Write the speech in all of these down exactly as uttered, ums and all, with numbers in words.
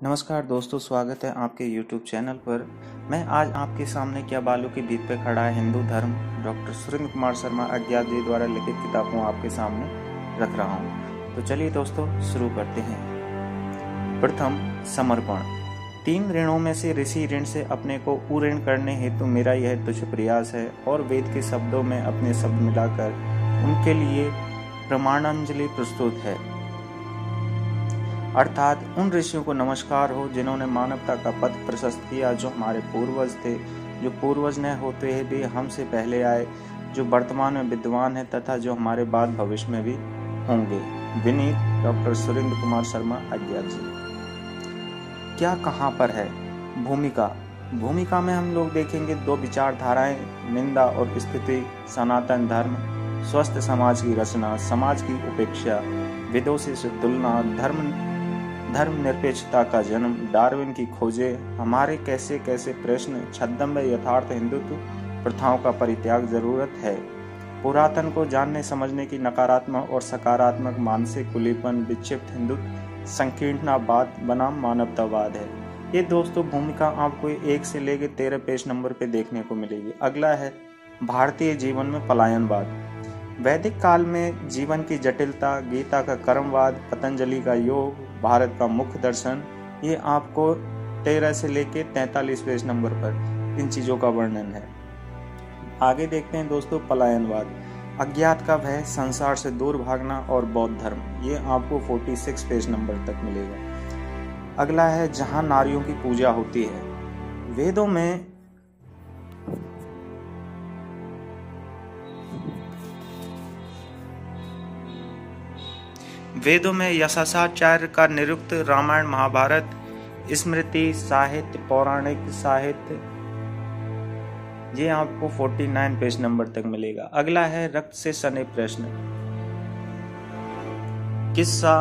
नमस्कार दोस्तों, स्वागत है आपके यूट्यूब चैनल पर। मैं आज आपके सामने क्या बालों की भीत पर खड़ा है हिंदू धर्म डॉक्टर सुरेंद्र कुमार शर्मा अज्ञात जी द्वारा लिखित किताबों आपके सामने रख रहा हूँ। तो चलिए दोस्तों शुरू करते हैं। प्रथम, समर्पण। तीन ऋणों में से ऋषि ऋण से अपने को उऋण करने हेतु मेरा यह तुच्छ प्रयास है और वेद के शब्दों में अपने शब्द मिलाकर उनके लिए प्रमाणांजलि प्रस्तुत है। अर्थात उन ऋषियों को नमस्कार हो जिन्होंने मानवता का पथ प्रशस्त किया, जो हमारे पूर्वज थे, जो पूर्वज न होते हुए भी हमसे पहले आए, जो वर्तमान में विद्वान है तथा जो हमारे बाद भविष्य में भी होंगे। विनीत, डॉक्टर सुरेंद्र कुमार शर्मा अज्ञात जी। क्या कहाँ पर है भूमिका? भूमिका में हम लोग देखेंगे दो विचारधाराएं, निंदा और स्तुति, सनातन धर्म, स्वस्थ समाज की रचना, समाज की उपेक्षा, विदोषी से तुलना, धर्म धर्मनिरपेक्षता का जन्म, डार्विन की खोजें, हमारे कैसे कैसे प्रश्न, छद्म यथार्थ, हिंदुत्व प्रथाओं का परित्याग, जरूरत है पुरातन को जानने समझने की, नकारात्मक और सकारात्मक, मानसिक कुलीपन, विक्षिप्त हिंदुत्व, संकीर्णतावाद बनाम मानवतावाद है। ये दोस्तों भूमिका आपको एक से लेकर तेरह पेज नंबर पे देखने को मिलेगी। अगला है भारतीय जीवन में पलायनवाद। वैदिक काल में जीवन की जटिलता, गीता का कर्मवाद, पतंजलि का योग, भारत का मुख्य दर्शन, ये आपको तेरह से लेके तैंतालीस पेज नंबर पर इन चीजों का वर्णन है। आगे देखते हैं दोस्तों पलायनवाद। अज्ञात का भय, संसार से दूर भागना और बौद्ध धर्म, ये आपको छियालीस पेज नंबर तक मिलेगा। अगला है जहां नारियों की पूजा होती है। वेदों में वेदों में यशाचार्य का निरुक्त, रामायण महाभारत, स्मृति साहित्य, पौराणिक साहित्य, ये आपको उनचास पेज नंबर तक मिलेगा। अगला है रक्त से सने प्रश्न। किस्सा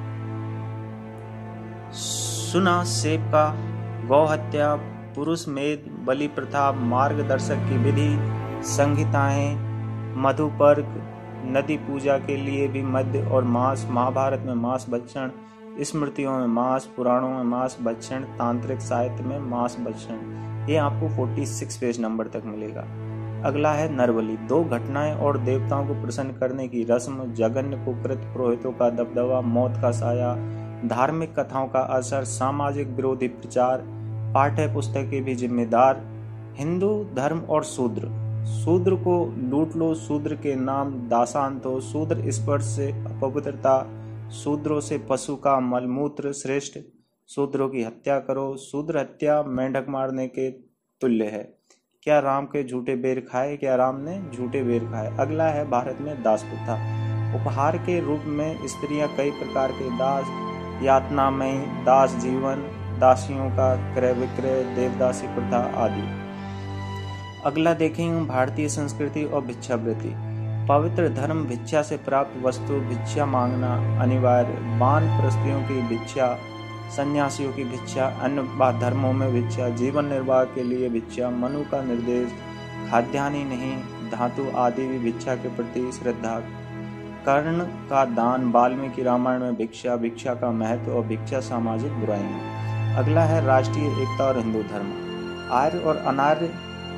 सुना सेब का, गौ हत्या, पुरुष मेद, बलि प्रथा, मार्गदर्शक की विधि, संहिताएं, मधुपर्क, नदी पूजा के लिए भी मध्य और मांस, महाभारत में मांस भक्षण, स्मृतियों में मांस, पुराणों में मांस भक्षण, तांत्रिक साहित्य में मांस भक्षण, ये आपको छियालीस पेज नंबर तक मिलेगा। अगला है नरबलि। दो घटनाएं और देवताओं को प्रसन्न करने की रस्म, जघन्य कुकृत, पुरोहितों का दबदबा, मौत का साया, धार्मिक कथाओं का असर, सामाजिक विरोधी प्रचार, पाठ्य पुस्तकें भी जिम्मेदार, हिंदू धर्म और शूद्र, शूद्र को लूट लो, शूद्र के नाम दासांत हो, शूद्र स्पर्श से अपवित्रता, शूद्रों से पशु का मलमूत्र श्रेष्ठ, शूद्रों की हत्या करो, शूद्र हत्या मेंढक मारने के तुल्य है। क्या राम के झूठे बेर खाए? क्या राम ने झूठे बेर खाए? अगला है भारत में दास प्रथा। उपहार के रूप में स्त्रियां कई प्रकार के दास, यातनामयी दास जीवन, दासियों का क्रय विक्रय, देवदासी प्रथा आदि। अगला देखेंगे भारतीय संस्कृति और भिक्षावृत्ति। पवित्र धर्म, भिक्षा से प्राप्त वस्तु, भिक्षा मांगना अनिवार्य, वानप्रस्थियों की भिक्षा, सन्यासियों की भिक्षा, अन्य धर्मों में भिक्षा, जीवन निर्वाह के लिए भिक्षा, मनु का निर्देश, खाद्यान्नी नहीं, धातु आदि भी भिक्षा के प्रति श्रद्धा, कर्ण का दान, वाल्मीकि रामायण में भिक्षा, भिक्षा का महत्व और भिक्षा सामाजिक बुराइयां। अगला है राष्ट्रीय एकता और हिंदू धर्म। आर्य और अनार्य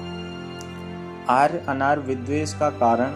आर्य अनार्य विद्वेष का कारण,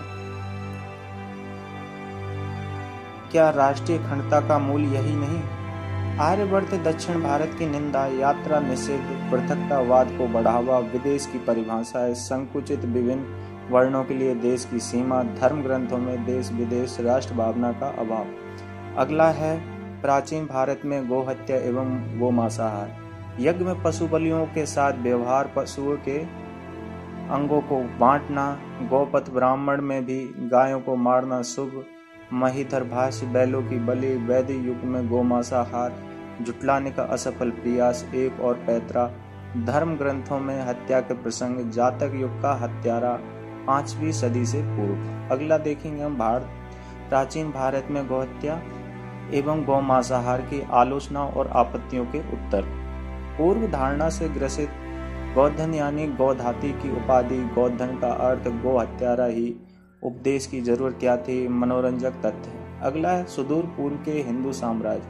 क्या राष्ट्रीय अखंडता का मूल यही नहीं? आर्यवर्त दक्षिण भारत की निंदा, यात्रा निषेध, पृथकतावाद को बढ़ावा, विदेश की परिभाषाएं, संकुचित विभिन्न वर्णों के लिए देश की सीमा, धर्म ग्रंथों में देश विदेश, राष्ट्र भावना का अभाव। अगला है प्राचीन भारत में गौ हत्या एवं गौ मांसाहार। यज्ञ में पशु बलियों के साथ व्यवहार, पशुओं के अंगों को बांटना, गौपथ ब्राह्मण में भी गायों को मारना शुभ, महीधर भाष्य, बैलों की बलि, वैदिक युग में गौमांसाहार, जुटलाने का असफल प्रयास, एक और पैतरा, धर्म ग्रंथों में हत्या के प्रसंग, जातक युग का हत्यारा, पांचवी सदी से पूर्व। अगला देखेंगे हम भारत प्राचीन भारत में गौहत्या एवं गौमांसाहार की आलोचना और आपत्तियों के उत्तर। पूर्व धारणा से ग्रसित गौधन यानी गौधाती की उपाधि, गौधन का अर्थ गौ हत्यारा ही, उपदेश की जरूरत क्या थी, मनोरंजक तथ्य। अगला है सुदूर पूर्व के हिंदू साम्राज्य।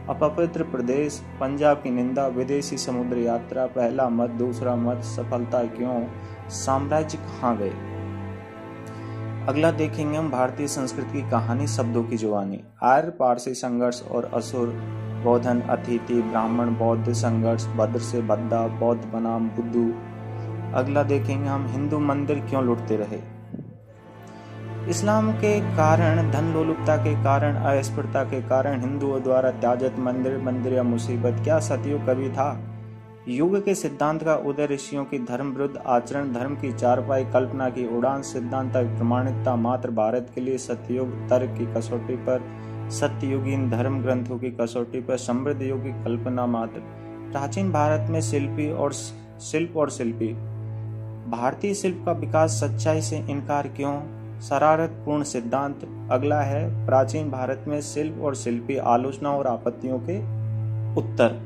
अपवित्र प्रदेश, पंजाब की निंदा, विदेशी समुद्र यात्रा, पहला मत, दूसरा मत, सफलता क्यों, साम्राज्य कहाँ गए। अगला देखेंगे हम भारतीय संस्कृति की कहानी, शब्दों की जुबानी, आर्य पारसी संघर्ष और असुर, बौद्धन अतिथि, ब्राह्मण बौद्ध संघर्ष, भद्र से बद्दा, बौद्ध बनाम बुद्धू। अगला देखेंगे हम हिंदू मंदिर क्यों लुटते रहे। इस्लाम के कारण, धन लोलुपता के कारण, अस्पृश्यता के कारण हिंदुओं द्वारा त्याजित मंदिर, मंदिर या मुसीबत, क्या सतयुग कभी था। युग के सिद्धांत का उदय, ऋषियों की धर्म विरुद्ध आचरण, धर्म की चारपाई, कल्पना की उड़ान, सिद्धांत तक प्रमाणिकता मात्र, भारत के लिए सतयुग तर्क की कसौटी पर, सत्ययुगीन धर्म ग्रंथों की कसौटी पर, समृद्ध युग की कल्पना मात्र, प्राचीन भारत में शिल्पी और शिल्प और शिल्पी, भारतीय शिल्प का विकास, सच्चाई से इनकार क्यों, शरारतपूर्ण सिद्धांत। अगला है प्राचीन भारत में शिल्प और शिल्पी, आलोचना और आपत्तियों के उत्तर,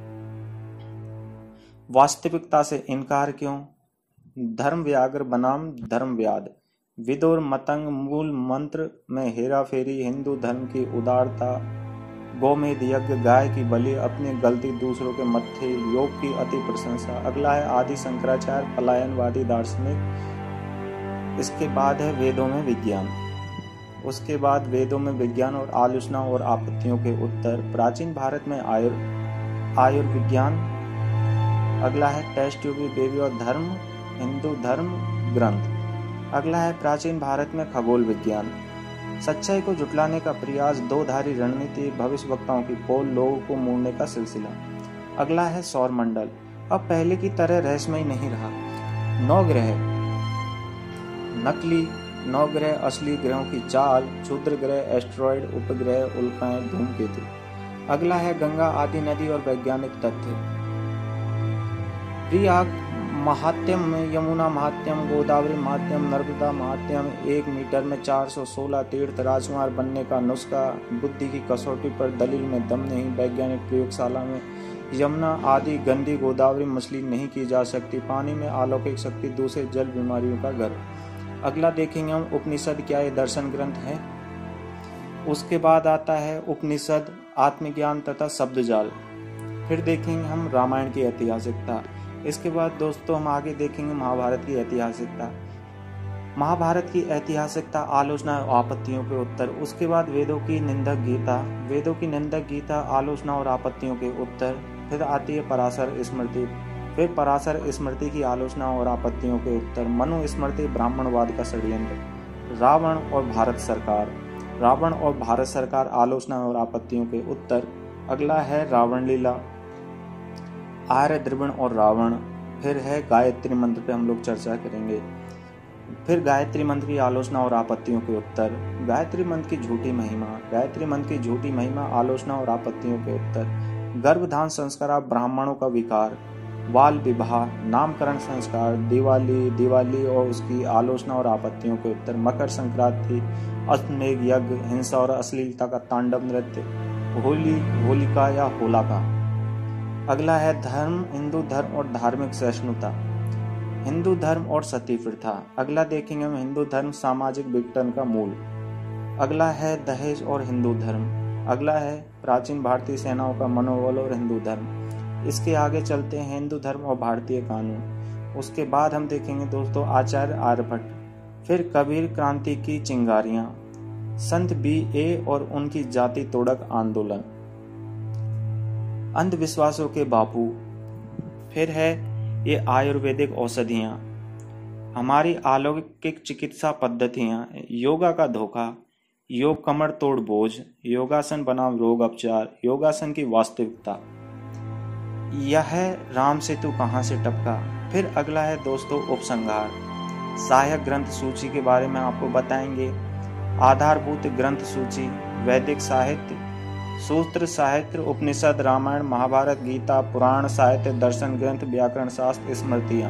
वास्तविकता से इनकार क्यों, धर्म व्याघ्र बनाम धर्म व्याध, विदुर मतंग, मूल मंत्र में हेरा फेरी, हिंदू धर्म की उदारता, गोमेध यज्ञ, गाय की बलि, अपनी गलती दूसरों के मत्थे, योग की अति प्रशंसा। अगला है आदि शंकराचार्य, पलायनवादी दार्शनिक। इसके बाद है वेदों में विज्ञान, उसके बाद वेदों में विज्ञान और आलोचना और आपत्तियों के उत्तर, प्राचीन भारत में आयुर आयुर्विज्ञान। अगला है टेस्ट ट्यूब, देवी और धर्म, हिंदू धर्म ग्रंथ। अगला है प्राचीन भारत में खगोल विज्ञान, सच्चाई को जुटलाने का प्रयास, दो धारी रणनीति, भविष्यवक्ताओं की पोल, लोगों को मोड़ने का सिलसिला। अगला है सौर मंडल, अब पहले की तरह रहस्यमय नहीं रहा। नौ ग्रह, नकली नौ ग्रह, असली ग्रहों की चाल, क्षुद्र ग्रह, एस्ट्रॉयड, उपग्रह, उल्काएं, धूमकेतु। अगला है गंगा आदि नदी और वैज्ञानिक तथ्य, प्रयाग महात्यम, यमुना महात्यम, गोदावरी महात्यम, नर्मदा महात्यम, एक मीटर में चार सौ सोलह तीर्थ, राजकुमार बनने का नुस्खा, बुद्धि की कसौटी पर दलील में दम नहीं, वैज्ञानिक प्रयोगशाला में यमुना आदि गंदी गोदावरी मछली नहीं की जा सकती, पानी में अलौकिक शक्ति, दूसरे जल बीमारियों का घर। अगला देखेंगे हम उपनिषद क्या ये दर्शन ग्रंथ है। उसके बाद आता है उपनिषद, आत्मज्ञान तथा शब्दजाल। फिर देखेंगे हम रामायण की ऐतिहासिकता। इसके बाद दोस्तों हम आगे देखेंगे महाभारत की ऐतिहासिकता। महाभारत की ऐतिहासिकता, आलोचना और आपत्तियों के उत्तर। उसके बाद वेदों की निंदक गीता, वेदों की निंदक गीता, आलोचना और आपत्तियों के उत्तर। फिर आती है पराशर स्मृति, फिर पराशर स्मृति की आलोचना और आपत्तियों के उत्तर। मनु स्मृति, ब्राह्मणवाद का षड्यंत्र। रावण और भारत सरकार, रावण और भारत सरकार, आलोचना और आपत्तियों के उत्तर। अगला है रावण लीला, आर्य द्रविड़ और रावण। फिर है गायत्री मंत्र पे हम लोग चर्चा करेंगे। फिर गायत्री मंत्र की आलोचना और आपत्तियों के उत्तर, गायत्री मंत्र की झूठी महिमा, गायत्री मंत्र की झूठी महिमा, आलोचना और आपत्तियों के उत्तर। गर्भधान संस्कार, ब्राह्मणों का विकार, बाल विवाह, नामकरण संस्कार, दिवाली दिवाली और उसकी आलोचना और आपत्तियों के उत्तर। मकर संक्रांति, अश्वमेध यज्ञ, हिंसा और अश्लीलता का तांडव नृत्य, होली, होलिका या होला का। अगला है धर्म, हिंदू धर्म और धार्मिक सहिष्णुता, हिंदू धर्म और सती प्रथा। अगला देखेंगे हम हिंदू धर्म, सामाजिक विघटन का मूल। अगला है दहेज और हिंदू धर्म। अगला है प्राचीन भारतीय सेनाओं का मनोबल और हिंदू धर्म। इसके आगे चलते हैं हिंदू धर्म और भारतीय कानून। उसके बाद हम देखेंगे दोस्तों आचार्य आर्यभट्ट। फिर कबीर क्रांति की चिंगारियां, संत बी ए और उनकी जाति तोड़क आंदोलन, अंधविश्वासों के बापू। फिर है ये आयुर्वेदिक औषधियां, हमारी अलौकिक चिकित्सा पद्धतियां, योगा का धोखा, योग कमर तोड़ बोझ, योगासन बनाम रोग उपचार, योगासन की वास्तविकता, यह है राम सेतु कहां से टपका। फिर अगला है दोस्तों उपसंहार, सहायक ग्रंथ सूची के बारे में आपको बताएंगे। आधारभूत ग्रंथ सूची, वैदिक साहित्य, सूत्र साहित्य, उपनिषद, रामायण, महाभारत, गीता, पुराण साहित्य, दर्शन ग्रंथ, व्याकरण शास्त्र, स्मृतियां।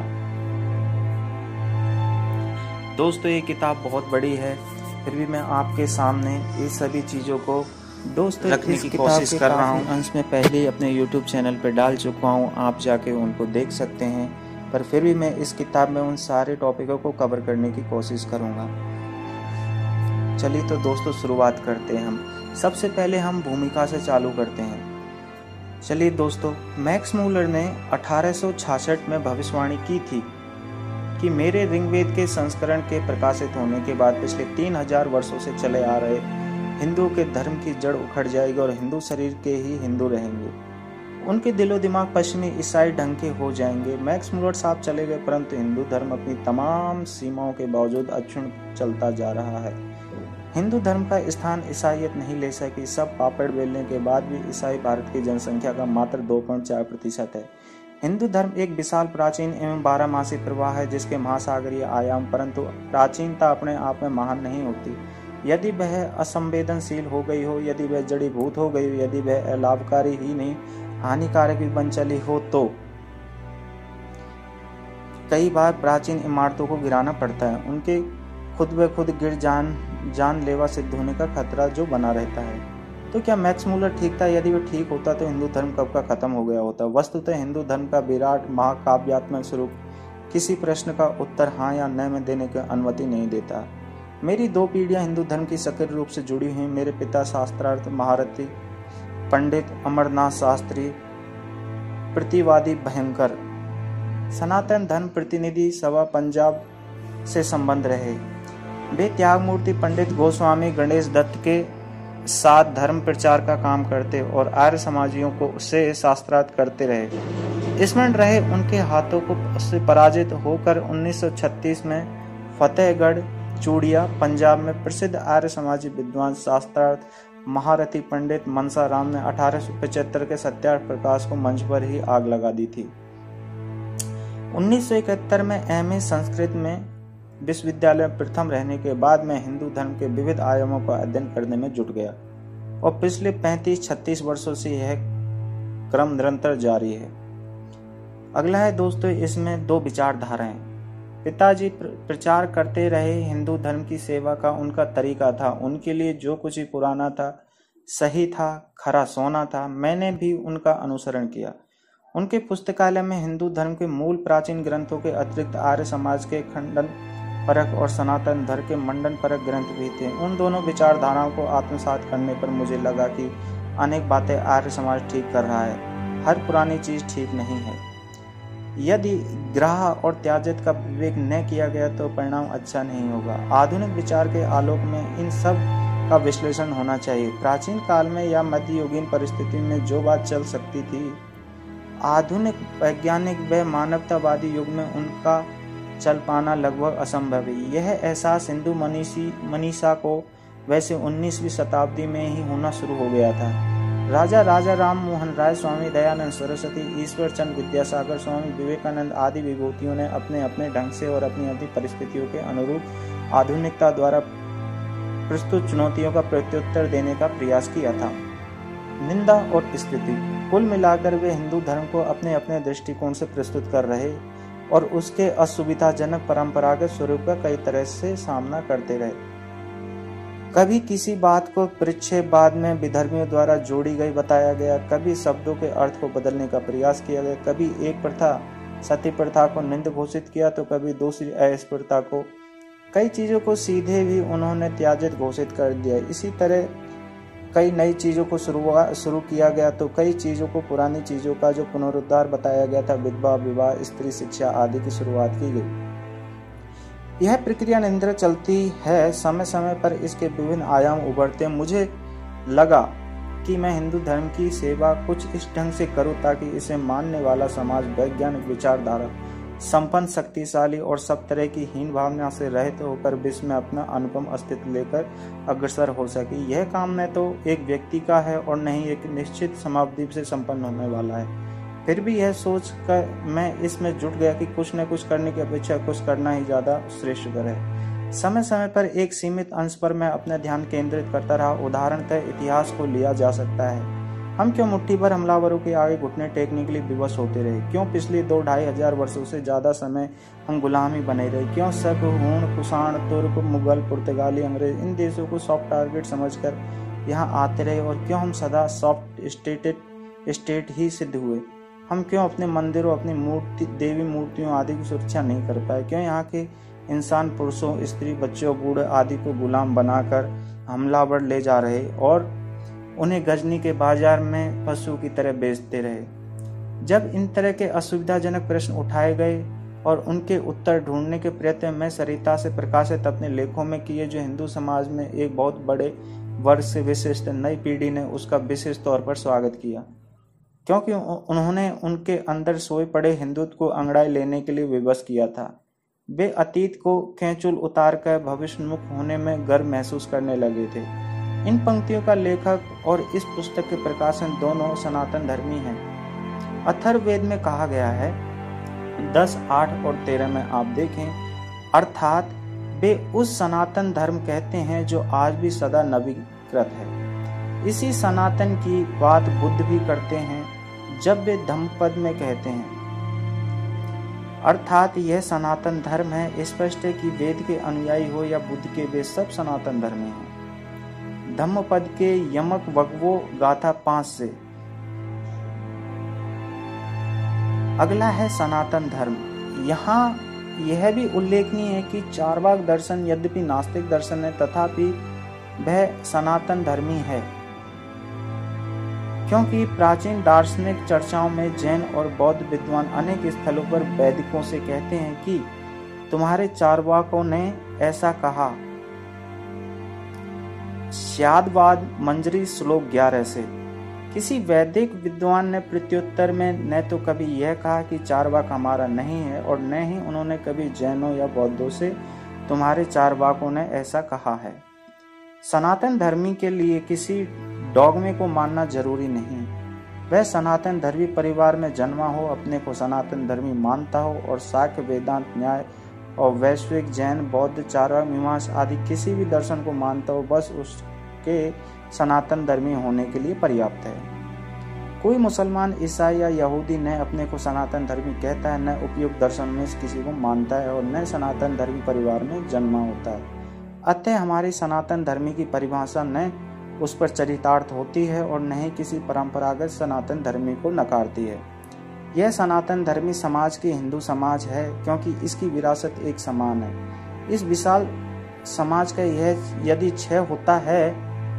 दोस्तों ये किताब बहुत बड़ी है, फिर भी मैं आपके सामने ये सभी चीजों को दोस्तों रखने की कोशिश कर रहा हूँ। अंश में पहले ही अपने यूट्यूब चैनल पर डाल चुका हूँ, आप जाके उनको देख सकते हैं, पर फिर भी मैं इस किताब में उन सारे टॉपिकों को कवर करने की कोशिश करूँगा। चलिए तो दोस्तों शुरुआत करते हैं हम। सबसे पहले हम भूमिका से चालू करते हैं। चलिए दोस्तों, मैक्स मूलर ने अठारह सौ छियासठ में भविष्यवाणी की थी कि मेरे ऋग्वेद के संस्करण के प्रकाशित होने के बाद पिछले तीन हजार वर्षों से चले आ रहे हिंदुओं के धर्म की जड़ उखड़ जाएगी और हिंदू शरीर के ही हिंदू रहेंगे। उनके दिलो दिमाग पश्चिमी ईसाई ढंग के हो जाएंगे। मैक्स मूलर साहब चले गए, परंतु हिंदू धर्म अपनी तमाम सीमाओं के बावजूद अक्षुण्ण चलता जा रहा है। हिंदू धर्म का स्थान ईसाइयत नहीं ले सकी। सब पापड़ बेलने के बाद भी ईसाई भारत की जनसंख्या का मात्र दो पॉइंट चार प्रतिशत है। हिंदू धर्म एक विशाल, प्राचीन एवं बारहमासी प्रवाह है जिसके महासागरीय आयाम, परंतु प्राचीनता अपने आप में महान नहीं होती। यदि वह असंवेदनशील हो गई हो, यदि वह जड़ीभूत हो गई हो, यदि वह लाभकारी ही नहीं हानिकारक भी बन चली हो, तो कई बार प्राचीन इमारतों को गिराना पड़ता है। उनके खुद ब खुद गिर जान जानलेवा सिद्ध होने का खतरा जो बना रहता है। तो क्या मैक्स मूलर ठीक था? यदि वह ठीक होता तो हिंदू धर्म कब का खत्म हो गया होता। वस्तुतः हिंदू धर्म का विराट महाकाव्यात्मक स्वरूप किसी प्रश्न का उत्तर हाँ या न में देने की अनुमति नहीं देता। मेरी दो पीढ़ियां हिंदू धर्म की सक्रिय रूप से जुड़ी हुई। मेरे पिता शास्त्रार्थ महारथी पंडित अमरनाथ शास्त्री, प्रतिवादी भयंकर, सनातन धर्म प्रतिनिधि सभा पंजाब से संबंध रहे। वे त्यागमूर्ति पंडित गोस्वामी गणेश दत्त के साथ धर्म प्रचार का काम करते और आर्य समाजियों को उससे शास्त्रार्थ करते रहे। इसमें रहे उनके हाथों को उससे पराजित होकर उन्नीस सौ छत्तीस में फतेहगढ़ चूड़िया पंजाब में प्रसिद्ध आर्य समाजी विद्वान शास्त्रार्थ महारथी पंडित मनसा राम ने अठारह सौ पचहत्तर के सत्याग्रह प्रकाश को मंच पर ही आग लगा दी थी। उन्नीस सौ इकहत्तर में एम ए संस्कृत में विश्वविद्यालय में प्रथम रहने के बाद मैं हिंदू धर्म के विविध आयामों का अध्ययन करने में जुट गया और पिछले पैंतीस छत्तीस वर्षों से यह क्रम निरंतर जारी है। अगला है दोस्तों, इसमें दो विचारधाराएं। पिताजी प्रचार करते रहे हिंदू धर्म की सेवा का उनका तरीका था। उनके लिए जो कुछ भी पुराना था, सही था, खरा सोना था। मैंने भी उनका अनुसरण किया। उनके पुस्तकालय में हिंदू धर्म के मूल प्राचीन ग्रंथों के अतिरिक्त आर्य समाज के खंडन परक और सनातन धर्म के मंडन परक ग्रंथ भी थे। उन दोनों विचारधाराओं को आत्मसात करने पर मुझे लगा कि अनेक बातें आर्य समाज ठीक कर रहा है। हर पुरानी चीज ठीक नहीं है। यदि ग्राह और त्याज्यत का विवेक न किया गया तो परिणाम अच्छा नहीं होगा। आधुनिक विचार के आलोक में इन सब का विश्लेषण होना चाहिए। प्राचीन काल में या मध्ययुगीन परिस्थिति में जो बात चल सकती थी, आधुनिक वैज्ञानिक व मानवतावादी युग में उनका चल पाना लगभग असंभव है। यह एहसास हिंदू मनीषी मनीषा को वैसे उन्नीसवीं शताब्दी में ही होना शुरू हो गया था। राजा राजा राम मोहन राय, स्वामी दयानंद सरस्वती, ईश्वर चंद्र विद्यासागर, स्वामी विवेकानंद आदि विभूतियों ने अपने अपने ढंग से और अपनी अपनी परिस्थितियों के अनुरूप आधुनिकता द्वारा प्रस्तुत चुनौतियों का प्रत्युत्तर देने का प्रयास किया था। निंदा और स्तुति, कुल मिलाकर वे हिंदू धर्म को अपने अपने दृष्टिकोण से प्रस्तुत कर रहे और उसके असुविधाजनक परंपरागत स्वरूप का कई तरह से सामना करते रहे। कभी किसी बात को परिच्छेद बाद में विधर्मियों द्वारा जोड़ी गई बताया गया, कभी शब्दों के अर्थ को बदलने का प्रयास किया गया, कभी एक प्रथा सती प्रथा को निंद घोषित किया तो कभी दूसरी ऐश प्रथा को। कई चीजों को सीधे भी उन्होंने त्याजित घोषित कर दिया। इसी तरह कई नई चीजों को शुरू किया गया तो कई चीजों को पुरानी चीजों का जो पुनरुद्धार बताया गया था, विधवा विवाह, स्त्री शिक्षा आदि की शुरुआत की गई। यह प्रक्रिया निरंतर चलती है। समय समय पर इसके विभिन्न आयाम उभरते। मुझे लगा कि मैं हिंदू धर्म की सेवा कुछ इस ढंग से करूं ताकि इसे मानने वाला समाज वैज्ञानिक विचारधारा संपन्न, शक्तिशाली और सब तरह की हीन भावना से रहित होकर विश्व में अपना अनुपम अस्तित्व लेकर अग्रसर हो सके। यह काम न तो एक व्यक्ति का है और न ही एक निश्चित समाप्ति से संपन्न होने वाला है। फिर भी यह सोच कर मैं इसमें जुट गया कि कुछ न कुछ करने की अपेक्षा कुछ करना ही ज्यादा श्रेष्ठतर है। समय समय पर एक सीमित अंश पर मैं अपना ध्यान केंद्रित करता रहा। उदाहरणतः इतिहास को लिया जा सकता है। हम क्यों मुट्ठी भर हमलावरों के आगे घुटने टेकने के लिए विवश होते रहे? क्यों पिछले दो ढाई हजार वर्षों से ज्यादा समय हम गुलामी बने रहे? क्यों शक, हूण, कुषाण, तुर्क, मुगल, पुर्तगाली, अंग्रेज इन देशों को सॉफ्ट टारगेट समझकर यहाँ आते रहे? और क्यों हम सदा सॉफ्ट स्टेटेड स्टेट ही सिद्ध हुए? हम क्यों अपने मंदिरों, अपनी मूर्ति, देवी मूर्तियों आदि की सुरक्षा नहीं कर पाए? क्यों यहाँ के इंसान पुरुषों, स्त्री, बच्चों, बूढ़े आदि को गुलाम बनाकर हमलावर ले जा रहे और उन्हें गजनी के बाजार में पशु की तरह बेचते रहे। जब इन तरह के असुविधाजनक प्रश्न उठाए गए और उनके उत्तर ढूंढने के प्रयत्न में सरिता से प्रकाशित अपने लेखों में किए, जो हिंदू समाज में एक बहुत बड़े वर्ग से विशिष्ट नई पीढ़ी ने उसका विशेष तौर पर स्वागत किया, क्योंकि उन्होंने उनके अंदर सोए पड़े हिंदुत्व को अंगड़ाई लेने के लिए विवश किया था। वे अतीत को खेचुल उतार कर भविष्योन्मुख होने में गर्व महसूस करने लगे थे। इन पंक्तियों का लेखक और इस पुस्तक के प्रकाशन दोनों सनातन धर्मी हैं। अथर्ववेद में कहा गया है, दस, आठ और तेरह में आप देखें, अर्थात वे उस सनातन धर्म कहते हैं जो आज भी सदा नवीकृत है। इसी सनातन की बात बुद्ध भी करते हैं जब वे धम्मपद में कहते हैं, अर्थात यह सनातन धर्म है। स्पष्ट है कि वेद के अनुयायी हो या बुद्ध के, वे सब सनातन धर्म हैं। धम्मपद के यमक वगवो गाथा पांच से। अगला है सनातन धर्म। यहाँ यह भी उल्लेखनीय है कि चार्वाक दर्शन यद्यपि नास्तिक दर्शन है, तथापि वह सनातन धर्मी है, क्योंकि प्राचीन दार्शनिक चर्चाओं में जैन और बौद्ध विद्वान अनेक स्थलों पर वैदिकों से कहते हैं कि तुम्हारे चार्वाकों ने ऐसा कहा। स्यादवाद मंजरी श्लोक ग्यारह से। किसी वैदिक विद्वान ने प्रत्युत्तर में न तो कभी यह कहा कि चार्वाक हमारा नहीं है, और न ही उन्होंने कभी जैनों या बौद्धों से तुम्हारे चार्वाकों ने ऐसा कहा है। सनातन धर्मी के लिए किसी डॉगमे को मानना जरूरी नहीं। वह सनातन धर्मी परिवार में जन्मा हो, अपने को सनातन धर्मी मानता हो और शाक्य, वेदांत, न्याय और वैश्विक जैन, बौद्ध, चार्वाक, मीमांसा आदि किसी भी दर्शन को मानता हो, बस उसके सनातन धर्मी होने के लिए पर्याप्त है। कोई मुसलमान, ईसाई या यहूदी न अपने को सनातन धर्मी कहता है, न उपयुक्त दर्शन में किसी को मानता है और न सनातन धर्मी परिवार में जन्मा होता है। अतः हमारी सनातन धर्मी की परिभाषा न उस पर चरितार्थ होती है और न ही किसी परंपरागत सनातन धर्मी को नकारती है। यह सनातन धर्मी समाज की हिंदू समाज है, क्योंकि इसकी विरासत एक समान है। इस विशाल समाज का यह यदि क्षय होता है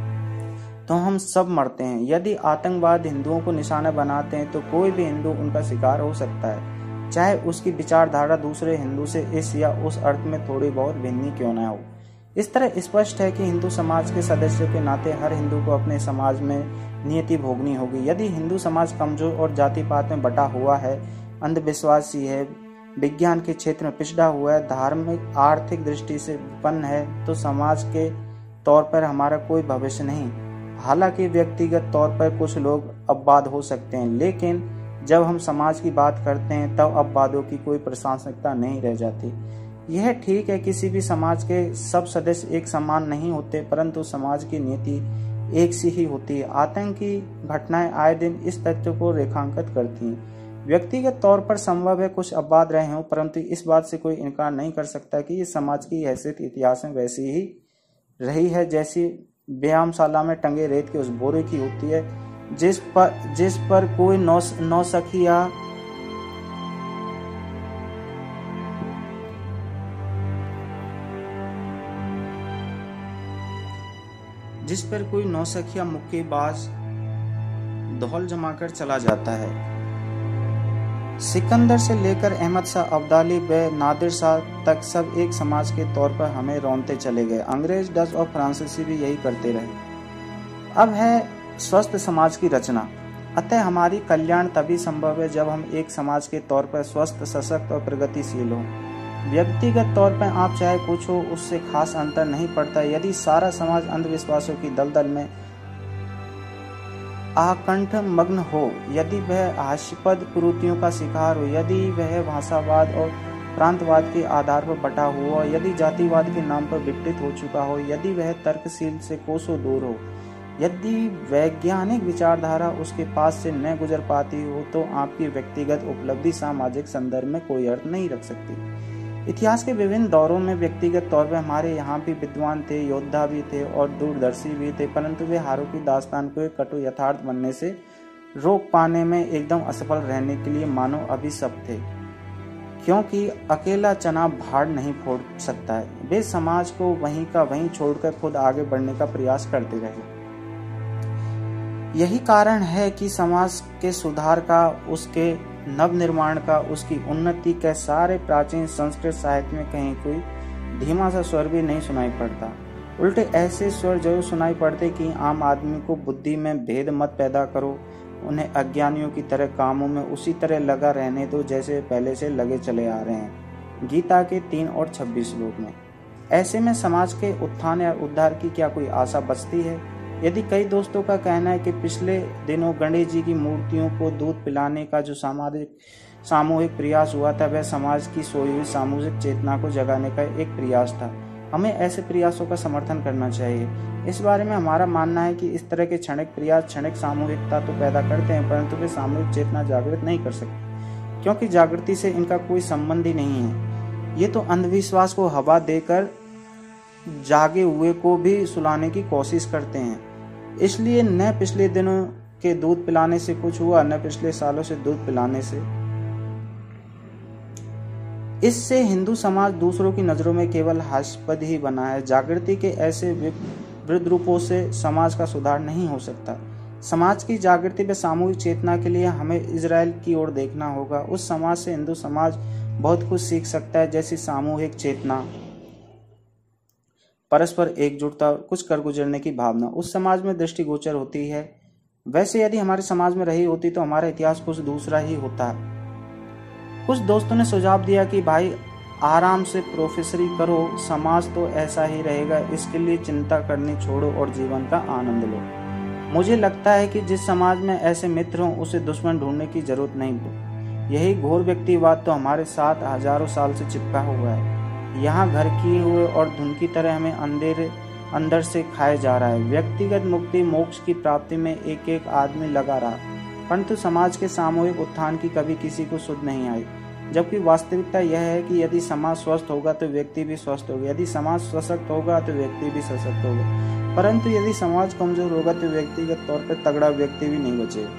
तो हम सब मरते हैं। यदि आतंकवाद हिंदुओं को निशाना बनाते हैं तो कोई भी हिंदू उनका शिकार हो सकता है, चाहे उसकी विचारधारा दूसरे हिंदू से इस या उस अर्थ में थोड़ी बहुत भिन्न क्यों न हो। इस तरह स्पष्ट है कि हिंदू समाज के सदस्यों के नाते हर हिंदू को अपने समाज में नियति भोगनी होगी। यदि हिंदू समाज कमजोर और जाति पात में बटा हुआ है, अंधविश्वासी है, विज्ञान के क्षेत्र में पिछड़ा हुआ है, धार्मिक आर्थिक दृष्टि से विपन्न है, तो समाज के तौर पर हमारा कोई भविष्य नहीं। हालांकि व्यक्तिगत तौर पर कुछ लोग अपवाद हो सकते हैं, लेकिन जब हम समाज की बात करते हैं तब अपवादों की कोई प्रासंगिकता नहीं रह जाती। यह ठीक है, किसी भी समाज के सब सदस्य एक समान नहीं होते, परंतु समाज की नीति एक सी ही होती है। आतंकी घटनाएं आए दिन इस तथ्य को रेखांकित करती हैं। व्यक्तिगत तौर पर संभव है कुछ अपवाद रहे हों, परंतु इस बात से कोई इनकार नहीं कर सकता कि इस समाज की हैसियत इतिहास में वैसी ही रही है जैसी व्यायामशाला में टंगे रेत के उस बोरे की होती है, जिस पर जिस पर कोई नौ नौसखिया जिस पर कोई नौसखिया मुक्केबाज धौल जमाकर चला जाता है। सिकंदर से लेकर अहमद शाह अब्दाली व नादिर शाह तक सब एक समाज के तौर पर हमें रौंदते चले गए। अंग्रेज, डच और फ्रांसीसी भी यही करते रहे। अब है स्वस्थ समाज की रचना। अतः हमारी कल्याण तभी संभव है जब हम एक समाज के तौर पर स्वस्थ, सशक्त और प्रगतिशील हों। व्यक्तिगत तौर पर आप चाहे कुछ हो, उससे खास अंतर नहीं पड़ता। यदि सारा समाज अंधविश्वासों की दलदल में आकंठ मग्न हो, यदि वह हास्यास्पद कुरीतियों का शिकार हो, यदि वह भाषावाद और प्रांतवाद के आधार पर बटा हुआ, यदि जातिवाद के नाम पर विकृत हो चुका हो, यदि वह तर्कशील से कोसों दूर हो, यदि वैज्ञानिक विचारधारा उसके पास से न गुजर पाती हो, तो आपकी व्यक्तिगत उपलब्धि सामाजिक संदर्भ में कोई अर्थ नहीं रख सकती। इतिहास के विभिन्न दौरों में व्यक्तिगत तौर पर हमारे यहाँ भी विद्वान थे, योद्धा भी थे और दूरदर्शी भी थे, परंतु वे हारों की दास्तान को एक कटु यथार्थ बनने से रोक पाने में एकदम असफल रहने के लिए मानो अभिशप्त थे, क्योंकि अकेला चना भाड़ नहीं फोड़ सकता है। वे समाज को वहीं का वहीं छोड़कर खुद आगे बढ़ने का प्रयास करते रहे। यही कारण है कि समाज के सुधार का, उसके नव निर्माण का, उसकी उन्नति के सारे प्राचीन संस्कृत साहित्य में कहीं कोई धीमा सा स्वर भी नहीं सुनाई पड़ता। उल्टे ऐसे स्वर जरूर सुनाई पड़ते कि आम आदमी को बुद्धि में भेद मत पैदा करो, उन्हें अज्ञानियों की तरह कामों में उसी तरह लगा रहने दो जैसे पहले से लगे चले आ रहे हैं। गीता के तीन और छब्बीस श्लोक में। ऐसे में समाज के उत्थान या उद्धार की क्या कोई आशा बचती है? यदि कई दोस्तों का कहना है कि पिछले दिनों गणेश जी की मूर्तियों को दूध पिलाने का जो सामाजिक सामूहिक प्रयास हुआ था, वह समाज की सोई हुई सामूहिक चेतना को जगाने का एक प्रयास था। हमें ऐसे प्रयासों का समर्थन करना चाहिए। इस बारे में हमारा मानना है कि इस तरह के क्षणिक प्रयास क्षणिक सामूहिकता तो पैदा करते हैं, परंतु वे सामूहिक चेतना जागृत नहीं कर सकते, क्योंकि जागृति से इनका कोई संबंध ही नहीं है। ये तो अंधविश्वास को हवा देकर जागे हुए को भी सुलाने की कोशिश करते हैं। इसलिए न पिछले दिनों के दूध पिलाने से कुछ हुआ, न पिछले सालों से दूध पिलाने से। इससे हिंदू समाज दूसरों की नजरों में केवल हास्यास्पद ही बना है। जागृति के ऐसे विविध रूपों से समाज का सुधार नहीं हो सकता। समाज की जागृति व सामूहिक चेतना के लिए हमें इजराइल की ओर देखना होगा। उस समाज से हिंदू समाज बहुत कुछ सीख सकता है, जैसी सामूहिक चेतना, परस्पर एकजुटता, कुछ कर गुजरने की भावना उस समाज में दृष्टिगोचर होती है। वैसे यदि हमारे समाज में रही होती तो हमारा इतिहास कुछ दूसरा ही होता। कुछ दोस्तों ने सुझाव दिया कि भाई आराम से प्रोफेसरी करो, समाज तो ऐसा ही रहेगा, इसके लिए चिंता करनी छोड़ो और जीवन का आनंद लो। मुझे लगता है कि जिस समाज में ऐसे मित्र हों उसे दुश्मन ढूंढने की जरूरत नहीं। यही घोर व्यक्तिवाद तो हमारे साथ हजारों साल से चिपका हुआ है। यहाँ घर किए हुए और धुन की तरह हमें अंधेरे अंदर से खाए जा रहा है। व्यक्तिगत मुक्ति मोक्ष की प्राप्ति में एक एक आदमी लगा रहा, परंतु समाज के सामूहिक उत्थान की कभी किसी को सुध नहीं आई। जबकि वास्तविकता यह है कि यदि समाज स्वस्थ होगा तो व्यक्ति भी स्वस्थ होगा, यदि समाज सशक्त होगा तो व्यक्ति भी सशक्त होगा, परंतु यदि समाज कमजोर होगा तो व्यक्तिगत तौर पर तगड़ा व्यक्ति भी नहीं बचेगा।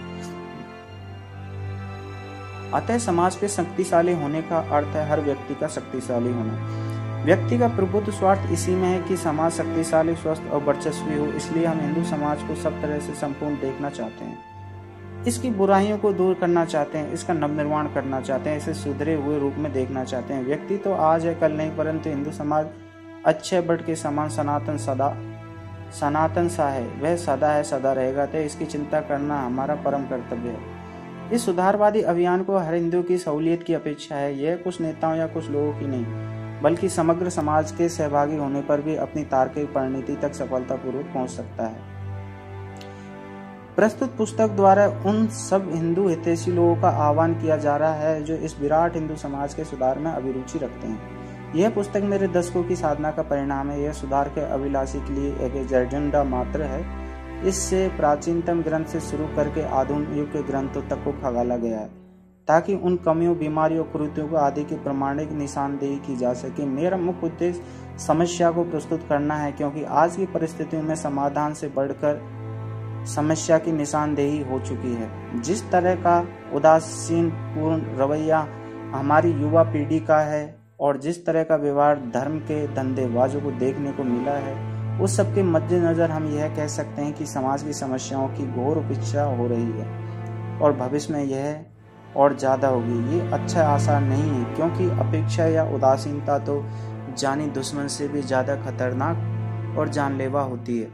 अतः समाज के शक्तिशाली होने का अर्थ है हर व्यक्ति का शक्तिशाली होना। व्यक्ति का प्रबुद्ध स्वार्थ इसी में है कि समाज शक्तिशाली, स्वस्थ और वर्चस्वी हो। इसलिए हम हिंदू समाज को सब तरह से संपूर्ण देखना चाहते हैं, इसकी बुराइयों को दूर करना चाहते हैं, इसका नवनिर्माण करना चाहते हैं, इसे सुधरे हुए रूप में देखना चाहते हैं। व्यक्ति तो आज है कल नहीं, परंतु हिंदू समाज अच्छे बट के समान सनातन सदा सनातन सा है, वह सदा है सदा रहेगा। तो इसकी चिंता करना हमारा परम कर्तव्य है। इस सुधारवादी अभियान को हर हिंदू की सहूलियत की अपेक्षा है। यह कुछ नेताओं या कुछ लोगों की नहीं, बल्कि समग्र समाज के सहभागी होने पर भी अपनी तार्किक परिणति तक सफलतापूर्वक पहुंच सकता है। प्रस्तुत पुस्तक द्वारा उन सब हिंदू हितैषी लोगों का आह्वान किया जा रहा है जो इस विराट हिंदू समाज के सुधार में अभिरुचि रखते हैं। यह पुस्तक मेरे दशकों की साधना का परिणाम है। यह सुधार के अभिलाषी के लिए एक एजेंडा मात्र है। इससे प्राचीनतम ग्रंथ से शुरू करके आधुनिक युग के ग्रंथों तक को खंगाला गया है, ताकि उन कमियों, बीमारियों, कुरीतियों आदि की प्रमाणिक निशानदेही की जा सके। मेरा मुख्य उद्देश्य समस्या को प्रस्तुत करना है, क्योंकि आज की परिस्थितियों में समाधान से बढ़कर समस्या की निशानदेही हो चुकी है। जिस तरह का उदासीन पूर्ण रवैया हमारी युवा पीढ़ी का है और जिस तरह का व्यवहार धर्म के धंधेबाजों को देखने को मिला है, उस सब के मद्देनजर हम यह कह सकते हैं कि समाज की समस्याओं की घोर उपेक्षा हो रही है और भविष्य में यह और ज्यादा होगी। ये अच्छा आसार नहीं है, क्योंकि अपेक्षा या उदासीनता तो जानी दुश्मन से भी ज्यादा खतरनाक और जानलेवा होती है।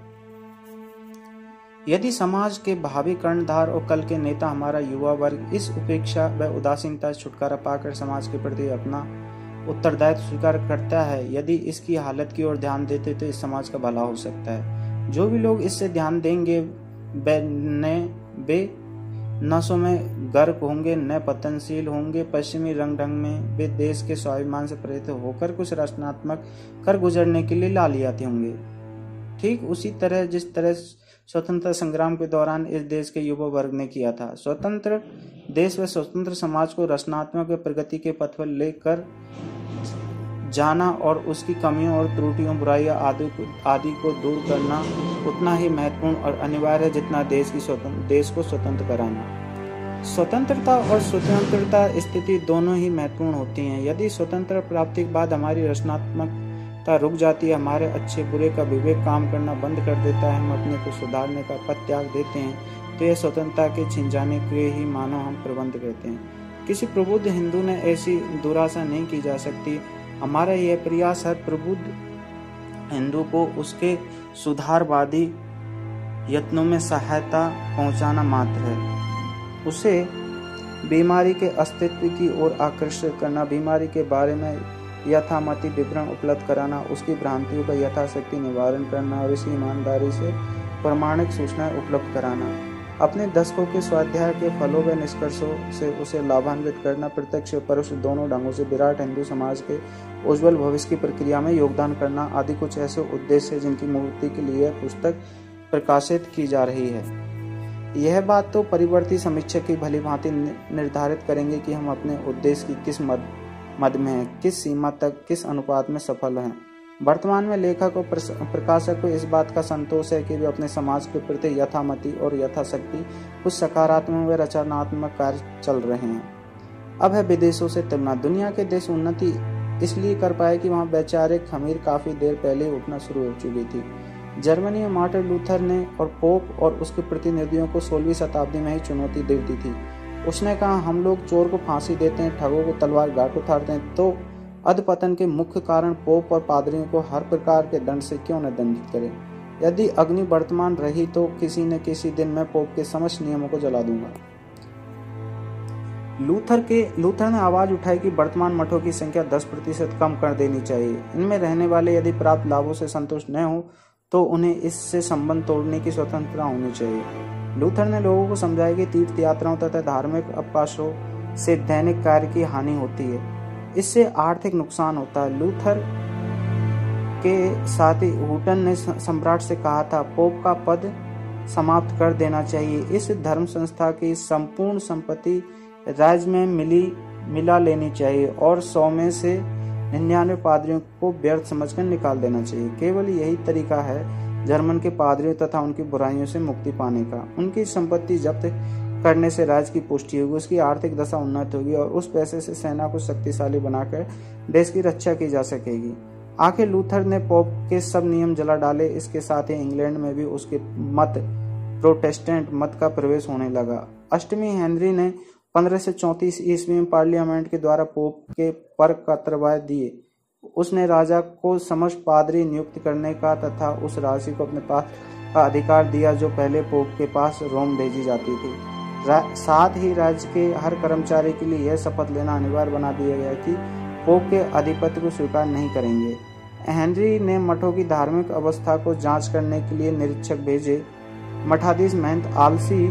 यदि समाज के भावी कर्णधार और कल के नेता हमारा युवा वर्ग इस उपेक्षा व उदासीनता से छुटकारा पाकर समाज के प्रति अपना उत्तरदायित्व स्वीकार करता है, यदि इसकी हालत की ओर ध्यान देते तो इस समाज का भला हो सकता है। जो भी लोग इससे ध्यान देंगे वे बे नशों में गर्क होंगे, न पतनशील होंगे, पश्चिमी रंग ढंग में वे देश के स्वाभिमान से प्रेरित होकर कुछ रचनात्मक कर गुजरने के लिए लालियाते होंगे। ठीक उसी तरह जिस तरह स्वतंत्रता संग्राम के दौरान इस देश के युवा वर्ग ने किया था। स्वतंत्र देश व स्वतंत्र समाज को रचनात्मक प्रगति के पथ पर लेकर जाना और उसकी कमियों और त्रुटियों, बुराइयां आदि आदि को दूर करना उतना ही महत्वपूर्ण और अनिवार्य है जितना देश की स्वतंत्र देश को स्वतंत्र कराना। स्वतंत्रता और स्वतंत्रता स्थिति दोनों ही महत्वपूर्ण होती हैं। यदि स्वतंत्र प्राप्ति के बाद हमारी रचनात्मकता रुक जाती है, हमारे अच्छे बुरे का विवेक काम करना बंद कर देता है, हम अपने को सुधारने का पथ त्याग देते हैं, तो यह स्वतंत्रता के छिन जाने के ही मानो हम प्रबंध कहते हैं। किसी प्रबुद्ध हिंदू ने ऐसी दुराशा नहीं की जा सकती। हमारा यह प्रयास हर प्रबुद्ध हिंदू को उसके सुधारवादी यत्नों में सहायता पहुंचाना मात्र है। उसे बीमारी के अस्तित्व की ओर आकर्षित करना, बीमारी के बारे में यथामति विवरण उपलब्ध कराना, उसकी भ्रांतियों का यथाशक्ति निवारण करना और इसी ईमानदारी से प्रमाणिक सूचनाएं उपलब्ध कराना, अपने दशकों के स्वाध्याय के फलों व निष्कर्षों से उसे लाभान्वित करना, प्रत्यक्ष और परोक्ष दोनों ढंगों से विराट हिंदू समाज के उज्जवल भविष्य की प्रक्रिया में योगदान करना आदि कुछ ऐसे उद्देश्य हैं जिनकी पूर्ति के लिए पुस्तक प्रकाशित की जा रही है। यह बात तो परिवर्ती समीक्षक की भली भांति निर्धारित करेंगे कि हम अपने उद्देश्य की किस मद मद में हैं, किस सीमा तक, किस अनुपात में सफल हैं। वर्तमान में लेखक और प्रकाशक को इस बात का संतोष है कि वे अपने समाज के प्रति यथामति और यथाशक्ति कुछ सकारात्मक व रचनात्मक कार्य चल रहे हैं। अब है विदेशों से तुलना। दुनिया के देश उन्नति इसलिए कर पाए कि वहाँ वैचारिक खमीर काफी देर पहले उठना शुरू हो चुकी थी। जर्मनी में मार्टिन लूथर ने और पोप और उसके प्रतिनिधियों को सोलहवीं शताब्दी में ही चुनौती दे दी थी। उसने कहा, हम लोग चोर को फांसी देते हैं, ठगों को तलवार घाट उतारते हैं, तो अधपतन के मुख्य कारण पोप और पादरियों को हर प्रकार के दंड से क्यों न दंडित करें। यदि अग्नि वर्तमान रही तो किसी न किसी दिन मैं पोप के समस्त नियमों को जला दूंगा। लूथर के लूथर ने आवाज उठाई कि वर्तमान मठों की संख्या दस प्रतिशत कम कर देनी चाहिए। इनमें रहने वाले यदि प्राप्त लाभों से संतुष्ट न हो तो उन्हें इससे संबंध तोड़ने की स्वतंत्रता होनी चाहिए। लूथर ने लोगों को समझाया कि तीर्थ यात्राओं तथा धार्मिक अवकाशों से दैनिक कार्य की हानि होती है, इससे आर्थिक नुकसान होता है। लूथर के साथी हुटन ने सम्राट से कहा था, पोप का पद समाप्त कर देना चाहिए। इस धर्म संस्था की संपूर्ण संपत्ति राज्य में मिली मिला लेनी चाहिए और सौ में से निन्यानवे पादरियों को व्यर्थ समझकर निकाल देना चाहिए। केवल यही तरीका है जर्मन के पादरियों तथा उनकी बुराइयों से मुक्ति पाने का। उनकी संपत्ति जब्त करने से राज्य की पुष्टि होगी, उसकी आर्थिक दशा उन्नत होगी और उस पैसे से सेना को शक्तिशाली बनाकर देश की रक्षा की जा सकेगी। आखिर लूथर ने पोप के सब नियम जला डाले। इसके साथ ही इंग्लैंड में भी उसके मत प्रोटेस्टेंट मत का प्रवेश होने लगा। अष्टमी हेनरी ने पंद्रह सौ चौंतीस ईस्वी में पार्लियामेंट के द्वारा पोप के पर कर्तव्य दिए। उसने राजा को समस्त पादरी नियुक्त करने का तथा उस राशि को अपने पास का अधिकार दिया जो पहले पोप के पास रोम भेजी जाती थी। साथ ही राज्य के हर कर्मचारी के लिए यह शपथ लेना अनिवार्य बना दिया गया कि पोप के आधिपत्य को स्वीकार नहीं करेंगे। हेनरी ने मठों की धार्मिक अवस्था को जांच करने के लिए निरीक्षक भेजे। मठाधीश महंत आलसी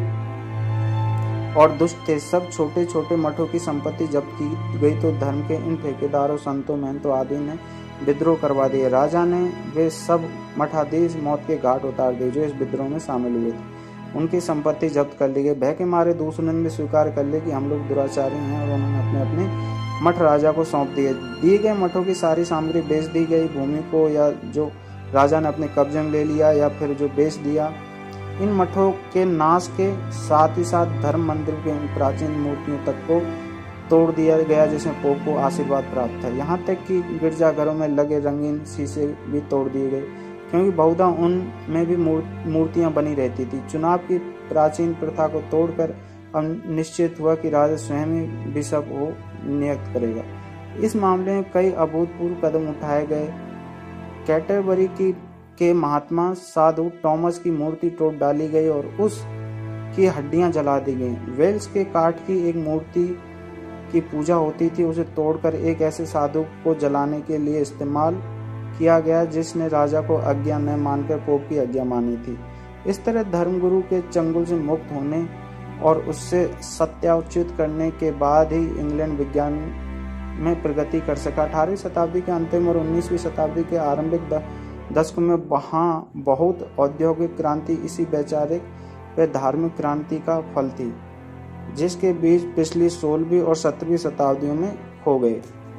और दुष्ट थे। सब छोटे छोटे मठों की संपत्ति जब्त की गई तो धर्म के इन ठेकेदारों, संतों, महंतों आदि ने विद्रोह करवा दिए। राजा ने वे सब मठाधीश मौत के घाट उतार दिए जो इस विद्रोह में शामिल हुए थे। उनकी संपत्ति जब्त कर ली गई। भय के मारे दूसरों ने स्वीकार कर लिया कि हम लोग दुराचारी हैं और उन्होंने अपने अपने मठ राजा को सौंप दिए। दिए गए मठों की सारी सामग्री बेच दी गई। भूमि को या जो राजा ने अपने कब्जे में ले लिया या फिर जो बेच दिया। इन मठों के नाश के साथ ही साथ धर्म मंदिर के प्राचीन मूर्तियों तक को तोड़ दिया गया जिसमें पोप को आशीर्वाद प्राप्त था। यहाँ तक कि गिरजाघरों में लगे रंगीन शीशे भी तोड़ दिए गए क्योंकि बहुधा उनमें भी मूर्तियां बनी रहती थी। चुनाव की प्राचीन प्रथा को तोड़कर अब निश्चित हुआ कि राजा स्वयं ही बिशप को नियुक्त करेगा। इस मामले में कई अभूतपूर्व कदम उठाए गए। कैटरबरी की के महात्मा साधु टॉमस की मूर्ति तोड़ डाली गई और उस की हड्डियां जला दी गई। वेल्स के काठ की एक मूर्ति की पूजा होती थी, उसे तोड़कर एक ऐसे साधु को जलाने के लिए इस्तेमाल किया गया जिसने राजा को आज्ञा न मानकर पोप की आज्ञा मानी थी। इस तरह धर्मगुरु के चंगुल से मुक्त होने और उससे सत्याच्युत करने के बाद ही इंग्लैंड विज्ञान में प्रगति कर सका। अठारहवीं शताब्दी के अंतिम और उन्नीसवीं शताब्दी के आरंभिक दशकों में वहाँ बहुत औद्योगिक क्रांति इसी वैचारिक व धार्मिक क्रांति का फल थी जिसके बीच पिछली सोलहवीं और सत्रहवीं शताब्दियों में खो गए।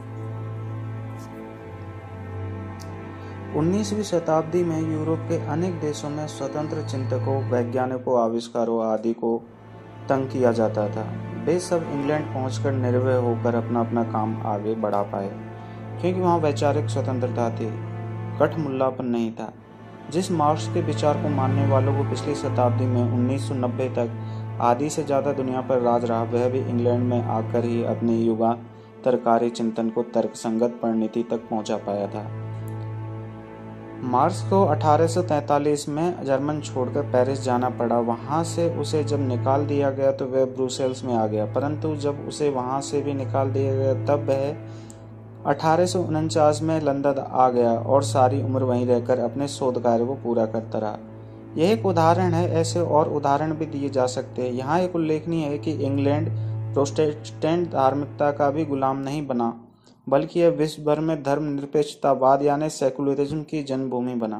उन्नीसवीं शताब्दी में यूरोप के अनेक देशों में स्वतंत्र चिंतकों, वैज्ञानिकों, आविष्कारों आदि को तंग किया जाता था। वे सब इंग्लैंड पहुंचकर निर्भय होकर अपना अपना काम आगे बढ़ा पाए क्योंकि वहाँ वैचारिक स्वतंत्रता थी, गठमुल्लापन नहीं था। जिस मार्क्स के विचार को मानने वालों को पिछली शताब्दी में उन्नीस सौ नब्बे तक आधी से ज़्यादा दुनिया पर राज रहा, वह भी इंग्लैंड में आकर ही अपने युगांतरकारी चिंतन को तर्कसंगत परिणति तक पहुंचा पाया था। मार्क्स को अठारह सौ तैंतालीस में जर्मन छोड़कर पेरिस जाना पड़ा। वहां से उसे जब निकाल दिया गया तो वह ब्रुसेल्स में आ गया, परंतु जब उसे वहां से भी निकाल दिया गया तब वह अठारह सौ उनचास में लंदन आ गया और सारी उम्र वहीं रहकर अपने शोध कार्य को पूरा करता रहा। यह एक उदाहरण है, ऐसे और उदाहरण भी दिए जा सकते हैं। यहाँ एक उल्लेखनीय है कि इंग्लैंड प्रोटेस्टेंट धार्मिकता का भी गुलाम नहीं बना, बल्कि यह विश्व भर में धर्मनिरपेक्षतावाद यानी सेकुलरिज्म की जन्मभूमि बना।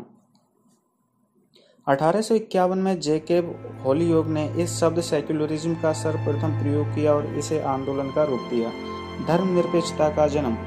अठारह सौ इक्यावन में जेकेब होलीयोग ने इस शब्द सेकुलरिज्म का सर्वप्रथम प्रयोग किया और इसे आंदोलन का रूप दिया। धर्मनिरपेक्षता का जन्म।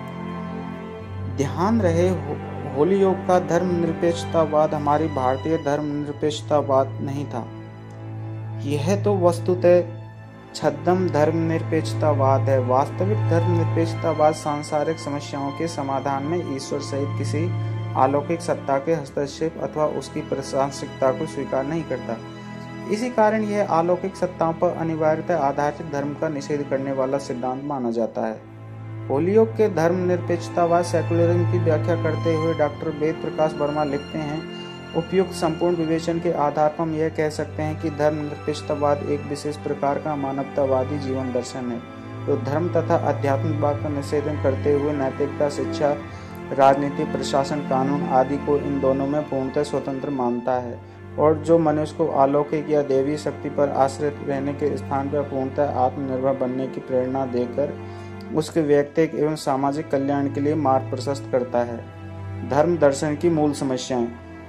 ध्यान रहे, होलीयोग का धर्मनिरपेक्षतावाद हमारी भारतीय धर्मनिरपेक्षतावाद नहीं था। यह तो वस्तुतः छद्म धर्मनिरपेक्षतावाद है। वास्तविक धर्मनिरपेक्षतावाद सांसारिक समस्याओं के समाधान में ईश्वर सहित किसी अलौकिक सत्ता के हस्तक्षेप अथवा उसकी प्रशासनिकता को स्वीकार नहीं करता। इसी कारण यह अलौकिक सत्ताओं पर अनिवार्यतः आधारित धर्म का निषेध करने वाला सिद्धांत माना जाता है। होलीयोग के धर्मनिरपेक्षतावाद सेकुलरिज्म की व्याख्या करते हुए डॉक्टर वेद प्रकाश वर्मा लिखते हैं, उपयुक्त संपूर्ण विवेचन के आधार पर हम यह कह सकते हैं कि धर्मनिरपेक्षतावाद एक विशेष प्रकार का मानवतावादी जीवन दर्शन है, जो तो धर्म तथा आध्यात्मिकवाद का निषेधन करते हुए नैतिकता, शिक्षा, राजनीति, प्रशासन, कानून आदि को इन दोनों में पूर्णतः स्वतंत्र मानता है और जो मनुष्य को अलौकिक या देवी शक्ति पर आश्रित रहने के स्थान पर पूर्णतः आत्मनिर्भर बनने की प्रेरणा देकर उसके व्यक्तिगत एवं सामाजिक कल्याण के लिए मार्ग प्रशस्त करता है। धर्म दर्शन की मूल समस्याएं।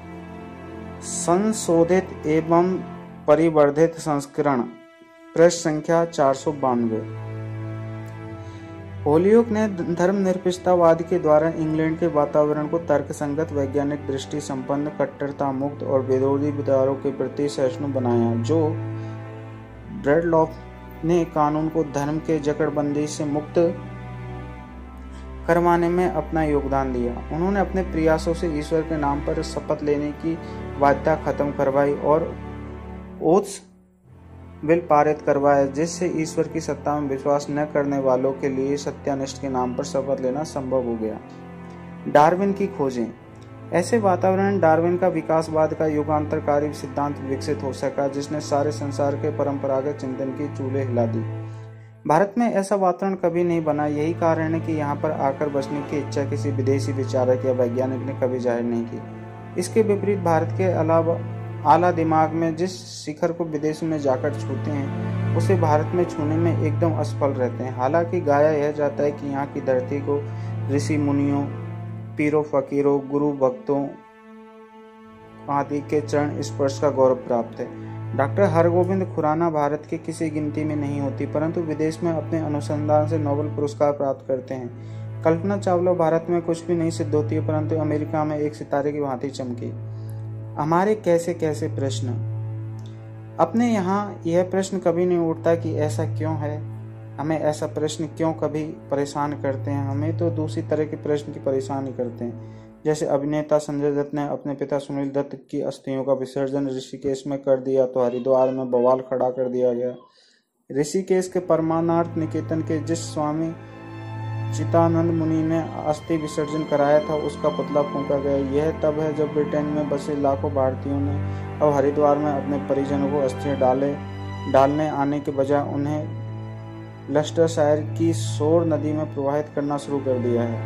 संशोधित एवं परिवर्धित संस्करण, पृष्ठ संख्या चार सौ बानवे। होलीयोग ने धर्मनिरपेक्षतावाद के द्वारा इंग्लैंड के वातावरण को तर्कसंगत, वैज्ञानिक दृष्टि संपन्न, कट्टरता मुक्त और विरोधी विचारों के प्रति सहिष्णु बनाया। जो ब्रैडलॉफ ने कानून को धर्म के जकड़बंदी से मुक्त करवाने में अपना योगदान दिया। उन्होंने अपने प्रयासों से ईश्वर के नाम पर शपथ लेने की बाध्यता खत्म करवाई और ओथ्स बिल पारित करवाया, जिससे ईश्वर की सत्ता में विश्वास न करने वालों के लिए सत्यानिष्ठ के नाम पर शपथ लेना संभव हो गया। डार्विन की खोजें। ऐसे वातावरण डार्विन का विकासवाद का युगांतरकारी सिद्धांत विकसित हो सका, जिसने सारे संसार के परंपरागत चिंतन की चूल्हे हिला दी। भारत में ऐसा वातावरण कभी नहीं बना। यही कारण है कि यहाँ पर आकर बसने की इच्छा किसी विदेशी विचारक या वैज्ञानिक ने कभी जाहिर नहीं की। इसके विपरीत भारत के अलावा आला दिमाग में जिस शिखर को विदेशों में जाकर छूते हैं, उसे भारत में छूने में एकदम असफल रहते हैं। हालांकि गाया यह जाता है कि यहाँ की धरती को ऋषि मुनियों, पीरों, फकीरों, गुरु, भक्तों आदि के चरण स्पर्श का गौरव प्राप्त है। डॉक्टर हरगोविंद खुराना भारत की किसी गिनती में नहीं होती, परंतु विदेश में अपने अनुसंधान से नोबेल पुरस्कार प्राप्त करते हैं। कल्पना चावला भारत में कुछ भी नहीं सिद्ध होती है, परंतु अमेरिका में एक सितारे की भांति चमकी। हमारे कैसे कैसे प्रश्न। अपने यहाँ यह प्रश्न कभी नहीं उठता कि ऐसा क्यों है, हमें ऐसा प्रश्न क्यों कभी परेशान करते हैं। हमें तो दूसरी तरह के प्रश्न की परेशानी करते हैं। जैसे अभिनेता संजय दत्त ने अपने पिता सुनील दत्त की अस्थियों का विसर्जन ऋषिकेश में कर दिया तो हरिद्वार में बवाल खड़ा कर दिया गया। ऋषिकेश के परमानंद निकेतन के जिस स्वामी चितानंद मुनि ने अस्थि विसर्जन कराया था, उसका पुतला फूंका गया। यह तब है जब ब्रिटेन में बसे लाखों भारतीयों ने अब हरिद्वार में अपने परिजनों को अस्थियां डाले डालने आने के बजाय उन्हें लेस्टरशायर की सोर नदी में प्रवाहित करना शुरू कर दिया है।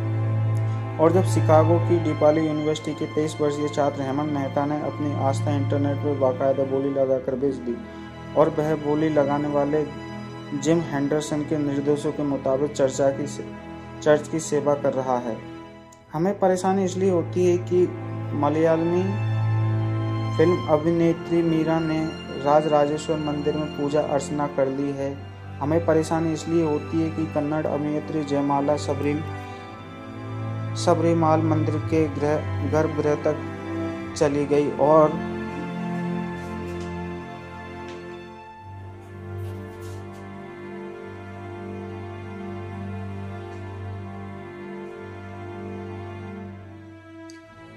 और जब शिकागो की डिपाली यूनिवर्सिटी के तेईस वर्षीय छात्र हेमंत मेहता ने अपनी आस्था इंटरनेट पर बाकायदा बोली लगाकर बेच दी और वह बोली लगाने वाले जिम हेंडरसन के निर्देशों के मुताबिक चर्चा की चर्च की सेवा कर रहा है। हमें परेशानी इसलिए होती है कि मलयालमी फिल्म अभिनेत्री मीरा ने राज राजेश्वर मंदिर में पूजा अर्चना कर ली है। हमें परेशानी इसलिए होती है कि कन्नड़ अभिनेत्री जयमाला सबरी सबरीमाल मंदिर के गृह गर्भगृह तक चली गई और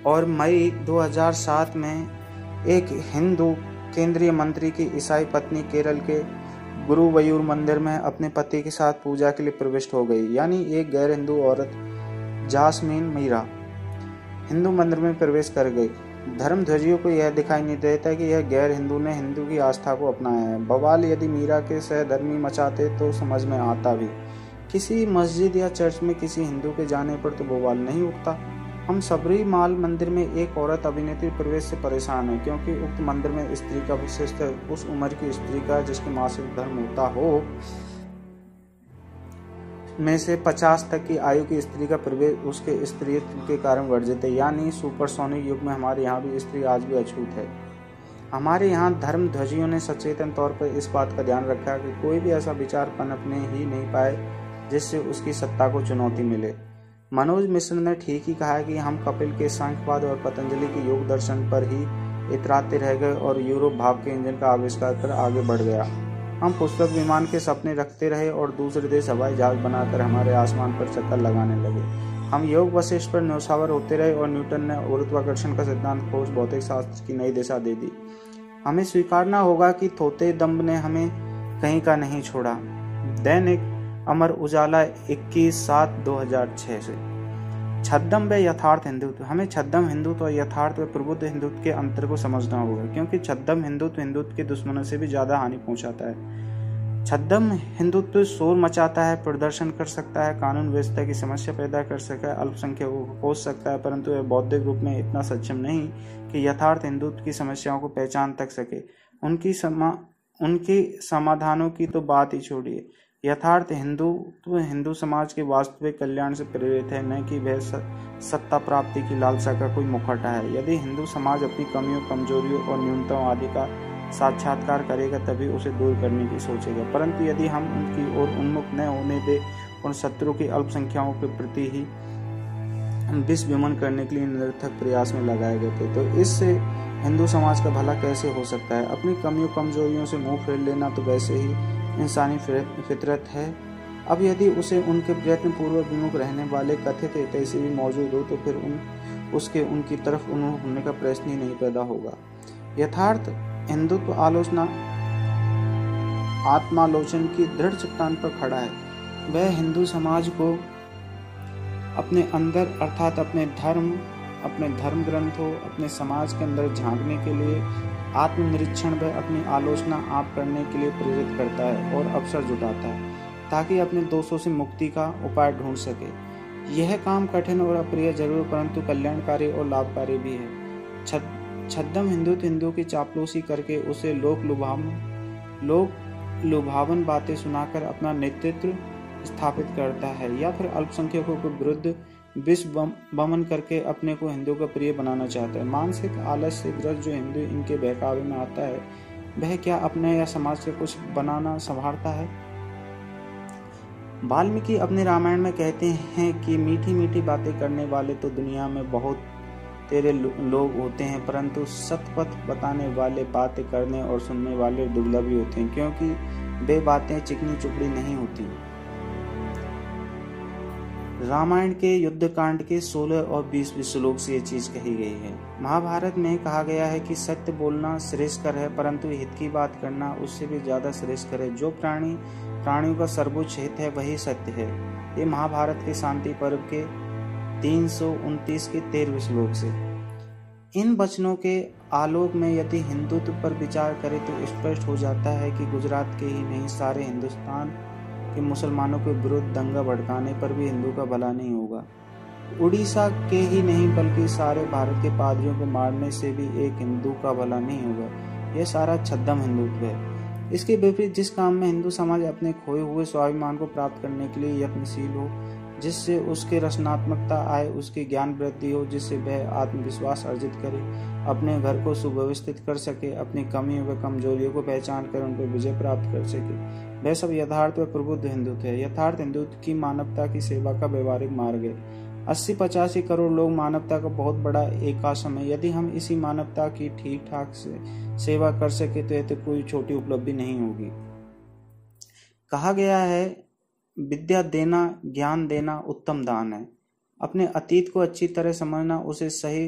और मई दो हज़ार सात में एक हिंदू केंद्रीय मंत्री की ईसाई पत्नी केरल के गुरुवायूर मंदिर में अपने पति के साथ पूजा के लिए प्रविष्ट हो गई। यानी एक गैर हिंदू औरत जास्मीन मीरा हिंदू मंदिर में प्रवेश कर गई। धर्मध्वजियों को यह दिखाई नहीं देता कि यह गैर हिंदू ने हिंदू की आस्था को अपनाया है। बवाल यदि मीरा के सहधर्मी मचाते तो समझ में आता भी। किसी मस्जिद या चर्च में किसी हिंदू के जाने पर तो बवाल नहीं उठता। हम सबरीमाल मंदिर में एक औरत अभिनेत्री प्रवेश से परेशान है, क्योंकि उक्त मंदिर में स्त्री का विशिष्ट उस उम्र की स्त्री का जिसके मासिक धर्म होता हो में से पचास तक की आयु की स्त्री का प्रवेश उसके स्त्रीत्व के कारण वर्जित है। यानी सुपरसोनिक युग में हमारे यहाँ भी स्त्री आज भी अछूत है। हमारे यहाँ धर्म ध्वजियों ने सचेतन तौर पर इस बात का ध्यान रखा कि कोई भी ऐसा विचार पनपने ही नहीं पाए जिससे उसकी सत्ता को चुनौती मिले। मनोज मिश्र ने ठीक ही कहा है कि हम कपिल के सांख्यवाद और पतंजलि के योग दर्शन पर ही इतराते रह गए और यूरोप भाव के इंजन का आविष्कार कर आगे बढ़ गया। हम पुष्पक विमान के सपने रखते रहे और दूसरे देश हवाई जहाज बनाकर हमारे आसमान पर चक्कर लगाने लगे। हम योग वशिष्ठ पर न्यौछावर होते रहे और न्यूटन ने गुरुत्वाकर्षण का सिद्धांत खोज भौतिक शास्त्र की नई दिशा दे दी। हमें स्वीकारना होगा कि थोते दम्ब ने हमें कहीं का नहीं छोड़ा। दैनिक अमर उजाला इक्कीस सात दो हजार छह से। छद्म व यथार्थ हिंदुत्व। हमें छद्म हिंदुत्व और यथार्थ व प्रबुद्ध हिंदुत्व के अंतर को समझना होगा, क्योंकि छद्म हिंदुत्व हिंदुत्व के दुश्मनों से भी ज्यादा हानि पहुंचाता है। छद्म हिंदुत्व शोर मचाता है, प्रदर्शन कर सकता है, कानून व्यवस्था की समस्या पैदा कर सकता है, अल्पसंख्यकों को कोस सकता है, परंतु वह बौद्धिक रूप में इतना सक्षम नहीं कि यथार्थ हिंदुत्व की समस्याओं को पहचान तक सके। उनकी समा उनकी समाधानों की तो बात ही छोड़िए। यथार्थ हिंदुत्व हिंदू समाज के वास्तविक कल्याण से प्रेरित है, न कि वह सत्ता प्राप्ति की लालसा का कोई मुखौटा है। यदि हिंदू समाज अपनी कमियों, कमजोरियों और न्यूनतम आदि का साक्षात्कार करेगा तभी उसे दूर करने की सोचेगा, परंतु यदि हम उनकी ओर उन्मुख न होने दे और शत्रु की अल्पसंख्याओं के प्रति ही विष विमन करने के लिए निरर्थक प्रयास में लगाए गए थे, तो इससे हिंदू समाज का भला कैसे हो सकता है। अपनी कमियों कमजोरियों से मुंह फेर लेना तो वैसे ही इंसानी फितरत है। अब यदि उसे उनके प्रयत्न पूर्वक विमुख रहने वाले कथित हितैषी भी मौजूद हो तो फिर उन उसके उनकी तरफ उन्मुख होने का प्रश्न ही नहीं पैदा होगा। यथार्थ हिंदुत्व आलोचना आत्मालोचन की दृढ़ चट्टान पर खड़ा है। वह हिंदू समाज को अपने अंदर अर्थात अपने धर्म अपने धर्म ग्रंथों अपने समाज के अंदर झांकने के लिए आत्मनिरीक्षण व अपनी आलोचना आप करने के लिए प्रेरित करता है और अवसर जुटाता है ताकि अपने दोषों से मुक्ति का उपाय ढूंढ सके। यह काम कठिन और अप्रिय जरूर परंतु कल्याणकारी और लाभकारी भी है। छद्म हिंदुत्व हिंदू की चापलूसी करके उसे लोक लुभावन लोक लुभावन बातें सुनाकर अपना नेतृत्व स्थापित करता है, या फिर अल्पसंख्यकों के विरुद्ध विष बमन करके अपने को हिंदू का प्रिय बनाना चाहता है। मानसिक आलस्य से ग्रस्त जो हिंदू इनके बहकावे में आता है वह क्या अपने या समाज से कुछ बनाना संभालता है। वाल्मीकि अपने रामायण में कहते हैं कि मीठी मीठी बातें करने वाले तो दुनिया में बहुत तेरे लोग होते हैं, परंतु सतपथ बताने वाले, बातें करने और सुनने वाले दुर्लभ ही होते हैं, क्योंकि वे बातें चिकनी चुपड़ी नहीं होती। रामायण के युद्धकांड के सोलह और बीसवें श्लोक से ये चीज कही गई है। महाभारत में कहा गया है कि सत्य बोलना श्रेष्ठकर है, परंतु हित की बात करना उससे भी ज्यादा श्रेष्ठकर है। जो प्राणी प्राणियों का सर्वोच्च हित है वही सत्य है। ये महाभारत के शांति पर्व के तीन सौ उनतीस के तेरहवें श्लोक से। इन वचनों के आलोक में यदि हिंदुत्व पर विचार करें तो स्पष्ट हो जाता है कि गुजरात के ही नहीं सारे हिंदुस्तान के मुसलमानों के विरुद्ध दंगा भड़काने पर भी हिंदू का भला नहीं होगा। उड़ीसा के ही नहीं बल्कि सारे भारत के पादरियों को मारने से भी एक हिंदू का भला नहीं होगा। यह सारा छद्म हिंदुत्व है। इसके विपरीत जिस काम में हिंदू समाज अपने खोए हुए स्वाभिमान को प्राप्त करने के लिए यत्नशील हो, जिससे उसके रचनात्मकता आए, उसकी ज्ञान वृद्धि हो, जिससे वह आत्मविश्वास अर्जित करे, अपने घर को सुव्यवस्थित कर सके, अपनी कमियों व कमजोरियों को पहचान कर उन पर विजय प्राप्त कर सके, वह सब यथार्थ व प्रबुद्ध हिंदुत्व है। यथार्थ हिंदुत्व की मानवता की सेवा का व्यवहारिक मार्ग है। अस्सी पचासी करोड़ लोग मानवता का बहुत बड़ा एकाश्रम है। यदि हम इसी मानवता की ठीक ठाक से सेवा कर सके तो यह तो कोई छोटी उपलब्धि नहीं होगी। कहा गया है विद्या देना, ज्ञान देना उत्तम दान है। अपने अतीत को अच्छी तरह समझना, उसे सही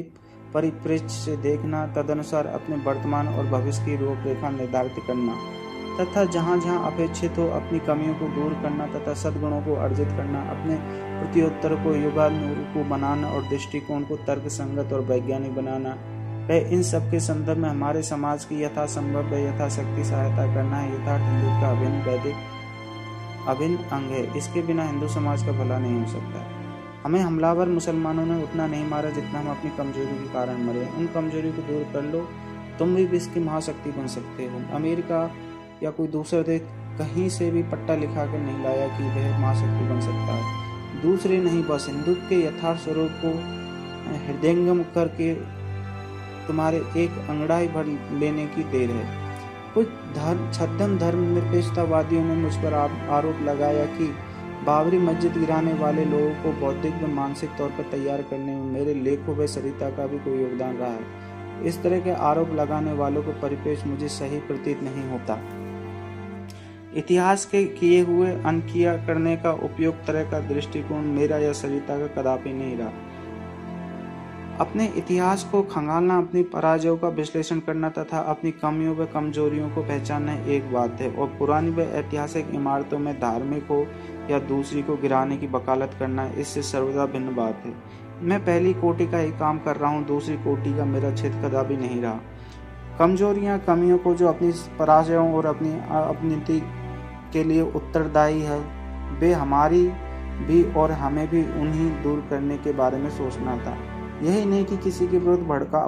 परिप्रेक्ष्य से देखना, तदनुसार अपने वर्तमान और भविष्य की रूपरेखा निर्धारित करना तथा जहाँ जहाँ अपेक्षित हो अपनी कमियों को दूर करना तथा सद्गुणों को अर्जित करना, अपने प्रत्युत्तर को युगानुरूप बनाना और दृष्टिकोण को तर्क संगत और वैज्ञानिक बनाना वह इन सब के संदर्भ में हमारे समाज की यथासंभव व यथाशक्ति सहायता करना है यथार्थ हिंदू का अभिन्न वैदिक अभिन्न अंग है। इसके बिना हिंदू समाज का भला नहीं हो सकता। हमें हमलावर मुसलमानों ने उतना नहीं मारा जितना हम अपनी कमजोरी के कारण मरे। उन कमजोरी को दूर कर लो, तुम भी विश्व की महाशक्ति बन सकते हो। अमेरिका या कोई दूसरा देश कहीं से भी पट्टा लिखा कर नहीं लाया कि वह महाशक्ति बन सकता है। दूसरे नहीं, बस हिंदुत्व के यथार्थ स्वरूप को हृदयंगम करके तुम्हारे एक अंगड़ाई भर लेने की देर है। कुछ धर्म छद्म धर्म निरपेक्षतावादियों ने मुझ पर आरोप लगाया कि बाबरी मस्जिद गिराने वाले लोगों को बौद्धिक व मानसिक तौर पर तैयार करने में मेरे लेखों व सरिता का भी कोई योगदान रहा है। इस तरह के आरोप लगाने वालों को परिपेक्ष मुझे सही प्रतीत नहीं होता। इतिहास के किए हुए अनकिया करने का उपयुक्त तरह का दृष्टिकोण मेरा या सरिता का कदापि नहीं रहा। अपने इतिहास को खंगालना, अपनी पराजयों का विश्लेषण करना तथा अपनी कमियों व कमजोरियों को पहचानना एक बात है और पुरानी व ऐतिहासिक इमारतों में धार्मिक हो या दूसरी को गिराने की वकालत करना इससे सर्वदा भिन्न बात है। मैं पहली कोटि का ही काम कर रहा हूँ, दूसरी कोटि का मेरा क्षेत्र कदापि नहीं रहा। कमजोरियाँ, कमियों को जो अपनी पराजयों और अपनी अपनीति के लिए उत्तरदायी है वे हमारी भी और हमें भी उन्हीं दूर करने के बारे में सोचना था। यही नहीं कि किसी के विरुद्ध भड़का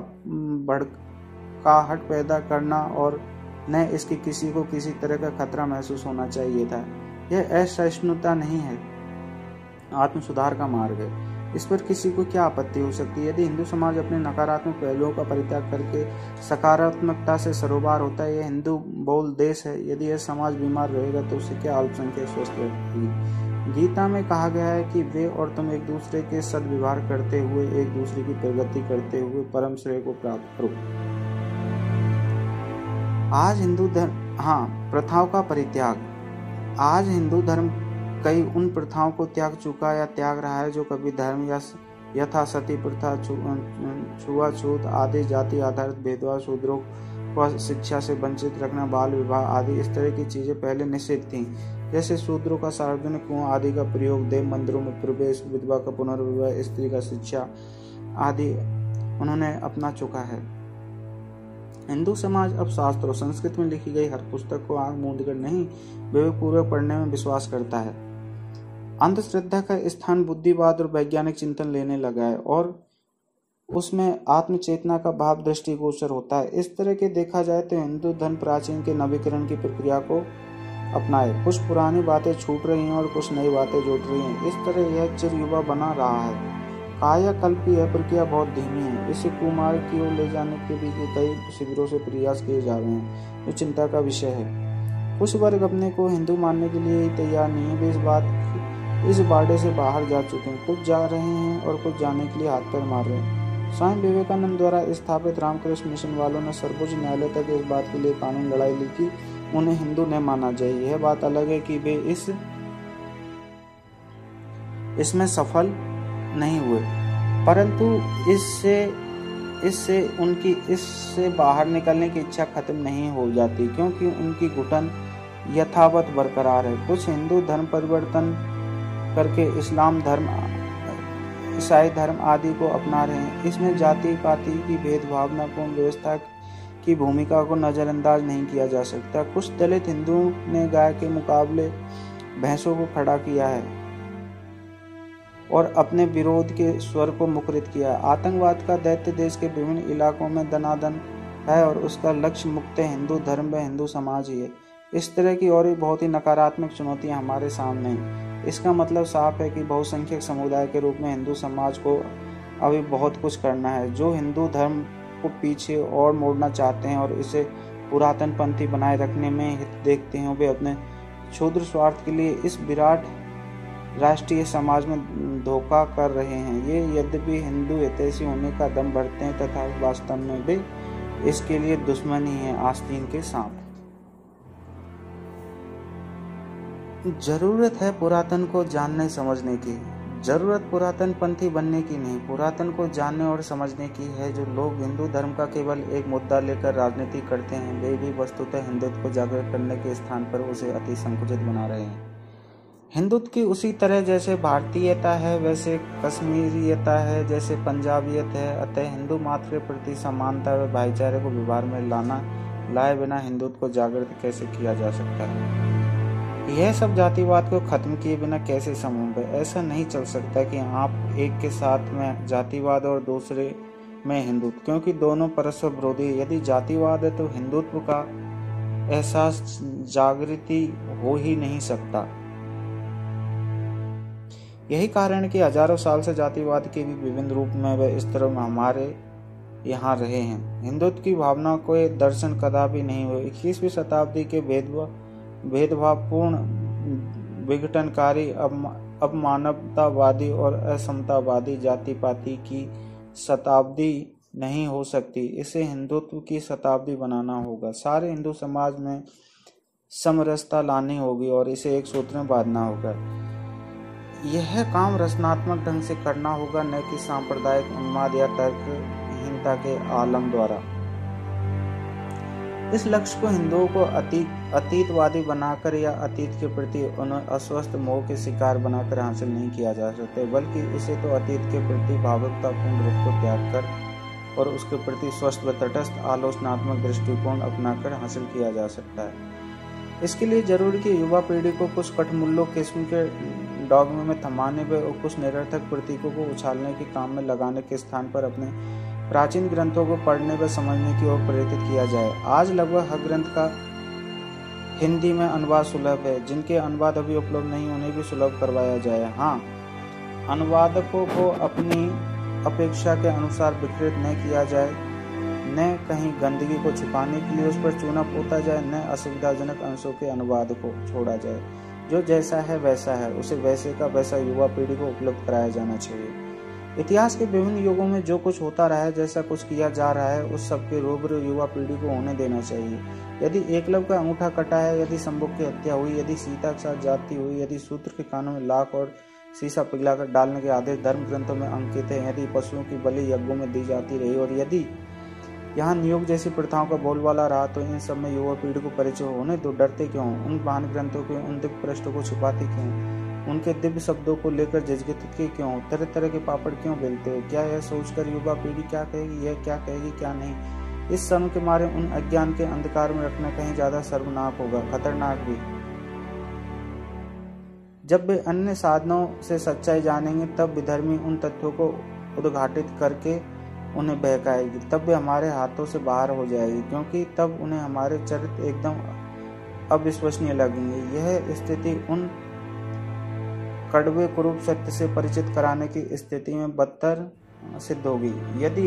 भड़काहट पैदा करना और न इसके किसी को किसी तरह का खतरा महसूस होना चाहिए था। यह असहिष्णुता नहीं है, आत्म सुधार का मार्ग है। इस पर किसी को क्या आपत्ति हो सकती है? यदि हिंदू समाज अपने नकारात्मक पहलुओं का परित्याग करके सकारात्मकता से सरोबार होता है, यह हिंदू बहुल देश है। यदि यह समाज बीमार रहेगा तो उसे क्या अल्पसंख्यक स्वस्थ रहेगी? गीता में कहा गया है कि वे और तुम एक दूसरे के सद्व्यवहार करते हुए एक दूसरे की प्रगति करते हुए परम श्रेय को प्राप्त करो। आज हिंदू धर्म हाँ प्रथाओं का परित्याग। आज हिंदू धर्म कई उन प्रथाओं को त्याग चुका या त्याग रहा है जो कभी धर्म या यथा सती प्रथा, छुआछूत आदि, जाति आधारित भेदभाव, शूद्रों को शिक्षा से वंचित रखना, बाल विवाह आदि इस तरह की चीजें पहले निषिद्ध थीं। जैसे शूद्रों का सार्वजनिक कुआं आदि का प्रयोग, देव मंदिरों में प्रवेश, विधवा का पुनर्विवाह, स्त्री का शिक्षा आदि उन्होंने अपना चुका है। हिंदू समाज अब शास्त्रों संस्कृत में लिखी गई हर पुस्तक को आंख मूंद कर नहीं विवेकपूर्वक पढ़ने में विश्वास करता है। अंधश्रद्धा का स्थान बुद्धिवाद और वैज्ञानिक चिंतन लेने लगा है और उसमें आत्मचेतना का भाव दृष्टिगोचर होता है। इस तरह के देखा जाए तो हिंदू धर्म प्राचीन के नवीकरण की प्रक्रिया को अपनाए। कुछ पुरानी बातें छूट रही हैं और कुछ नई बातें जुड़ रही हैं। इस तरह यह चिर युवा बना रहा है। कायाकल्प की यह प्रक्रिया बहुत धीमी है। इसे कुमार की ओर ले जाने के लिए कई शिविरों से प्रयास किए जा रहे हैं, जो चिंता का विषय है। कुछ वर्ग अपने को हिंदू मानने के लिए ही तैयार नहीं है। वे इस बात इस बाड़े से बाहर जा चुके हैं। कुछ जा रहे हैं और कुछ जाने के लिए हाथ पैर मार रहे हैं। स्वामी विवेकानंद द्वारा स्थापित रामकृष्ण मिशन वालों ने सर्वोच्च न्यायालय तक इस बात के लिए कानून लड़ाई ली कि उन्हें हिंदू नहीं माना जाए। यह बात अलग है कि वे इस इसमें सफल नहीं हुए, परंतु इससे इससे उनकी इससे बाहर निकलने की इच्छा खत्म नहीं हो जाती, क्योंकि उनकी घुटन यथावत बरकरार है। कुछ हिंदू धर्म परिवर्तन करके इस्लाम धर्म, ईसाई धर्म आदि को अपना रहे हैं। इसमें जाति पाति की भेदभावनापूर्ण व्यवस्था की भूमिका को नजरअंदाज नहीं किया जा सकता। कुछ दलित हिंदुओं ने गाय के मुकाबले भैंसों को खड़ा किया है और अपने विरोध के स्वर को मुखरित किया। आतंकवाद का दैत्य देश के विभिन्न इलाकों में दनादन है और उसका लक्ष्य मुक्त हिंदू धर्म व हिंदू समाज ही है। इस तरह की और भी बहुत ही नकारात्मक चुनौतियां हमारे सामने हैं। इसका मतलब साफ है कि बहुसंख्यक समुदाय के रूप में हिंदू समाज को अभी बहुत कुछ करना है। जो हिंदू धर्म को पीछे और मोड़ना चाहते हैं और इसे पुरातन पंथी बनाए रखने में हित देखते हैं, वे अपने क्षुद्र स्वार्थ के लिए इस विराट राष्ट्रीय समाज में धोखा कर रहे हैं। ये यद्यपि हिंदू हितैषी होने का दम भरते हैं, तथा वास्तव में वे इसके लिए दुश्मन ही हैं, आस्तीन के सांप। जरूरत है पुरातन को जानने समझने की। जरूरत पुरातन पंथी बनने की नहीं, पुरातन को जानने और समझने की है। जो लोग हिंदू धर्म का केवल एक मुद्दा लेकर राजनीति करते हैं, वे भी वस्तुतः हिंदुत्व को जागृत करने के स्थान पर उसे अति संकुचित बना रहे हैं। हिंदुत्व की उसी तरह जैसे भारतीयता है, वैसे कश्मीरियता है, जैसे पंजाबियत है। अतः हिंदू मात्र के प्रति समानता व भाईचारे को व्यवहार में लाना लाए बिना हिंदुत्व को जागृत कैसे किया जा सकता है? यह सब जातिवाद को खत्म किए बिना कैसे संभव है? ऐसा नहीं चल सकता कि आप एक के साथ में जातिवाद और दूसरे में हिंदुत्व, क्योंकि दोनों परस्पर विरोधी है। यदि जातिवाद है तो हिंदुत्व का एहसास जागृति हो ही नहीं सकता। यही कारण है कि हजारों साल से जातिवाद के भी विभिन्न रूप में व स्तरों में हमारे यहाँ रहे हैं। हिंदुत्व की भावना कोई दर्शन कदापि नहीं हुए। इक्कीसवीं शताब्दी के भेदभाव भेदभावपूर्ण, विघटनकारी, अपमानवतावादी और असमतावादी जाति पाति की शताब्दी नहीं हो सकती। इसे हिंदुत्व की शताब्दी बनाना होगा। सारे हिंदू समाज में समरसता लानी होगी और इसे एक सूत्र में बांधना होगा। यह काम रचनात्मक ढंग से करना होगा, न कि सांप्रदायिक उन्माद या तर्कहीनता के आलम द्वारा। इस लक्ष्य को हिंदुओं को अतीत अतीतवादी बनाकर या अतीत के प्रति उन्हें अस्वस्थ मोह के शिकार बनाकर हासिल नहीं किया जा सकता, बल्कि इसे तो अतीत के प्रति भावुकतापूर्ण रूप को त्याग कर और उसके प्रति स्वस्थ व तटस्थ आलोचनात्मक दृष्टिकोण अपनाकर हासिल किया जा सकता है। इसके लिए जरूरी कि युवा पीढ़ी को कुछ कठमुल्लों किस्म के डॉगमे में थमाने व कुछ निरर्थक प्रतीकों को उछालने के काम में लगाने के स्थान पर अपने प्राचीन ग्रंथों को पढ़ने व समझने की ओर प्रेरित किया जाए। आज लगभग हर ग्रंथ का हिंदी में अनुवाद सुलभ है। जिनके अनुवाद अभी उपलब्ध नहीं उन्हें भी सुलभ करवाया जाए। हाँ, अनुवादकों को अपनी अपेक्षा के अनुसार विकृत न किया जाए, न कहीं गंदगी को छुपाने के लिए उस पर चूना पोता जाए, न असुविधाजनक अंशों के अनुवाद को छोड़ा जाए। जो जैसा है वैसा है, उसे वैसे का वैसा युवा पीढ़ी को उपलब्ध कराया जाना चाहिए। इतिहास के विभिन्न युगों में जो कुछ होता रहा है, जैसा कुछ किया जा रहा है, उस सब के रूबरू युवा पीढ़ी को होने देना चाहिए। यदि एकलव्य का अंगूठा कटा है, यदि संभोग की हत्या हुई, यदि सीता के साथ जाति हुई, यदि सूत्र के कानों में लाख और शीशा पिघलाकर डालने के आदेश धर्म ग्रंथों में अंकित है, यदि पशुओं की बलि यज्ञों में दी जाती रही और यदि यहाँ नियोग जैसी प्रथाओं का बोलबाला रहा, तो इन सब में युवा पीढ़ी को परिचय होने तो डरते क्यों? उन महान ग्रंथों के उन दिव्य पृष्ठों को छुपाते क्यों? उनके दिव्य शब्दों को लेकर झिझकते क्यों? तरह तरह के पापड़ क्यों बेलते हो? क्या यह सोचकर युवा पीढ़ी क्या कहेगी, यह क्या कहेगी, क्या नहीं? इस शर्म के मारे उन अज्ञान के अंधकार में रखना कहीं ज्यादा शर्मनाक होगा, खतरनाक भी। जब वे अन्य साधनों से सच्चाई जानेंगे, तब विधर्मी उन तथ्यों को उद्घाटित करके उन्हें बहकाएगी। तब वे हमारे हाथों से बाहर हो जाएगी, क्योंकि तब उन्हें हमारे चरित्र एकदम अविश्वसनीय लगेंगे। यह स्थिति उन कड़वे कुरूप सत्य से परिचित कराने की स्थिति में बदतर सिद्ध होगी। यदि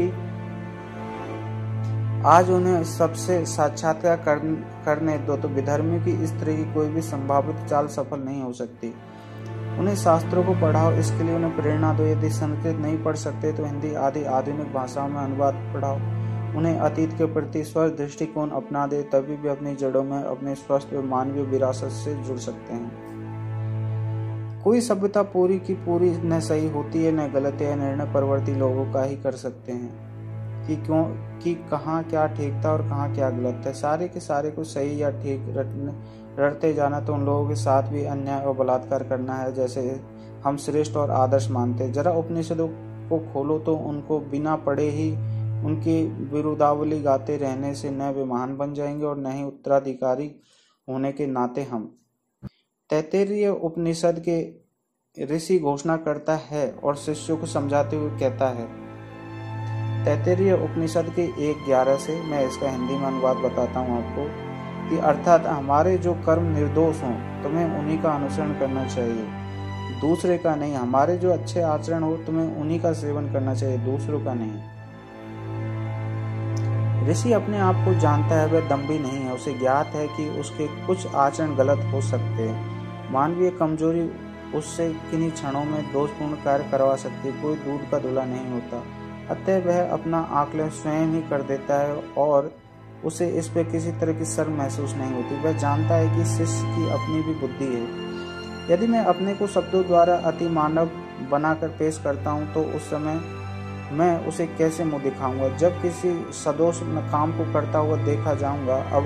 आज उन्हें सबसे साक्षात्कार कर, करने दो तो विधर्मी की इस तरह की कोई भी संभावित चाल सफल नहीं हो सकती। उन्हें शास्त्रों को पढ़ाओ, इसके लिए उन्हें प्रेरणा दो। यदि संस्कृत नहीं पढ़ सकते तो हिंदी आदि आधुनिक भाषाओं में अनुवाद पढ़ाओ। उन्हें अतीत के प्रति स्वस्थ दृष्टिकोण अपना दे, तभी भी अपनी जड़ों में अपने स्वस्थ व मानवीय विरासत से जुड़ सकते हैं। कोई सभ्यता पूरी की पूरी न सही होती है न गलत है। निर्णय परवर्ती लोगों का ही कर सकते हैं कि क्यों कि कहाँ क्या ठीक था और कहाँ क्या गलत है। सारे के सारे को सही या ठीक रटने रटते जाना तो उन लोगों के साथ भी अन्याय और बलात्कार करना है, जैसे हम श्रेष्ठ और आदर्श मानते। जरा उपनिषदों को खोलो तो उनको बिना पढ़े ही उनकी विरुद्धावली गाते रहने से न वे महान बन जाएंगे और न ही उत्तराधिकारी होने के नाते हम। तैत्तिरीय उपनिषद के ऋषि घोषणा करता है और शिष्यों को समझाते हुए कहता है। तैत्तिरीय उपनिषद के एक ग्यारह से मैं इसका हिंदी में अनुवाद बताता हूँ आपको कि अर्थात हमारे जो कर्म निर्दोष हों तुम्हें उन्हीं का अनुसरण करना चाहिए, दूसरे का नहीं। हमारे जो अच्छे आचरण हो तुम्हें उन्हीं का सेवन करना चाहिए, दूसरों का नहीं। ऋषि अपने आप को जानता है, वह दम्भी नहीं है। उसे ज्ञात है कि उसके कुछ आचरण गलत हो सकते हैं। मानवीय कमजोरी उससे किन्हीं क्षणों में दोषपूर्ण कार्य करवा सकती है। कोई दूध का धुला नहीं होता, अतः वह अपना आकलन स्वयं ही कर देता है और उसे इस पर किसी तरह की शर्म महसूस नहीं होती। वह जानता है कि शिष्य की अपनी भी बुद्धि है। यदि मैं अपने को शब्दों द्वारा अति मानव बनाकर पेश करता हूँ तो उस समय मैं उसे कैसे मुंह दिखाऊंगा। जब किसी सदोष काम को करता हुआ देखा जाऊंगा, अब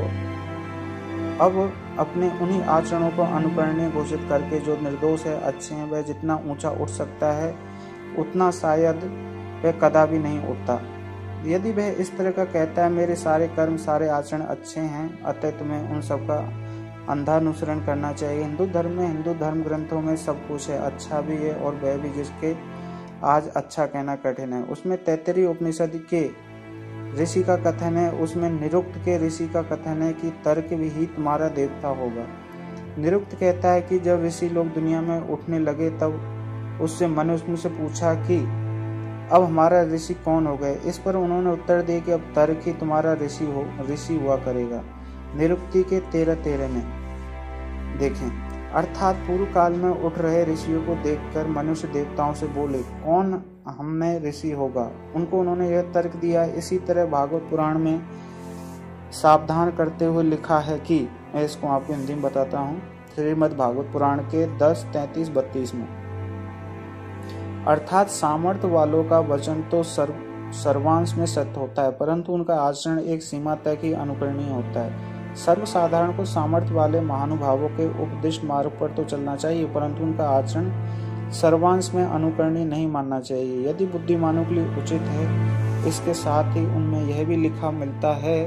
अब अपने उन्हीं आचरणों को अनुकरणीय घोषित करके जो निर्दोष है, अच्छे हैं, वह जितना ऊंचा उठ सकता है उतना शायद वह कदापि नहीं उठता। यदि वह इस तरह का कहता है, मेरे सारे कर्म सारे आचरण अच्छे हैं, अतः तुम्हें उन सबका अंधानुसरण करना चाहिए। हिंदू धर्म में, हिंदू धर्म ग्रंथों में सब कुछ है, अच्छा भी है और वह भी जिसके आज अच्छा कहना कठिन है। उसमें तैत्तरीय उपनिषद के ऋषि का कथन है, उसमें निरुक्त के ऋषि का कथन है कि तर्क भी ही तुम्हारा देवता होगा। निरुक्त कहता है कि जब ऋषि लोग दुनिया में उठने लगे तब उससे मनुष्य से पूछा कि अब हमारा ऋषि कौन हो गए। इस पर उन्होंने उत्तर दिया कि अब तर्क ही तुम्हारा ऋषि हो ऋषि हुआ करेगा। निरुक्ति के तेरह तेरह में देखें, अर्थात पूर्व काल में उठ रहे ऋषियों को देखकर मनुष्य देवताओं से बोले, कौन हमें ऋषि होगा। उनको उन्होंने यह तर्क दिया। इसी तरह भागवत पुराण में सावधान करते हुए लिखा है कि, मैं इसको आपको हिंदी में बताता हूँ, श्रीमद् भागवत पुराण के दस तैंतीस बत्तीस में, अर्थात सामर्थ्य वालों का वचन तो सर्व सर्वांश में सत्य होता है, परंतु उनका आचरण एक सीमा तक ही अनुकरणीय होता है। सर्वसाधारण को सामर्थ्य वाले महानुभावों के उपदिष्ट मार्ग पर तो चलना चाहिए, परंतु उनका आचरण सर्वांश में अनुकरणीय नहीं मानना चाहिए। यदि बुद्धिमानों के लिए उचित है, इसके साथ ही उनमें यह भी लिखा मिलता है,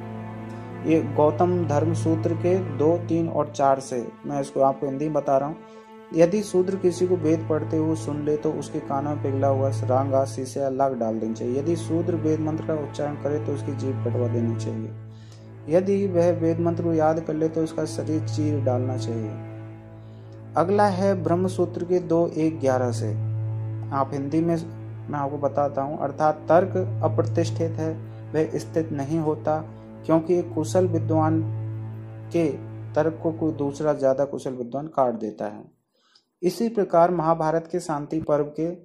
ये गौतम धर्म सूत्र के दो तीन और चार से, मैं इसको आपको हिंदी में बता रहा हूँ। यदि शूद्र किसी को वेद पढ़ते हुए सुन ले तो उसके कानों में पिघला हुआ रांगा शीशे लाख डाल देनी चाहिए। यदि शूद्र वेद मंत्र का उच्चारण करे तो उसकी जीभ कटवा देनी चाहिए। यदि वह वेद मंत्र को याद कर ले तो उसका शरीर चीर डालना चाहिए। अगला है ब्रह्म सूत्र के दो एक ग्यारह से, आप हिंदी में मैं आपको बताता हूँ, अर्थात तर्क अप्रतिष्ठित है, वह स्थित नहीं होता, क्योंकि एक कुशल विद्वान के तर्क को कोई दूसरा ज्यादा कुशल विद्वान काट देता है। इसी प्रकार महाभारत के शांति पर्व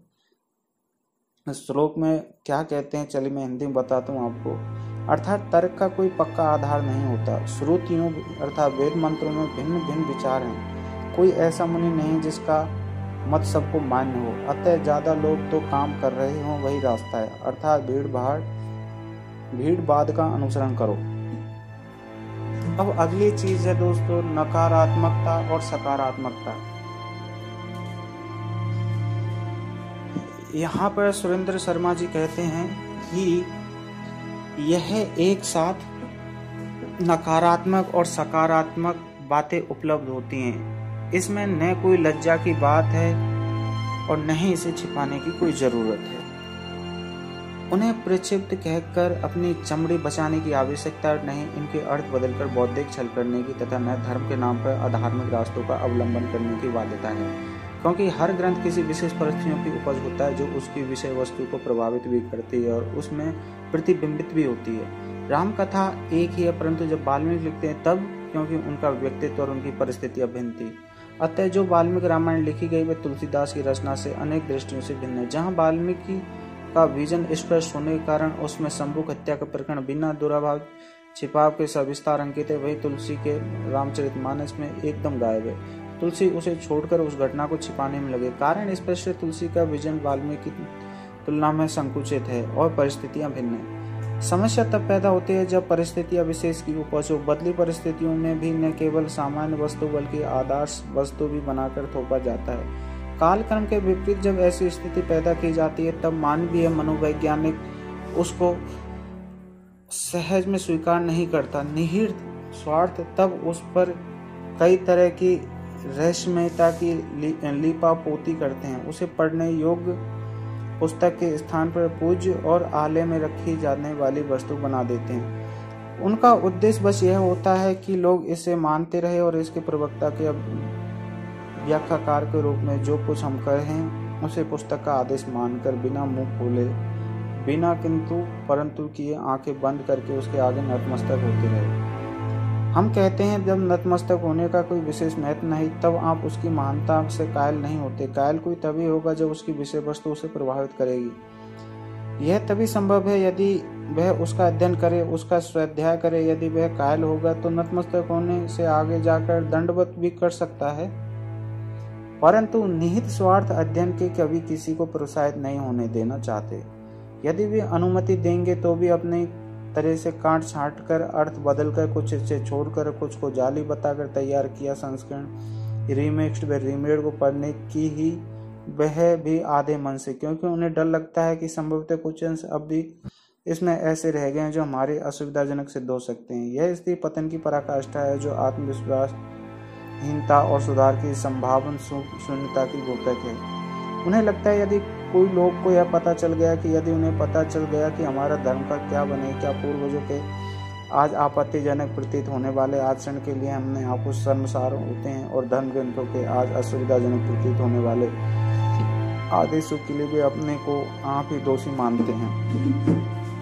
के श्लोक में क्या कहते हैं, चलिए मैं हिंदी में बताता हूँ आपको। अर्थात तर्क का कोई पक्का आधार नहीं होता। श्रुतियों अर्थात वेद मंत्रों में भिन्न भिन्न विचार हैं। कोई ऐसा मुनि नहीं जिसका मत सबको मान्य हो, अतः ज्यादा लोग तो काम कर रहे हों वही रास्ता है, अर्थात भीड़ भाड़ भीड़ बाद का अनुसरण करो। अब अगली चीज है दोस्तों, नकारात्मकता और सकारात्मकता। यहाँ पर सुरेंद्र शर्मा जी कहते हैं कि यह एक साथ नकारात्मक और सकारात्मक बातें उपलब्ध होती हैं। इसमें न कोई लज्जा की बात है और न ही इसे छिपाने की कोई जरूरत है। उन्हें प्रक्षिप्त कहकर अपनी चमड़ी बचाने की आवश्यकता नहीं, इनके अर्थ बदलकर बौद्धिक छल करने की तथा न धर्म के नाम पर अधार्मिक रास्तों का अवलंबन करने की बाध्यता है, क्योंकि हर ग्रंथ किसी विशेष परिस्थितियों की उपज होता है जो उसकी विषय वस्तु को प्रभावित भी करती है और उसमें प्रतिबिंबित भी होती है। राम कथा एक ही है, परंतु जब वाल्मीकि लिखते हैं तब, क्योंकि उनका व्यक्तित्व और उनकी परिस्थितियां भिन्न थी। अतः जो वाल्मीकि रामायण लिखी गई वह तुलसीदास की रचना से अनेक दृष्टियों से भिन्न है। जहाँ वाल्मीकि का विजन स्पष्ट होने के कारण उसमें शंभुक हत्या का प्रकरण बिना दुराभाव छिपाव के सविस्तार अंकित है, वही तुलसी के रामचरितमानस में एकदम गायब है। तुलसी उसे छोड़कर उस घटना को छिपाने में लगे। कारण स्पष्ट है, तुलसी का विजन वाल्मीकि की तुलना में संकुचित है और परिस्थितियां भिन्न है। समस्या तब पैदा होती है जब परिस्थितियां विशेष की उपज हो। बदली परिस्थितियों में भी न केवल सामान्य वस्तु बल्कि आदर्श वस्तु भी बनाकर थोपा जाता है। कालक्रम के विपरीत जब ऐसी स्थिति पैदा की जाती है तब मानवीय मनोवैज्ञानिक उसको सहज में स्वीकार नहीं करता। निहित स्वार्थ तब उस पर कई तरह की रहस्यमयता की लीपापोती करते हैं। उसे पढ़ने योग्य पुस्तक के स्थान पर पूज्य और आले में रखी जाने वाली वस्तु बना देते हैं। उनका उद्देश्य बस यह होता है कि लोग इसे मानते रहे और इसके प्रवक्ता के व्याख्याकार के रूप में जो कुछ हम कहें उसे पुस्तक का आदेश मानकर बिना मुंह खोले, बिना किंतु परंतु किए आंखें बंद करके उसके आगे नतमस्तक होते रहे। हम कहते हैं जब नतमस्तक होने का कोई विशेष महत्व नहीं तब आप उसकी महानता से कायल नहीं होते। कायल कोई तभी होगा जब उसकी विषय वस्तु उसे प्रभावित करेगी। यह तभी संभव है यदि वह उसका अध्ययन करे, उसका स्वाध्याय करे। यदि वह कायल होगा तो नतमस्तक होने से आगे जाकर दंडवत भी कर सकता है। परंतु निहित स्वार्थ अध्ययन के कभी किसी को प्रोत्साहित नहीं होने देना चाहते। यदि वे अनुमति देंगे तो भी अपने तरह से काट छांट कर, अर्थ बदलकर, कुछ से छोड़कर, कुछ को जाली बताकर तैयार किया संस्करण रीमिक्स्ड व रीमेड को पढ़ने की ही वह भी आधे मन से, क्योंकि उन्हें डर लगता है कि संभवतः कुछ अंश अब भी इसमें ऐसे रह गए हैं जो हमारे असुविधाजनक सिद्ध हो सकते हैं। यह स्थिति पतन की पराकाष्ठा है जो आत्मविश्वासहीनता और सुधार की संभावना शून्यता की घोषक है। उन्हें लगता है यदि कोई लोग को यह पता चल गया कि यदि उन्हें पता चल गया कि हमारा धर्म का क्या बने, क्या पूर्वजों के आज आपत्तिजनक प्रतीत होने वाले आचरण के लिए हमने आपको शर्मसार होते हैं और धर्म ग्रंथों के आज असुविधाजनक प्रतीत होने वाले आदेशों के लिए वे अपने को आप ही दोषी मानते हैं।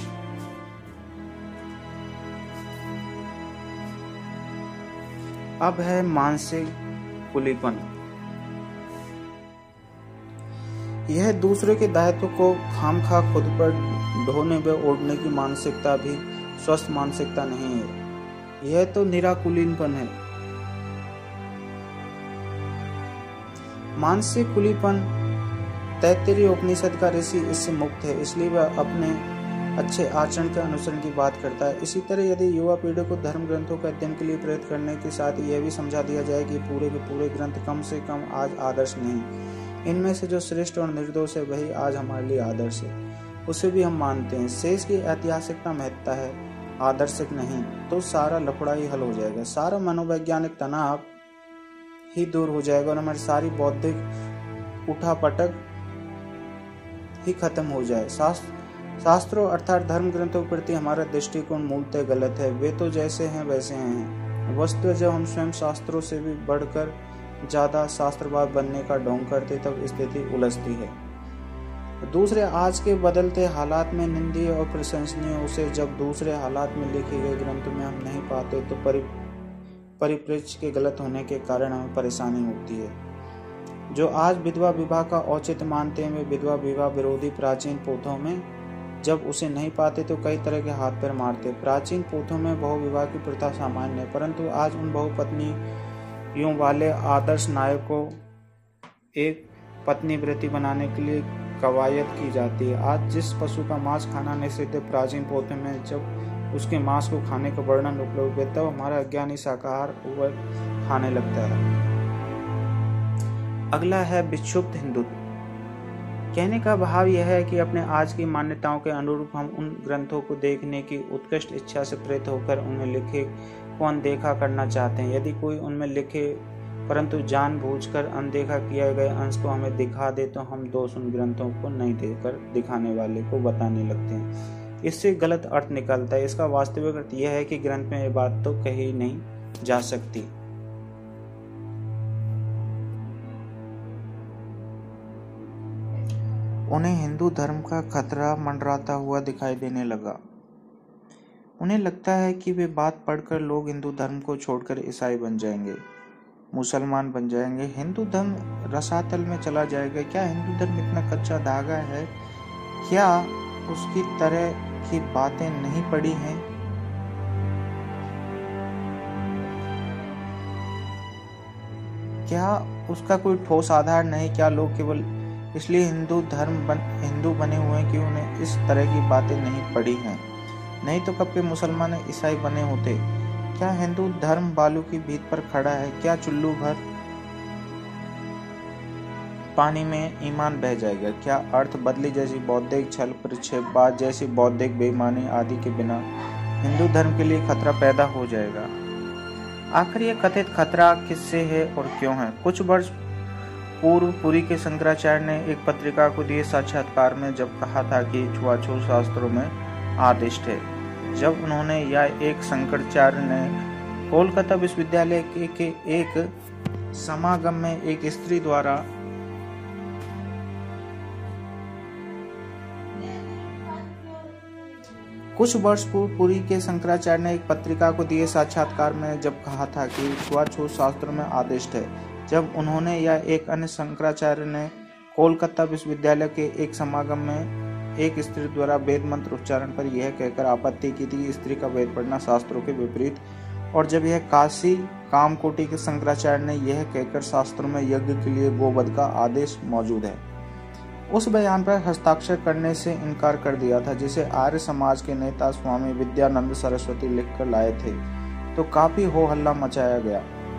अब है मानसिक कुलीपन। यह दूसरे के दायित्व को खामखा खुद पर ढोने व ओढ़ने की मानसिकता भी स्वस्थ मानसिकता नहीं है, यह तो निरा कुलीनपन है। मानसिक कुलीपन तैत्तिरीय उपनिषद का ऋषि इससे मुक्त है, इसलिए वह अपने अच्छे आचरण के अनुसरण की बात करता है। इसी तरह यदि युवा पीढ़ी को धर्म ग्रंथों के अध्ययन के लिए प्रेरित करने के साथ यह भी समझा दिया जाए कि पूरे के पूरे ग्रंथ कम से कम आज आदर्श नहीं, इनमें से जो श्रेष्ठ और निर्दोष है वही आज हमारे लिए आदर्श है, उसे भी हम मानते हैं, शेष की ऐतिहासिकता महत्ता है, आदर्शिक नहीं, तो सारा लफड़ा ही हल हो जाएगा, सारा मनोवैज्ञानिक तनाव ही दूर हो जाएगा और हमारी सारी बौद्धिक उठापटक ही खत्म हो जाए। शास्त्र शास्त्रों अर्थात धर्म ग्रंथों के प्रति हमारा दृष्टिकोण मूलतः गलत है। वे तो जैसे हैं वैसे हैं। वस्तुतः जब हम स्वयं शास्त्रों से भी बढ़कर ज्यादा शास्त्रवाद बनने का ढोंग करते तब स्थिति उलझती है। दूसरे आज के बदलते हालात में निंदनीय और प्रशंसनीय उसे जब दूसरे हालात में लिखे गए ग्रंथ में हम नहीं पाते तो परि परिप्रेक्ष्य के गलत होने के कारण हमें परेशानी होती है। जो आज विधवा विवाह का औचित्य मानते हैं वे विधवा विवाह विरोधी प्राचीन पोथों में जब उसे नहीं पाते तो कई तरह के हाथ पैर मारते। प्राचीन पोथों में बहुविवाह की प्रथा सामान्य है, परंतु आज उन बहुपत्नियों वाले आदर्श नायक को एक पत्नी व्रती बनाने के लिए कवायद की जाती है। आज जिस पशु का मांस खाना निषिद्ध प्राचीन पोथों में जब उसके मांस को खाने का वर्णन उपलब्ध है तब हमारा अज्ञानी शाकाहार वह खाने लगता है। अगला है विक्षुब्ध हिंदुत्व। कहने का भाव यह है कि अपने आज की मान्यताओं के अनुरूप हम उन ग्रंथों को देखने की उत्कृष्ट इच्छा से प्रेरित होकर उन्हें लिखे को अनदेखा करना चाहते हैं। यदि कोई उनमें लिखे परंतु जानबूझकर अनदेखा किए गए अंश को हमें दिखा दे तो हम दोष उन ग्रंथों को नहीं देकर दिखाने वाले को बताने लगते हैं। इससे गलत अर्थ निकलता है। इसका वास्तविक अर्थ यह है कि ग्रंथ में ये बात तो कही नहीं जा सकती। उन्हें हिंदू धर्म का खतरा मंडराता हुआ दिखाई देने लगा। उन्हें लगता है कि वे बात पढ़कर लोग हिंदू धर्म को छोड़कर ईसाई बन जाएंगे, मुसलमान बन जाएंगे, हिंदू धर्म रसातल में चला जाएगा। क्या हिंदू धर्म इतना कच्चा धागा है? क्या उसकी तरह की बातें नहीं पड़ी हैं? क्या उसका कोई ठोस आधार नहीं? क्या लोग केवल इसलिए हिंदू धर्म बन हिंदू बने हुए हैं कि उन्हें इस तरह की बातें नहीं पड़ी हैं? नहीं तो कब के मुसलमान ईसाई बने होते। क्या हिंदू धर्म बालू की भीत पर खड़ा है? क्या चुल्लू भर पानी में ईमान बह जाएगा? क्या अर्थ बदली जैसी बौद्धिक छल प्रक्षेपवाद जैसी बौद्धिक बेईमानी आदि के बिना हिंदू धर्म के लिए खतरा पैदा हो जाएगा? आखिर यह कथित खतरा किससे है और क्यों है? कुछ वर्ष पूर्व पुरी के शंकराचार्य ने एक पत्रिका को दिए साक्षात्कार में जब कहा था कि छुआछूत शास्त्रों में आदिष्ट है, जब उन्होंने या एक शंकराचार्य ने कोलकाता विश्वविद्यालय के, के एक समागम में एक स्त्री द्वारा कुछ वर्ष पूर्व पुरी के शंकराचार्य ने एक पत्रिका को दिए साक्षात्कार में जब कहा था कि छुआछूत शास्त्रों में आदिष्ट है, जब उन्होंने या एक अन्य शंकराचार्य ने कोलकाता विश्वविद्यालय के एक समागम में एक स्त्री द्वारा वेद मंत्र उच्चारण पर यह कहकर आपत्ति की थी कि स्त्री का वेद पढ़ना शास्त्रों के विपरीत और जब यह काशी कामकोटि के शंकराचार्य ने यह कहकर शास्त्रों में यज्ञ के लिए गोवध का आदेश मौजूद है, उस बयान पर हस्ताक्षर करने से इनकार कर दिया था, जिसे आर्य समाज के नेता स्वामी विद्यानंद सरस्वती लिखकर लाए थे, तो काफी हो हल्ला मचाया गया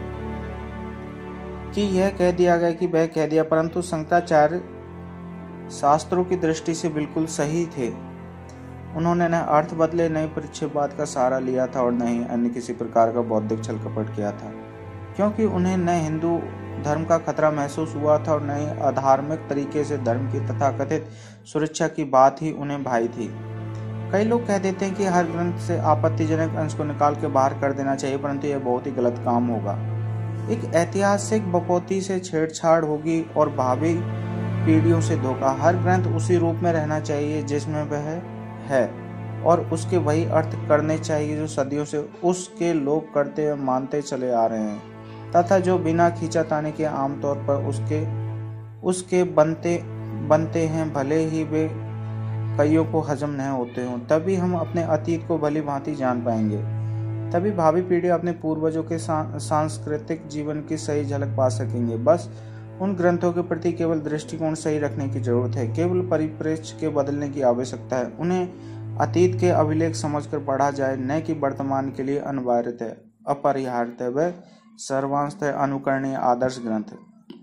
कि यह कह दिया गया कि वह कह दिया, परंतु शंकराचार्य शास्त्रों की दृष्टि से बिल्कुल सही थे। उन्होंने न अर्थ बदले, न ही परिच्छेदवाद का सहारा लिया था और न ही अन्य किसी प्रकार का बौद्धिक छल कपट किया था, क्योंकि उन्हें न हिंदू धर्म का खतरा महसूस हुआ था और न ही अधार्मिक तरीके से धर्म की तथाकथित सुरक्षा की बात ही उन्हें भाई थी। कई लोग कह देते हैं कि हर ग्रंथ से आपत्तिजनक अंश को निकाल के बाहर कर देना चाहिए, परंतु यह बहुत ही गलत काम होगा। एक ऐतिहासिक बकौती से छेड़छाड़ होगी और भावी पीढ़ियों से धोखा। हर ग्रंथ उसी रूप में रहना चाहिए जिसमें वह है और उसके वही अर्थ करने चाहिए जो सदियों से उसके लोग करते व मानते चले आ रहे हैं, तथा जो बिना खींचातानी के आमतौर पर उसके उसके बनते बनते हैं, भले ही वे कईयों को हजम नहीं होते हों। तभी हम अपने अतीत को भली भांति जान पाएंगे, तभी भावी पीढ़ी अपने पूर्वजों के सांस्कृतिक जीवन की सही झलक पा सकेंगे। बस उन ग्रंथों के प्रति केवल दृष्टिकोण सही रखने की जरूरत है, केवल परिप्रेक्ष्य के बदलने की आवश्यकता है। उन्हें अतीत के अभिलेख समझकर पढ़ा जाए, न कि वर्तमान के लिए अनिवार्य है, अपरिहार्य व सर्वांशतः अनुकरणीय आदर्श ग्रंथ।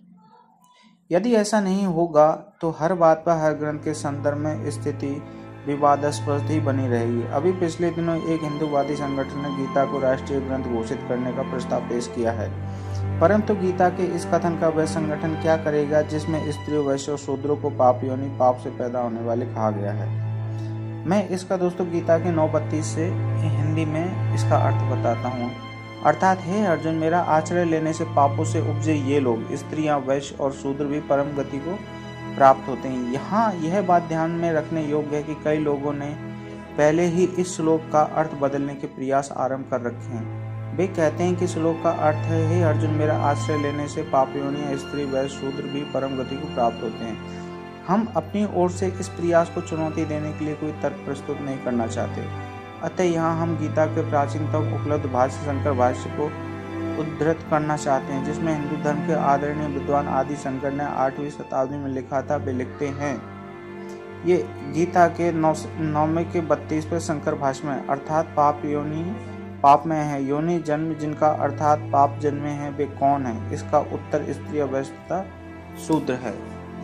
यदि ऐसा नहीं होगा तो हर बात पर हर ग्रंथ के संदर्भ में स्थिति विवादास्पद ही बनी रहेगी। अभी पिछले दिनों एक हिंदूवादी संगठन ने गीता को राष्ट्रीय ग्रंथ घोषित करने का प्रस्ताव पेश किया है, परंतु गीता के इस कथन का वह संगठन क्या करेगा जिसमें स्त्रियों, वैश्यों, शूद्रों को पाप योनि, पाप से पैदा होने वाले कहा गया है। मैं इसका दोस्तों गीता के नौ बत्तीस से हिंदी में इसका अर्थ बताता हूँ। अर्थात हे अर्जुन, मेरा आश्रय लेने से पापों से उपजे ये लोग, स्त्रियां, वैश्य और शूद्र भी परम गति को प्राप्त होते हैं। यहाँ यह बात ध्यान में रखने योग्य है कि कई लोगों ने पहले ही इस श्लोक का अर्थ बदलने के प्रयास आरंभ कर रखे हैं। वे कहते हैं कि श्लोक का अर्थ है, हे अर्जुन, मेरा आश्रय लेने से पाप योनि, स्त्री, वैश्य, शूद्र भी परम गति को प्राप्त होते हैं। हम अपनी ओर से इस प्रयास को चुनौती देने के लिए कोई तर्क प्रस्तुत नहीं करना चाहते। अतः यहाँ हम गीता के प्राचीनतम उपलब्ध भाष्य शंकर भाष्य को उद्धृत करना चाहते हैं, जिसमें हिंदू धर्म के आदरणीय विद्वान आदि शंकर ने आठवीं शताब्दी में लिखा था। वे लिखते हैं, ये गीता के नौ नौवे के बत्तीस पे शंकर भाष्य में, अर्थात पाप योनि पाप में है, योनि जन्म जिनका अर्थात पाप जन्मे हैं वे कौन है? इसका उत्तर स्त्री, अवैश्य तथा शूद्र है।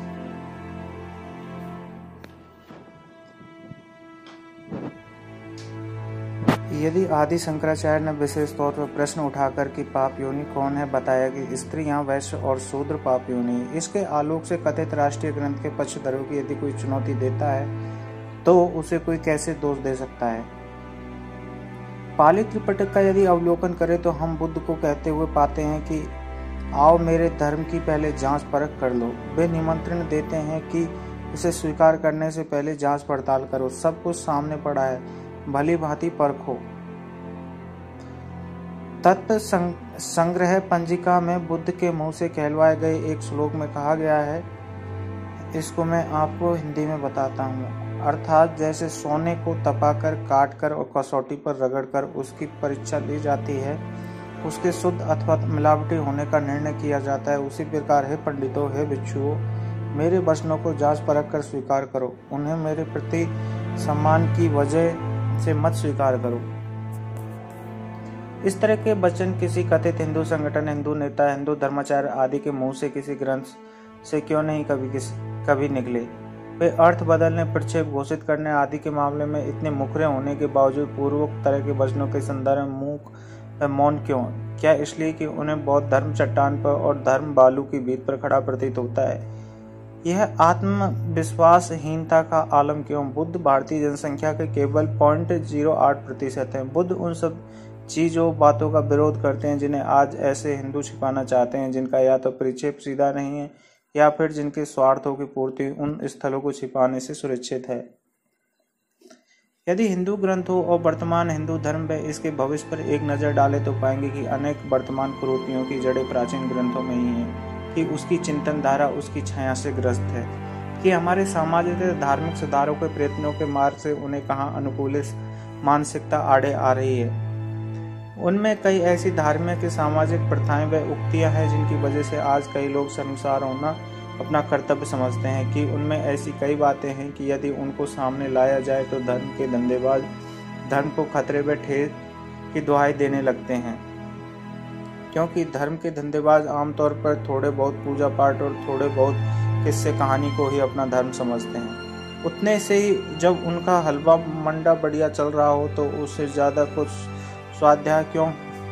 यदि आदि शंकराचार्य ने विशेष तौर पर प्रश्न उठाकर कि पाप योनि कौन है बताया कि स्त्रियां, वैश्य और शूद्र पाप योनि, इसके आलोक से कथित राष्ट्रीय ग्रंथ के पक्षधरों की यदि कोई चुनौती देता है तो उसे कोई कैसे दोष दे सकता है? पाली त्रिपिटक का यदि अवलोकन करें तो हम बुद्ध को कहते हुए पाते हैं कि आओ मेरे धर्म की पहले जांच परख कर लो। वे निमंत्रण देते हैं कि इसे स्वीकार करने से पहले जांच पड़ताल करो। सब कुछ सामने पड़ा है, भली भांति परखो। तत्व संग्रह पंजिका में बुद्ध के मुंह से कहलवाए गए एक श्लोक में कहा गया है, इसको मैं आपको हिंदी में बताता हूँ। अर्थात जैसे सोने को तपाकर, काटकर और कसौटी पर रगड़कर उसकी परीक्षा ली जाती है, उसके शुद्ध अथवा मिलावटी होने का निर्णय किया जाता है, उसी प्रकार हे पंडितों, हे भिक्षुओं, मेरे वचनों को जांच परख कर स्वीकार करो। उन्हें मेरे प्रति सम्मान की वजह से मत स्वीकार करो। इस तरह के वचन किसी कथित हिंदू संगठन, हिंदू नेता, हिंदू धर्माचार्य आदि के मुंह से किसी ग्रंथ से क्यों नहीं कभी किस कभी निकले? वे अर्थ बदलने, प्रक्षेप घोषित करने आदि के मामले में इतने मुखरे होने के बावजूद पूर्वोक्त तरह के वचनों के संदर्भ में मूक व मौन क्यों? क्या इसलिए कि उन्हें बहुत धर्म चट्टान पर और धर्म बालू की भीत पर खड़ा प्रतीत होता है? यह आत्मविश्वासहीनता का आलम क्यों? बुद्ध भारतीय जनसंख्या के केवल पॉइंट जीरो आठ प्रतिशत है। बुद्ध उन सब चीजों, बातों का विरोध करते हैं जिन्हें आज ऐसे हिंदू छिपाना चाहते हैं, जिनका या तो परिक्षेप सीधा नहीं है या फिर जिनके स्वार्थों की पूर्ति उन स्थलों को छिपाने से सुरक्षित है। यदि हिंदू ग्रंथों और वर्तमान हिंदू धर्म व इसके भविष्य पर एक नजर डाले तो पाएंगे कि अनेक वर्तमान कुरीतियों की जड़ें प्राचीन ग्रंथों में ही हैं, कि उसकी चिंतन धारा उसकी छाया से ग्रस्त है, कि हमारे सामाजिक धार्मिक सुधारों के प्रयत्नों के मार्ग से उन्हें कहाँ अनुकूलित मानसिकता आड़े आ रही है। उनमें कई ऐसी धार्मिक सामाजिक प्रथाएं व उक्तियां हैं जिनकी वजह से आज कई लोग शर्मसार होना अपना कर्तव्य समझते हैं कि उनमें ऐसी कई बातें हैं कि यदि उनको सामने लाया जाए तो धर्म के धंधेबाज धर्म को खतरे में ठेर की दुहाई देने लगते हैं, क्योंकि धर्म के धंधेबाज आमतौर पर थोड़े बहुत पूजा पाठ और थोड़े बहुत किस्से कहानी को ही अपना धर्म समझते हैं। उतने से ही जब उनका हलवा मंडा बढ़िया चल रहा हो तो उससे ज़्यादा कुछ स्वाध्याय क्यों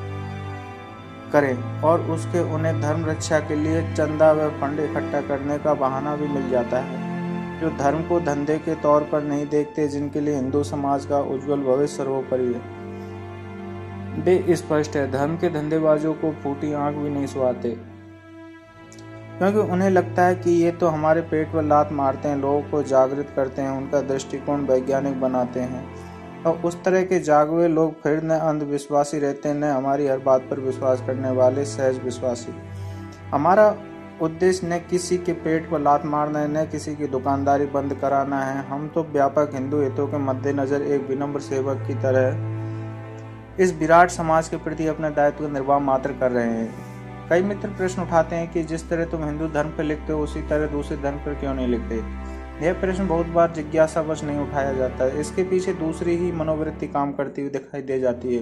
करें, और उसके उन्हें धर्म रक्षा के लिए चंदा व फंड इकट्ठा करने का बहाना भी मिल जाता है। जो धर्म को धंधे के तौर पर नहीं देखते, जिनके लिए हिंदू समाज का उज्जवल भविष्य सर्वोपरि है, वे स्पष्ट है धर्म के धंधेबाजों को फूटी आंख भी नहीं सुहाते, क्योंकि उन्हें लगता है कि ये तो हमारे पेट पर लात मारते हैं, लोगों को जागृत करते हैं, उनका दृष्टिकोण वैज्ञानिक बनाते हैं, और उस तरह के जागवे लोग फिर न अंधविश्वासी रहते हैं, न हमारी हर बात पर विश्वास करने वाले सहज विश्वासी। हमारा उद्देश्य न किसी के पेट पर लात मारना है, न किसी की दुकानदारी बंद कराना है। हम तो व्यापक हिंदू हितों के मद्देनजर एक विनम्र सेवक की तरह इस विराट समाज के प्रति अपने दायित्व का निर्वाह मात्र कर रहे हैं। कई मित्र प्रश्न उठाते हैं कि जिस तरह तुम हिंदू धर्म पर लिखते हो उसी तरह दूसरे धर्म पर क्यों नहीं लिखते। यह प्रश्न बहुत बार जिज्ञासावश नहीं उठाया जाता है। इसके पीछे दूसरी ही मनोवृत्ति काम करती हुई दिखाई दे जाती है।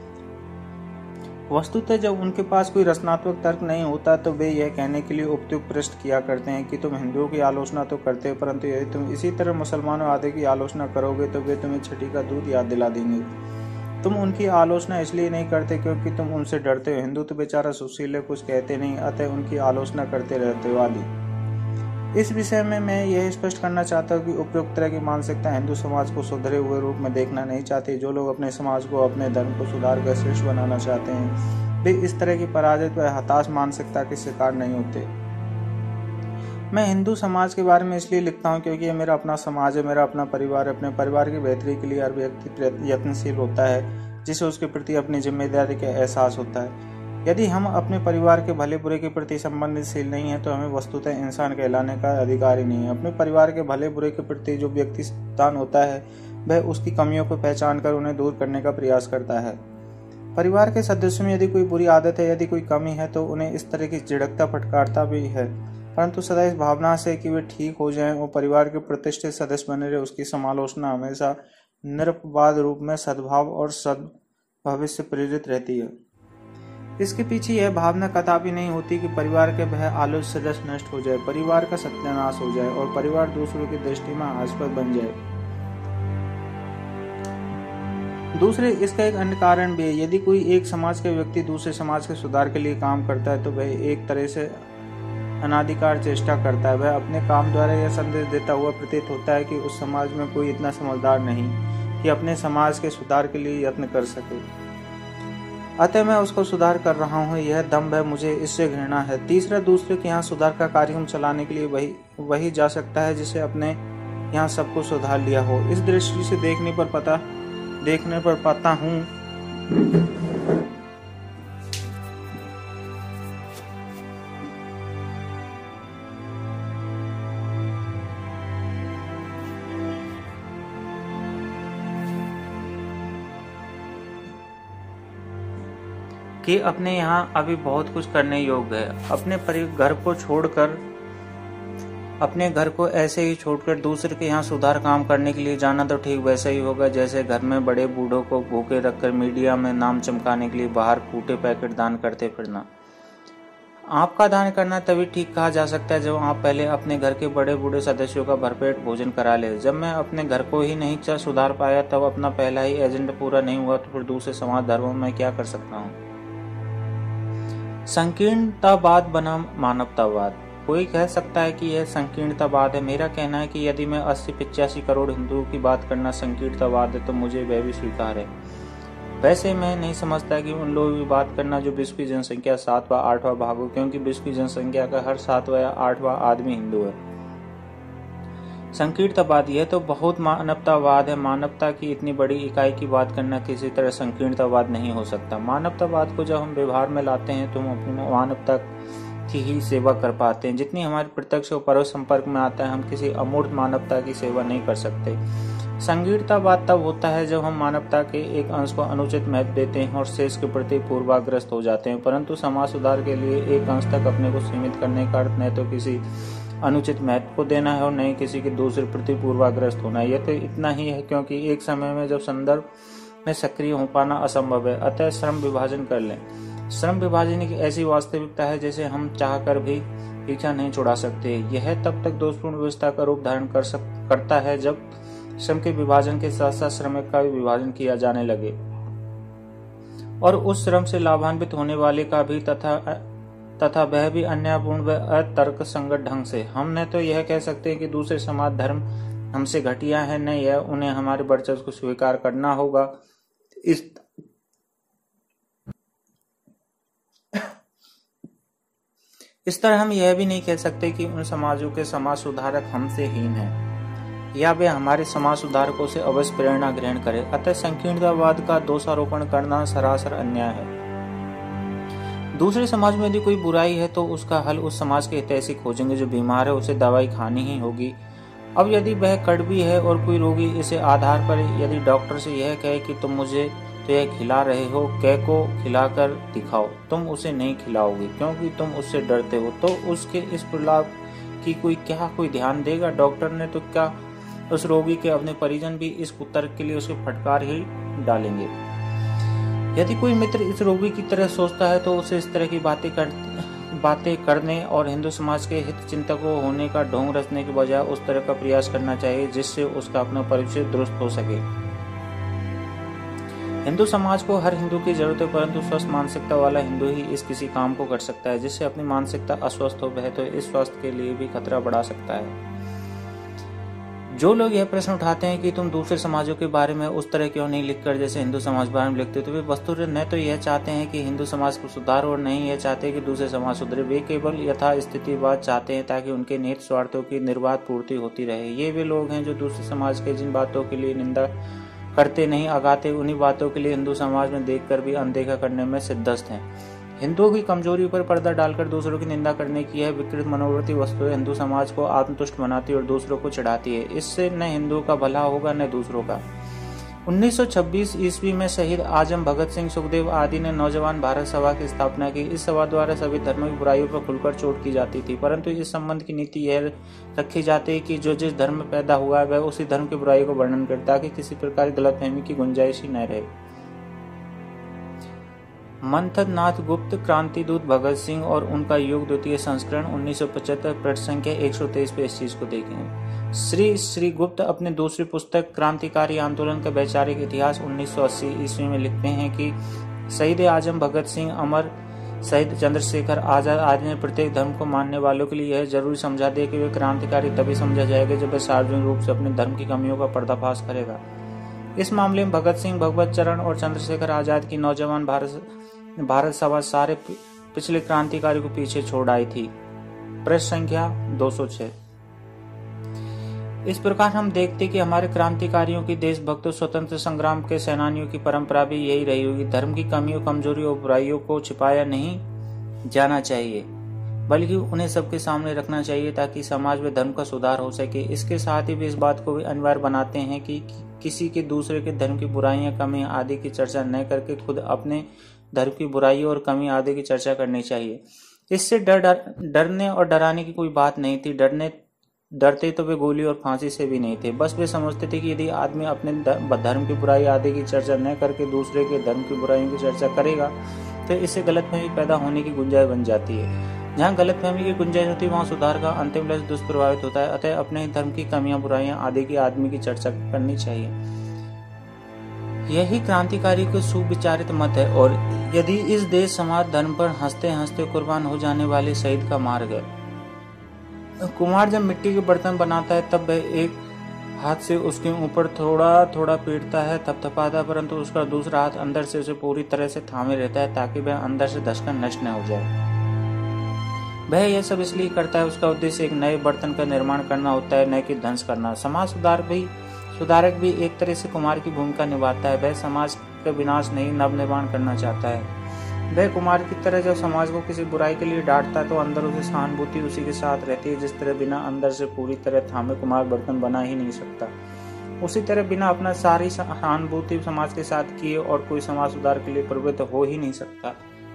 वस्तुतः जब उनके पास कोई रचनात्मक तर्क नहीं होता तो वे यह कहने के लिए उपयुक्त प्रश्न किया करते हैं कि तुम हिंदुओं की आलोचना तो करते हो, परंतु यदि तुम इसी तरह मुसलमानों आदि की आलोचना करोगे तो वे तुम्हें छठी का दूध याद दिला देंगे। तुम उनकी आलोचना इसलिए नहीं करते क्योंकि तुम उनसे डरते हो। हिंदू तो बेचारा सुशील है, कुछ कहते नहीं, अतः उनकी आलोचना करते रहते हो आदि। इस विषय में मैं यह स्पष्ट करना चाहता हूँ कि उपयुक्त तरह की मानसिकता हिंदू समाज को सुधरे हुए रूप में देखना नहीं चाहती। जो लोग अपने समाज को अपने धर्म को सुधार कर श्रेष्ठ बनाना चाहते हैं वे इस तरह की पराजित व हताश मानसिकता के शिकार नहीं होते। मैं हिंदू समाज के बारे में इसलिए लिखता हूँ क्योंकि यह मेरा अपना समाज है, मेरा अपना परिवार है। अपने परिवार की बेहतरी के लिए हर व्यक्ति यत्नशील होता है जिसे उसके प्रति अपनी जिम्मेदारी का एहसास होता है। यदि हम अपने परिवार के भले बुरे के प्रति संवेदनशील नहीं हैं तो हमें वस्तुतः इंसान कहलाने का अधिकार ही नहीं है। अपने परिवार के भले बुरे के प्रति जो व्यक्ति सावधान होता है वह उसकी कमियों को पहचान कर उन्हें दूर करने का प्रयास करता है। परिवार के सदस्यों में यदि कोई बुरी आदत है, यदि कोई कमी है तो उन्हें इस तरह की झिड़कता फटकारता भी है, परंतु सदा इस भावना से कि वे ठीक हो जाएं और परिवार के प्रतिष्ठित सदस्य बने रहे, उसकी समालोचना हमेशा निरपवाद रूप में सद्भाव और सद भविष्य प्रेरित रहती है। इसके पीछे यह भावना कदापि नहीं होती कि परिवार के वह आलोच सदस्य नष्ट हो जाए, परिवार का सत्यानाश हो जाए और परिवार दूसरों की दृष्टि में हास्यास्पद बन जाए। दूसरे इसका एक अन्य कारण भी है। यदि कोई एक समाज के व्यक्ति दूसरे समाज के सुधार के लिए काम करता है तो वह एक तरह से अनाधिकार चेष्टा करता है। वह अपने काम द्वारा यह संदेश देता हुआ प्रतीत होता है कि उस समाज में कोई इतना समझदार नहीं कि अपने समाज के सुधार के लिए यत्न कर सके, अतः मैं उसको सुधार कर रहा हूँ, यह दम्भ है, मुझे इससे घृणा है। तीसरा, दूसरे के यहाँ सुधार का कार्यक्रम चलाने के लिए वही वही जा सकता है जिसे अपने यहाँ सब कुछ सुधार लिया हो। इस दृष्टि से देखने पर पता देखने पर पाता हूँ कि अपने यहाँ अभी बहुत कुछ करने योग्य है। अपने घर को छोड़कर अपने घर को ऐसे ही छोड़कर दूसरे के यहाँ सुधार काम करने के लिए जाना तो ठीक वैसा ही होगा जैसे घर में बड़े बूढ़ों को भूखे रखकर मीडिया में नाम चमकाने के लिए बाहर कूटे पैकेट दान करते फिरना। आपका दान करना तभी ठीक कहा जा सकता है जब आप पहले अपने घर के बड़े बूढ़े सदस्यों का भरपेट भोजन करा ले। जब मैं अपने घर को ही नहीं सुधार पाया तब अपना पहला ही एजेंडा पूरा नहीं हुआ तो फिर दूसरे समाज धर्मों में क्या कर सकता हूँ। संकीर्णतावाद बना मानवतावाद। कोई कह सकता है कि यह संकीर्णतावाद है। मेरा कहना है कि यदि मैं अस्सी पिचासी करोड़ हिंदुओं की बात करना संकीर्णतावाद है तो मुझे वह भी स्वीकार है। वैसे मैं नहीं समझता कि उन लोगों की बात करना जो विश्व की जनसंख्या सात व आठवां भाग हो, क्योंकि विश्व की जनसंख्या का हर सातवां या आठवां आदमी हिंदू है। संकीर्णतावाद यह तो बहुत मानवतावाद है। मानवता की इतनी बड़ी इकाई की बात करना किसी तरह संकीर्णतावाद नहीं हो सकता। मानवतावाद को जब हम व्यवहार में लाते हैं तो हम अपनी मानवता की ही सेवा कर पाते हैं। जितनी हमारे प्रत्यक्ष और परोक्ष संपर्क में आता है हम किसी अमूर्त मानवता की सेवा नहीं कर सकते। संकीर्णतावाद तब होता है जब हम मानवता के एक अंश को अनुचित महत्व देते हैं और शेष के प्रति पूर्वाग्रस्त हो जाते हैं। परंतु समाज सुधार के लिए एक अंश तक अपने को सीमित करने का अर्थ न तो किसी अनुचित महत्व को देना है और न ही किसी के दूसरे प्रति पूर्वाग्रस्त होना है। यह तो इतना ही है क्योंकि एक समय में जब संदर्भ में सक्रिय हो पाना असंभव है, अतः श्रम विभाजन कर लें। श्रम विभाजन की ऐसी वास्तविकता है जिसे हम चाहकर भी पीछा नहीं छुड़ा सकते। यह तब तक दोषपूर्ण व्यवस्था का रूप धारण कर सक करता है जब श्रम के विभाजन के साथ साथ श्रमिक का भी विभाजन किया जाने लगे और उस श्रम से लाभान्वित होने वाले का भी तथा तथा वह भी अन्यायपूर्ण व अतर्क संगत ढंग से। हम न तो यह कह सकते हैं कि दूसरे समाज धर्म हमसे घटिया है, न यह उन्हें हमारे वर्चस्व को स्वीकार करना होगा। इस इस तरह हम यह भी नहीं कह सकते कि उन समाजों के समाज सुधारक हमसे हीन हैं या वे हमारे समाज सुधारकों से अवश्य प्रेरणा ग्रहण करें। अतः संकीर्णतावाद का दोषारोपण करना सरासर अन्याय है। दूसरे समाज में यदि कोई बुराई है तो उसका हल उस समाज के हितैषी खोजेंगे। जो बीमार है उसे दवाई खानी ही होगी। अब यदि वह कड़वी है और कोई रोगी इसे आधार पर यदि डॉक्टर से यह कहे कि तुम मुझे तो यह खिला रहे हो, कै को खिलाकर दिखाओ, तुम उसे नहीं खिलाओगे क्योंकि तुम उससे डरते हो, तो उसके इस प्रलाप की कोई क्या कोई ध्यान देगा? डॉक्टर ने तो क्या उस रोगी के अपने परिजन भी इस तर्क के लिए उसके फटकार ही डालेंगे। यदि कोई मित्र इस रोगी की तरह सोचता है तो उसे इस तरह की बातें कर बातें करने और हिंदू समाज के हित चिंतकों होने का ढोंग रचने के बजाय उस तरह का प्रयास करना चाहिए जिससे उसका अपना परिचय दुरुस्त हो सके। हिंदू समाज को हर हिंदू की जरूरत है, परंतु स्वस्थ मानसिकता वाला हिंदू ही इस किसी काम को कर सकता है। जिससे अपनी मानसिकता अस्वस्थ हो वह तो इस स्वास्थ्य के लिए भी खतरा बढ़ा सकता है। जो लोग यह प्रश्न उठाते हैं कि तुम दूसरे समाजों के बारे में उस तरह क्यों नहीं लिखकर जैसे हिंदू समाज के बारे में लिखते हो, तो वे वस्तुतः न तो यह चाहते हैं कि हिंदू समाज को सुधार और नहीं यह चाहते कि दूसरे समाज सुधरे। वे केवल यथास्थितिवाद चाहते हैं ताकि उनके निहित स्वार्थों की निर्बाध पूर्ति होती रहे। ये वे लोग हैं जो दूसरे समाज के जिन बातों के लिए निंदा करते नहीं आगाते, उन्हीं बातों के लिए हिंदू समाज में देखकर भी अनदेखा करने में सिद्धस्त हैं। हिंदुओं की कमजोरी पर पर्दा डालकर दूसरों की निंदा करने की यह विकृत मनोवृत्ति वस्तु हिंदू समाज को आत्मतुष्ट बनाती और दूसरों को चिढ़ाती है। इससे न हिंदुओं का भला होगा न दूसरों का। उन्नीस सौ छब्बीस ईस्वी में शहीद आजम भगत सिंह, सुखदेव आदि ने नौजवान भारत सभा की स्थापना की। इस सभा द्वारा सभी धर्मों की बुराइयों पर खुलकर चोट की जाती थी, परंतु इस संबंध की नीति यह रखी जाती है कि जो जिस धर्म में पैदा हुआ है वह उसी धर्म की बुराई को वर्णन करे ताकि किसी प्रकार की गलतफहमी की गुंजाइश ही न रहे। मंथन नाथ गुप्त, क्रांति दूत भगत सिंह और उनका युग द्वितीय संस्करण उन्नीस सौ पचहत्तर, पृष्ठ संख्या एक सौ तेईस पे इस चीज को देखें। श्री श्री गुप्त अपने दूसरी पुस्तक क्रांतिकारी आंदोलन का वैचारिक इतिहास उन्नीस सौ अस्सी ईस्वी में लिखते हैं कि शहीद आजम भगत सिंह, अमर शहीद चंद्रशेखर आजाद आदि ने प्रत्येक धर्म को मानने वालों के लिए यह जरूरी समझा दिया कि वे क्रांतिकारी तभी समझा जाएगा जब वह सार्वजनिक रूप से अपने धर्म की कमियों का पर्दाफाश करेगा। इस मामले में भगत सिंह, भगवत चरण और चंद्रशेखर आजाद की नौजवान भारत भारत सभा सारे पिछले क्रांतिकारी को पीछे छोड़ आई थी। पृष्ठ संख्या दो सौ छह। इस प्रकार हम देखते कि हमारे क्रांतिकारियों की देशभक्तों, स्वतंत्र संग्राम के सेनानियों की परंपरा भी यही रही होगी। धर्म की कमियों, कमजोरियों और बुराइयों को छिपाया नहीं जाना चाहिए, बल्कि उन्हें सबके सामने रखना चाहिए ताकि समाज में धर्म का सुधार हो सके। इसके साथ ही वे इस बात को भी अनिवार्य बनाते हैं कि किसी के दूसरे के धर्म की बुराइयां, कमियां आदि की चर्चा न करके खुद अपने धर्म की बुराइयों और कमी आदि की चर्चा करनी चाहिए। इससे डर डर डरने और डराने की कोई बात नहीं थी। डरने डरते तो वे गोली और फांसी से भी नहीं थे। बस वे समझते थे कि यदि आदमी अपने धर्म की बुराई आदि की चर्चा न करके दूसरे के धर्म की बुराइयों की चर्चा करेगा तो इससे गलतफहमी पैदा होने की गुंजाइश बन जाती है। जहाँ गलतफहमी की गुंजाइश होती है वहाँ सुधार का अंतिम लक्ष्य दुष्प्रभावित होता है। अतः अपने धर्म की कमियां, बुराइयां आदि की आदमी की चर्चा करनी चाहिए। यही क्रांतिकारी को सुविचारित मत है और यदि इस देश समाज धर्म पर हंसते हंसते कुर्बान हो जाने वाले शहीद का मार्ग है। कुम्हार जब मिट्टी के बर्तन बनाता है तब वह एक हाथ से उसके ऊपर थोड़ा थोड़ा पीटता है, थपथपाता है, परंतु उसका दूसरा हाथ अंदर से उसे पूरी तरह से थामे रहता है ताकि वह अंदर से धंसकर नष्ट न हो जाए। वह यह सब इसलिए करता है, उसका उद्देश्य एक नए बर्तन का निर्माण करना होता है, न कि ध्वंस करना। समाज सुधार भी सुधारक भी एक तरह से कुम्हार की भूमिका निभाता है। वह समाज का विनाश नहीं, नव निर्माण करना चाहता है। वह कुम्हार की तरह जब समाज को किसी बुराई के लिए डांटता है तो अंदर उसे सहानुभूति उसी के साथ रहती है, जिस तरह बिना अंदर से पूरी तरह थामे कुम्हार बर्तन बना ही नहीं सकता। उसी तरह बिना अपना सारी सहानुभूति समाज के साथ किए और कोई समाज सुधार के लिए प्रवृत्त हो ही नहीं सकता।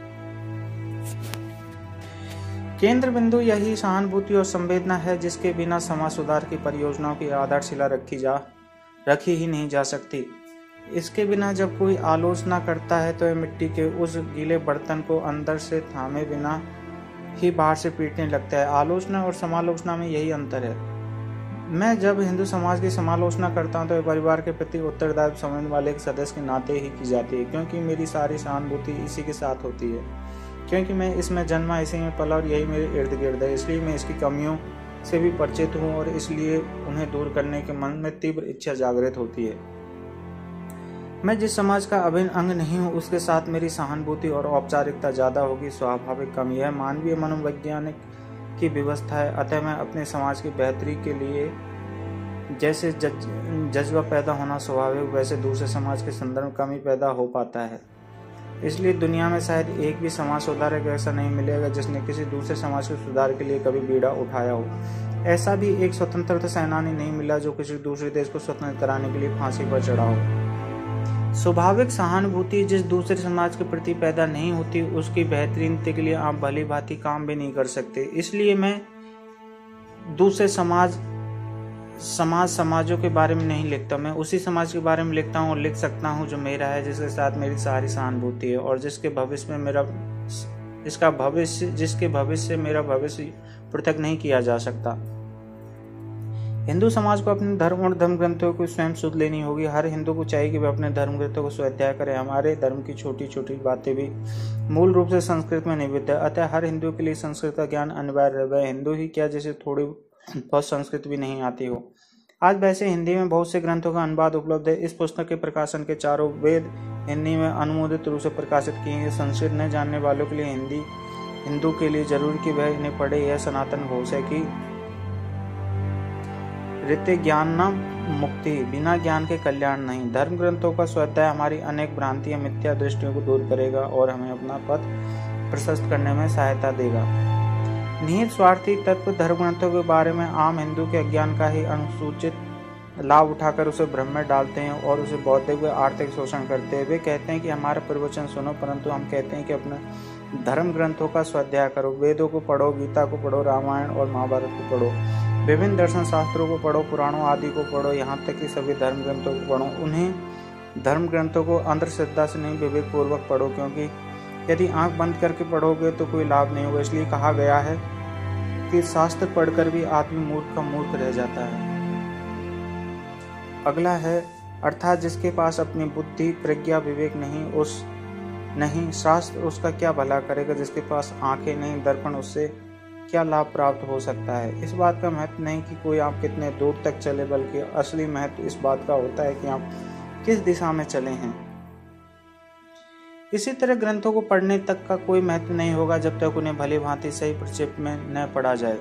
केंद्र बिंदु यही सहानुभूति और संवेदना है जिसके बिना समाज सुधार की परियोजनाओं की आधारशिला रखी जा रखी ही नहीं जा सकती। इसके बिना जब कोई आलोचना करता है तो मिट्टी के उस गीले बर्तन को अंदर से थामे बिना ही बाहर से पीटने लगता है। आलोचना और समालोचना में यही अंतर है। मैं जब हिंदू समाज की समालोचना करता हूँ तो परिवार के प्रति उत्तरदायित्व समझने वाले एक सदस्य के नाते ही की जाती है, क्योंकि मेरी सारी सहानुभूति इसी के साथ होती है, क्योंकि मैं इसमें जन्मा, इसी में पला और यही मेरे इर्द गिर्द है। इसलिए मैं इसकी कमियों से भी परिचित हूँ और इसलिए उन्हें दूर करने के मन में तीव्र इच्छा जागृत होती है। मैं जिस समाज का अभिन्न अंग नहीं हूँ उसके साथ मेरी सहानुभूति और औपचारिकता ज्यादा होगी। स्वाभाविक कमी है, मानवीय मनोवैज्ञानिक की व्यवस्था है। अतः मैं अपने समाज की बेहतरी के लिए जैसे जज, जज्बा पैदा होना स्वाभाविक, वैसे दूसरे समाज के संदर्भ में कमी पैदा हो पाता है। इसलिए दुनिया में शायद एक भी समाज सुधारक ऐसा नहीं मिलेगा जिसने किसी दूसरे समाज के सुधार के लिए कभी बीड़ा उठाया हो। ऐसा भी एक स्वतंत्रता सेनानी नहीं मिला जो किसी दूसरे देश को स्वतंत्र कराने के लिए फांसी पर चढ़ा हो। स्वाभाविक सहानुभूति जिस दूसरे समाज के प्रति पैदा नहीं होती उसकी बेहतरीनता के लिए आप भली भांति काम भी नहीं कर सकते। इसलिए मैं दूसरे समाज समाज समाजों के बारे में नहीं लिखता, मैं उसी समाज के बारे में लिखता हूँ और लिख सकता हूँ जो मेरा है, जिसके साथ मेरी सारी सहानुभूति है और जिसके भविष्य में मेरा इसका भविष्य जिसके भविष्य से मेरा भविष्य पृथक नहीं किया जा सकता। हिंदू समाज को अपने धर्म और धर्म ग्रंथों को स्वयं सुध लेनी होगी। हर हिंदू को चाहिए कि वह अपने धर्म ग्रंथों को स्वाध्याय करे। हमारे धर्म की छोटी छोटी बातें भी मूल रूप से संस्कृत में निहित है, अतः हर हिंदू के लिए संस्कृत का ज्ञान अनिवार्य है। वह हिंदू ही क्या जिसे थोड़ी बहुत संस्कृत भी नहीं आती हो। आज वैसे हिंदी में बहुत से ग्रंथों का अनुवाद उपलब्ध है। इस पुस्तक के प्रकाशन के चारों वेद हिंदी में अनुमोदित रूप से प्रकाशित किए हैं। संस्कृत न जानने वालों के लिए हिंदी हिंदू के लिए जरूरी कि वह इन्हें पढ़े। यह सनातन घोष है कि ऋते ज्ञान न मुक्ति, बिना ज्ञान के कल्याण नहीं। धर्म ग्रंथों का स्वाध्याय हमारी अनेक भ्रांतियां, मिथ्या दृष्टियों को दूर करेगा और हमें अपना पथ प्रशस्त करने में सहायता देगा। निहित स्वार्थी तत्व धर्म ग्रंथों के बारे में आम हिंदू के अज्ञान का ही अनुसूचित लाभ उठाकर उसे भ्रम में डालते हैं और उसे बौद्धिक व आर्थिक शोषण करते हैं। वे कहते हैं कि हमारा प्रवचन सुनो, परंतु हम कहते हैं कि अपने धर्म ग्रंथों का स्वाध्याय करो। वेदों को पढ़ो, गीता को पढ़ो, रामायण और महाभारत को पढ़ो, विभिन्न दर्शन शास्त्रों को पढ़ो, पुराणों आदि को पढ़ो, यहाँ तक कि सभी धर्म ग्रंथों को पढ़ो। उन्हें धर्म ग्रंथों को अंधश्रद्धा से नहीं, विवेक पूर्वक पढ़ो, क्योंकि यदि आंख बंद करके पढ़ोगे तो कोई लाभ नहीं होगा। इसलिए कहा गया है कि शास्त्र पढ़कर भी आदमी मूर्ख का मूर्ख रह जाता है। अगला है अर्थात जिसके पास अपनी बुद्धि, प्रज्ञा, विवेक नहीं, उस नहीं शास्त्र उसका क्या भला करेगा। जिसके पास आंखें नहीं, दर्पण, उससे क्या लाभ प्राप्त हो सकता है। इस बात का महत्व नहीं कि कोई आप कितने दूर तक चले, बल्कि असली महत्व इस बात का होता है कि आप किस दिशा में चले हैं। इसी तरह ग्रंथों को पढ़ने तक का कोई महत्व नहीं होगा जब तक उन्हें भली भांति सही प्रक्षेप में न पढ़ा जाए।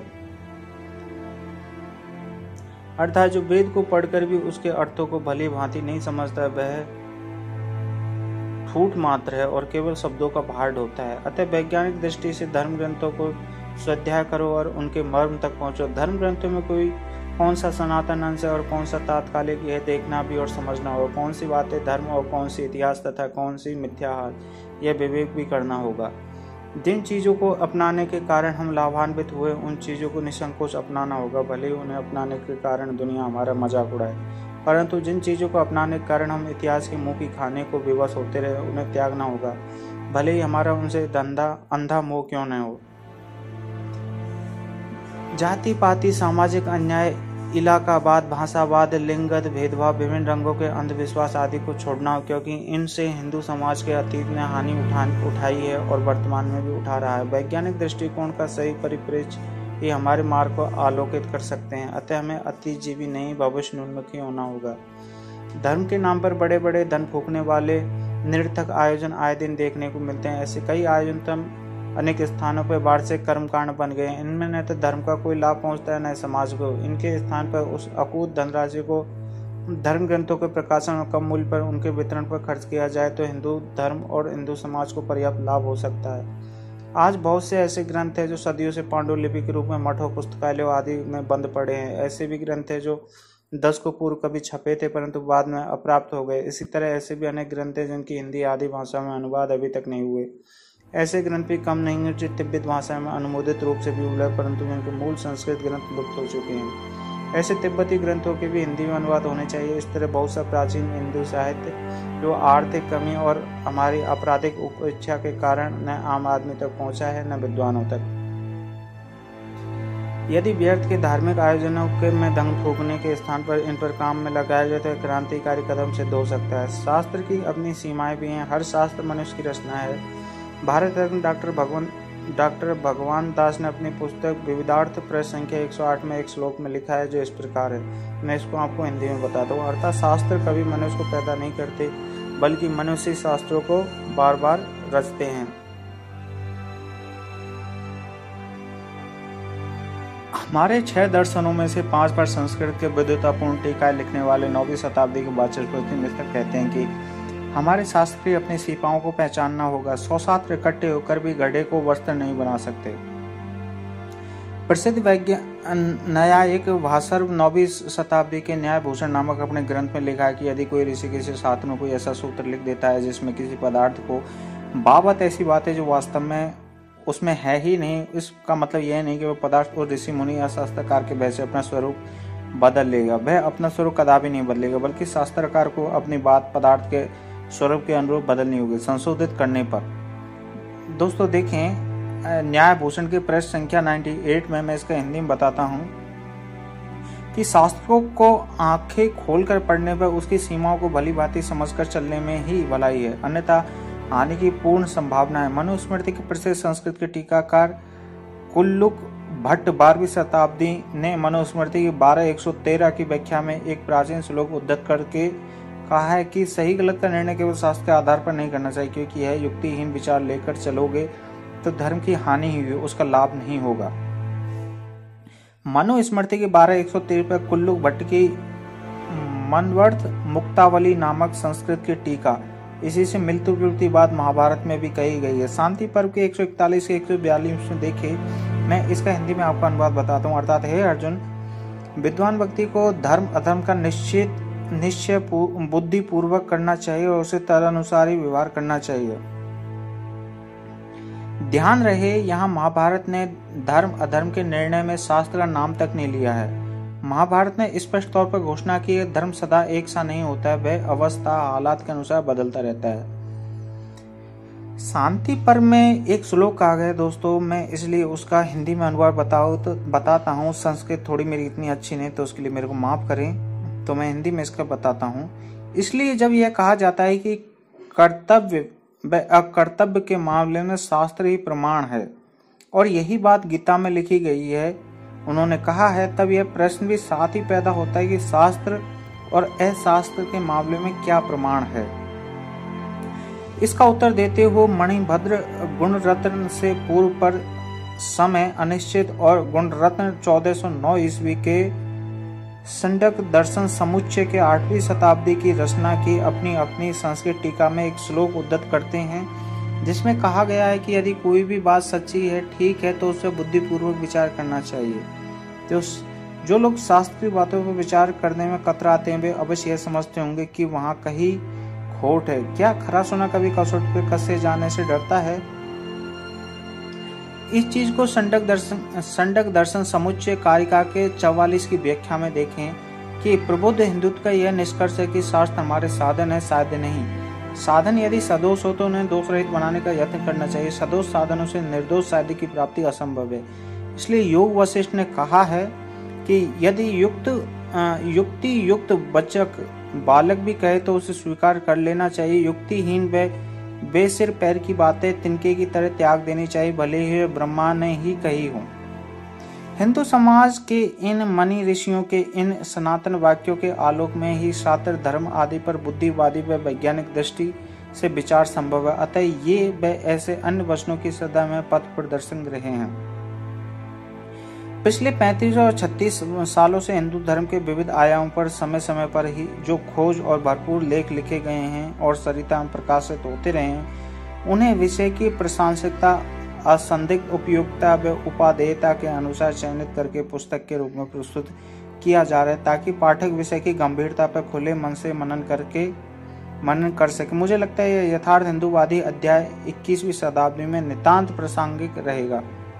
अर्थात जो वेद को पढ़कर भी उसके अर्थों को भली भांति नहीं समझता वह ठूठ मात्र है और केवल शब्दों का भार ढोता है। अतः वैज्ञानिक दृष्टि से धर्म ग्रंथों को स्वाध्याय करो और उनके मर्म तक पहुंचो। धर्म ग्रंथों में कोई कौन सा सनातन अंश है और कौन सा तात्कालिक, यह देखना भी और समझना होगा। कौन सी बातें धर्म और कौन सी इतिहास तथा कौन सी मिथ्या, यह विवेक भी करना होगा। जिन चीज़ों को अपनाने के कारण हम लाभान्वित हुए उन चीज़ों को निसंकोच अपनाना होगा, भले ही उन्हें अपनाने के कारण दुनिया हमारा मजाक उड़ाए। परंतु जिन चीज़ों को अपनाने के कारण हम इतिहास के मुंह की खाने को विवश होते रहे उन्हें त्यागना होगा, भले ही हमारा उनसे धंधा अंधा मोह क्यों न हो। जाति पाति, सामाजिक अन्याय, इलाकावाद, भाषावाद, लिंगगत भेदभाव, विभिन्न रंगों के अंधविश्वास आदि को छोड़ना हो, क्योंकि इनसे हिंदू समाज के अतीत ने हानि उठा उठाई है और वर्तमान में भी उठा रहा है। वैज्ञानिक दृष्टिकोण का सही परिप्रेक्ष्य ही हमारे मार्ग को आलोकित कर सकते हैं। अतः हमें अतिजीवी नहीं, भविष्योन्मुखी होना होगा। धर्म के नाम पर बड़े बड़े धन फूकने वाले निरर्थक आयोजन आए दिन देखने को मिलते हैं। ऐसे कई आयोजन तम अनेक स्थानों पर वार्षिक कर्मकांड बन गए। इनमें न तो धर्म का कोई लाभ पहुंचता है न समाज को। इनके स्थान पर उस अकूत धनराशि को धर्म ग्रंथों के प्रकाशन और कम मूल्य पर उनके वितरण पर खर्च किया जाए तो हिंदू धर्म और हिंदू समाज को पर्याप्त लाभ हो सकता है। आज बहुत से ऐसे ग्रंथ हैं जो सदियों से पांडुलिपि के रूप में मठों, पुस्तकालयों आदि में बंद पड़े हैं। ऐसे भी ग्रंथ हैं जो दस को पूर्व कभी छपे थे परंतु बाद में अप्राप्त हो गए। इसी तरह ऐसे भी अनेक ग्रंथ हैं जिनकी हिंदी आदि भाषा में अनुवाद अभी तक नहीं हुए। ऐसे ग्रंथ भी कम नहीं हैं जो तिब्बत भाषा में अनुमोदित रूप से भी उपलब्ध परंतु जिनके मूल संस्कृत ग्रंथ लुप्त हो चुके हैं। ऐसे तिब्बती ग्रंथों के भी हिंदी में अनुवाद होने चाहिए। इस तरह बहुत सा प्राचीन हिंदू साहित्य जो आर्थिक कमी और हमारी आपराधिक उपेक्षा के कारण न आम आदमी तक पहुंचा है न विद्वानों तक। यदि व्यर्थ के धार्मिक आयोजनों के में दंग फूकने के स्थान पर इन पर काम में लगाया जाए तो क्रांतिकारी कदम सिद्ध हो सकता है। शास्त्र की अपनी सीमाएं भी हैं। हर शास्त्र मनुष्य की रचना है। भारत रत्न डॉक्टर भगवान डॉक्टर भगवान दास ने अपनी पुस्तक विविधार्थ पृष्ठ संख्या एक सौ आठ में एक श्लोक में लिखा है जो इस प्रकार है। मैं इसको आपको हिंदी में बताता हूँ। अर्थात शास्त्र कभी मनुष्य को पैदा नहीं करते बल्कि मनुष्य शास्त्रों को बार बार रचते हैं। हमारे छह दर्शनों में से पांच पर संस्कृत के विद्वतापूर्ण टीकाएं लिखने वाले नौवीं शताब्दी के वाचस्पति मिश्र कहते हैं कि हमारे शास्त्र की अपनी सीमाओं को पहचानना होगा। सौ शास्त्र इकट्ठे होकर भी गधे को वस्त्र नहीं बना सकते। प्रसिद्ध वैज्ञानिक न्यायिक भास्कर नौवीं शताब्दी के न्यायभूषण नामक अपने ग्रंथ में लिखा है कि यदि कोई ऋषि किसी शास्त्र में कोई ऐसा सूत्र लिख देता है जिसमें किसी पदार्थ को बाबत ऐसी बातें जो वास्तव में उसमें है ही नहीं, इसका मतलब यह नहीं कि वह पदार्थ और ऋषि मुनि या शास्त्रकार के भय से अपना स्वरूप बदल लेगा। वह अपना स्वरूप कदापि नहीं बदलेगा बल्कि शास्त्रकार को अपनी बात पदार्थ के स्वरूप के अनुरूप बदलनी होगी संशोधित करने पर। दोस्तों देखें, न्यायभूषण की पृष्ठ संख्या अट्ठानवे में मैं इसका हिंदी में बताता हूँ कि शास्त्रों को आंखें खोलकर पढ़ने पर उसकी सीमाओं को भली भांति समझकर चलने में ही भलाई है, अन्यथा हानि की पूर्ण संभावना है। मनुस्मृति के प्रसिद्ध संस्कृत के टीकाकार कुल्लुक भट्ट बारहवीं शताब्दी ने मनुस्मृति की बारह एक सौ तेरह की व्याख्या में एक प्राचीन श्लोक उद्धृत करके कहा है कि सही गलत का निर्णय केवल शास्त्र के आधार पर नहीं करना चाहिए, क्योंकि यह युक्तिहीन विचार लेकर चलोगे तो धर्म की हानि ही हुई, उसका लाभ नहीं होगा। मनुस्मृति की बारह एक सौ तेरह पर कुल्लुक भट्ट की मनवर्थ मुक्तावली नामक संस्कृत की टीका इसी से मिलती जुलती बात महाभारत में भी कही गई है। शांति पर्व के एक सौ इकतालीस के एक सौ बयालीस में देखे, मैं इसका हिंदी में आपको अनुवाद बताता हूँ। अर्थात हे अर्जुन, विद्वान व्यक्ति को धर्म अधर्म का निश्चित निश्चय बुद्धि पूर्वक करना चाहिए और उसे तदनुसार ही व्यवहार करना चाहिए। ध्यान रहे, यहाँ महाभारत ने धर्म अधर्म के निर्णय में शास्त्र का नाम तक नहीं लिया है। महाभारत ने स्पष्ट तौर पर घोषणा की है धर्म सदा एक सा नहीं होता है, वह अवस्था हालात के अनुसार बदलता रहता है। शांति पर्व में एक श्लोक आ गया दोस्तों, मैं इसलिए उसका हिंदी में अनुवाद बताओ तो बताता हूँ। संस्कृत थोड़ी मेरी इतनी अच्छी नहीं तो उसके लिए मेरे को माफ करें, तो मैं हिंदी में इसका बताता हूँ। इसलिए जब यह कहा जाता है कि कर्तव्य व अकर्तव्य के मामले में शास्त्र ही प्रमाण है और यही बात गीता में लिखी गई है, उन्होंने कहा है, तब यह प्रश्न भी साथ ही पैदा होता है कि शास्त्र और अशास्त्र के मामले में क्या प्रमाण है। इसका उत्तर देते हुए मणिभद्र गुणरत्न से पूर्व पर समय अनिश्चित और गुणरत्न चौदह सौ नौ ईस्वी के संडक दर्शन समुच्चय के आठवीं शताब्दी की रचना की अपनी अपनी संस्कृत टीका में एक श्लोक उद्धृत करते हैं जिसमें कहा गया है कि यदि कोई भी बात सच्ची है, ठीक है, तो उसे बुद्धिपूर्वक विचार करना चाहिए। तो जो लोग शास्त्रीय बातों पर विचार करने में कतराते हैं वे अवश्य यह समझते होंगे कि वहां कहीं खोट है। क्या खरा सुना कभी कसौटी पे कसे जाने से डरता है? इस चीज को संडक दर्शन संडक दर्शन समुच्चय कारिका के चौवालीस की व्याख्या में देखें कि प्रबुद्ध हिंदुत्व का यह निष्कर्ष है कि शास्त्र हमारे साधन है, साध्य नहीं। साधन यदि सदोष हो तो उन्हें दोष रहित बनाने का यत्न करना चाहिए। सदोष साधनों से निर्दोष साध्य की प्राप्ति असंभव है। इसलिए योग वशिष्ठ ने कहा है कि यदि युक्त युक्ति युक्त बचक बालक भी कहे तो उसे स्वीकार कर लेना चाहिए। युक्तिहीन व बेसिर पैर की बातें तिनके की तरह त्याग देनी चाहिए, भले ही ब्रह्मा ने ही कही हो। हिंदू समाज के इन मनी ऋषियों के इन सनातन वाक्यों के आलोक में ही शास्त्र धर्म आदि पर बुद्धिवादी व वैज्ञानिक दृष्टि से विचार संभव है। अतः ये व ऐसे अन्य वचनों की श्रद्धा में पथ प्रदर्शन रहे हैं। पिछले पैंतीस और छत्तीस सालों से हिंदू धर्म के विविध आयामों पर समय समय पर ही जो खोज और भरपूर लेख लिखे गए हैं और सरिता में प्रकाशित होते रहे हैं, उन्हें विषय की प्रासंगिकता, असंदिग्ध उपयोगिता व उपादेयता के अनुसार चयनित करके पुस्तक के रूप में प्रस्तुत किया जा रहा है ताकि पाठक विषय की गंभीरता पर खुले मन से मनन करके मनन कर सके। मुझे लगता है यह यथार्थ हिंदूवादी अध्याय इक्कीसवीं शताब्दी में नितांत प्रासंगिक रहेगा।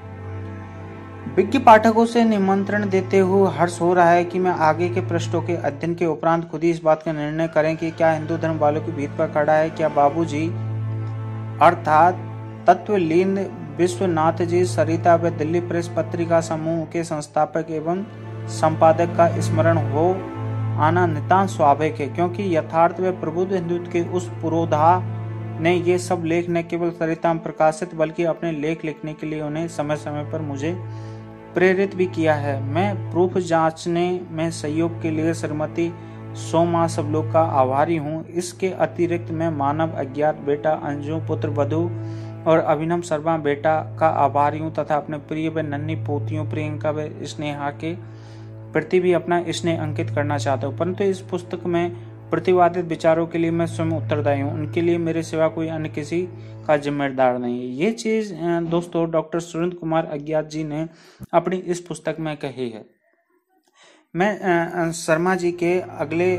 विज्ञ पाठकों से निमंत्रण देते हुए हर्ष हो रहा है कि मैं आगे के पृष्ठों के अध्ययन के उपरांत खुद ही इस बात का निर्णय करें कि क्या हिंदू धर्म वालों की भीत पर खड़ा है, क्या बाबूजी अर्थात तत्वलीन विश्वनाथ जी सरिता व दिल्ली प्रेस पत्रिका समूह के संस्थापक एवं संपादक का स्मरण हो आना नितांत स्वाभाविक है, क्योंकि यथार्थ व प्रबुद्ध हिंदुत्व के उस पुरोधा ने ये सब लेख न केवल सरिता में प्रकाशित बल्कि अपने लेख लिखने के लिए उन्हें समय समय पर मुझे प्रेरित भी किया है। मैं प्रूफ जांचने में सहयोग के लिए श्रीमती सोमा सब लोग का आभारी हूँ। इसके अतिरिक्त मैं मानव अज्ञात बेटा अंजू पुत्र वधु और अभिनव शर्मा बेटा का आभारी हूँ तथा अपने प्रिय व नन्ही पोतियों प्रियंका व स्नेहा के प्रति भी अपना स्नेह अंकित करना चाहता हूँ, परंतु इस पुस्तक में प्रतिवादित विचारों के लिए मैं स्वयं उत्तरदायी हूँ। उनके लिए मेरे सिवा कोई अन्य किसी का जिम्मेदार नहीं है। ये चीज दोस्तों डॉक्टर सुरेंद्र कुमार अज्ञात जी ने अपनी इस पुस्तक में कही है। मैं शर्मा जी के अगले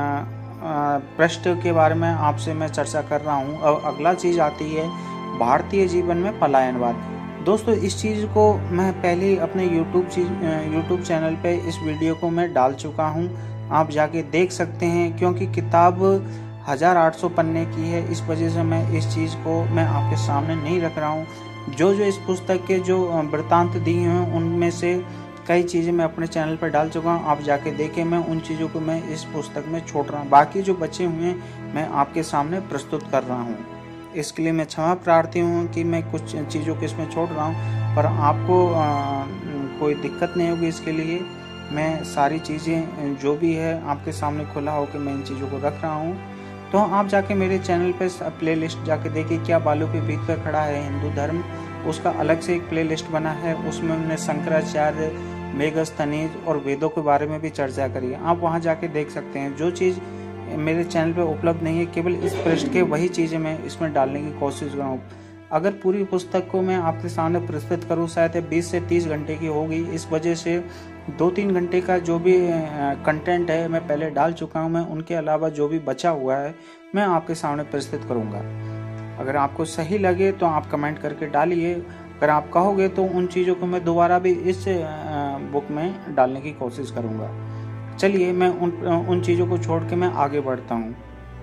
पृष्ठ के बारे में आपसे मैं चर्चा कर रहा हूँ। अब अगला चीज आती है भारतीय जीवन में पलायनवाद। दोस्तों इस चीज को मैं पहले अपने यूट्यूब यूट्यूब चैनल पे इस वीडियो को मैं डाल चुका हूँ, आप जाके देख सकते हैं, क्योंकि किताब हजार आठ सौ पन्ने की है, इस वजह से मैं इस चीज़ को मैं आपके सामने नहीं रख रहा हूँ। जो जो इस पुस्तक के जो वृत्तांत दिए हैं उनमें से कई चीज़ें मैं अपने चैनल पर डाल चुका हूँ, आप जाके देखें। मैं उन चीज़ों को मैं इस पुस्तक में छोड़ रहा हूँ, बाकी जो बचे हुए हैं मैं आपके सामने प्रस्तुत कर रहा हूँ। इसके लिए मैं क्षमा प्रार्थी हूँ कि मैं कुछ चीज़ों को इसमें छोड़ रहा हूँ, पर आपको आ, कोई दिक्कत नहीं होगी। इसके लिए मैं सारी चीज़ें जो भी है आपके सामने खुला होकर मैं इन चीज़ों को रख रहा हूँ। तो आप जाके मेरे चैनल पे प्ले लिस्ट जाके देखिए, क्या बालों के भीत पर खड़ा है हिंदू धर्म, उसका अलग से एक प्ले लिस्ट बना है। उसमें हमने शंकराचार्य, मेगस्थनीज और वेदों के बारे में भी चर्चा करी है, आप वहाँ जाके देख सकते हैं। जो चीज़ मेरे चैनल पे उपलब्ध नहीं है, केवल इस पृष्ठ के वही चीज़ें मैं इसमें डालने की कोशिश कर रहा हूँ। अगर पूरी पुस्तक को मैं आपके सामने प्रस्तुत करूँ शायद बीस से तीस घंटे की होगी, इस वजह से दो तीन घंटे का जो भी कंटेंट है मैं पहले डाल चुका हूँ। मैं उनके अलावा जो भी बचा हुआ है मैं आपके सामने प्रस्तुत करूँगा। अगर आपको सही लगे तो आप कमेंट करके डालिए, अगर आप कहोगे तो उन चीज़ों को मैं दोबारा भी इस बुक में डालने की कोशिश करूँगा। चलिए मैं उन उन चीज़ों को छोड़ के मैं आगे बढ़ता हूँ।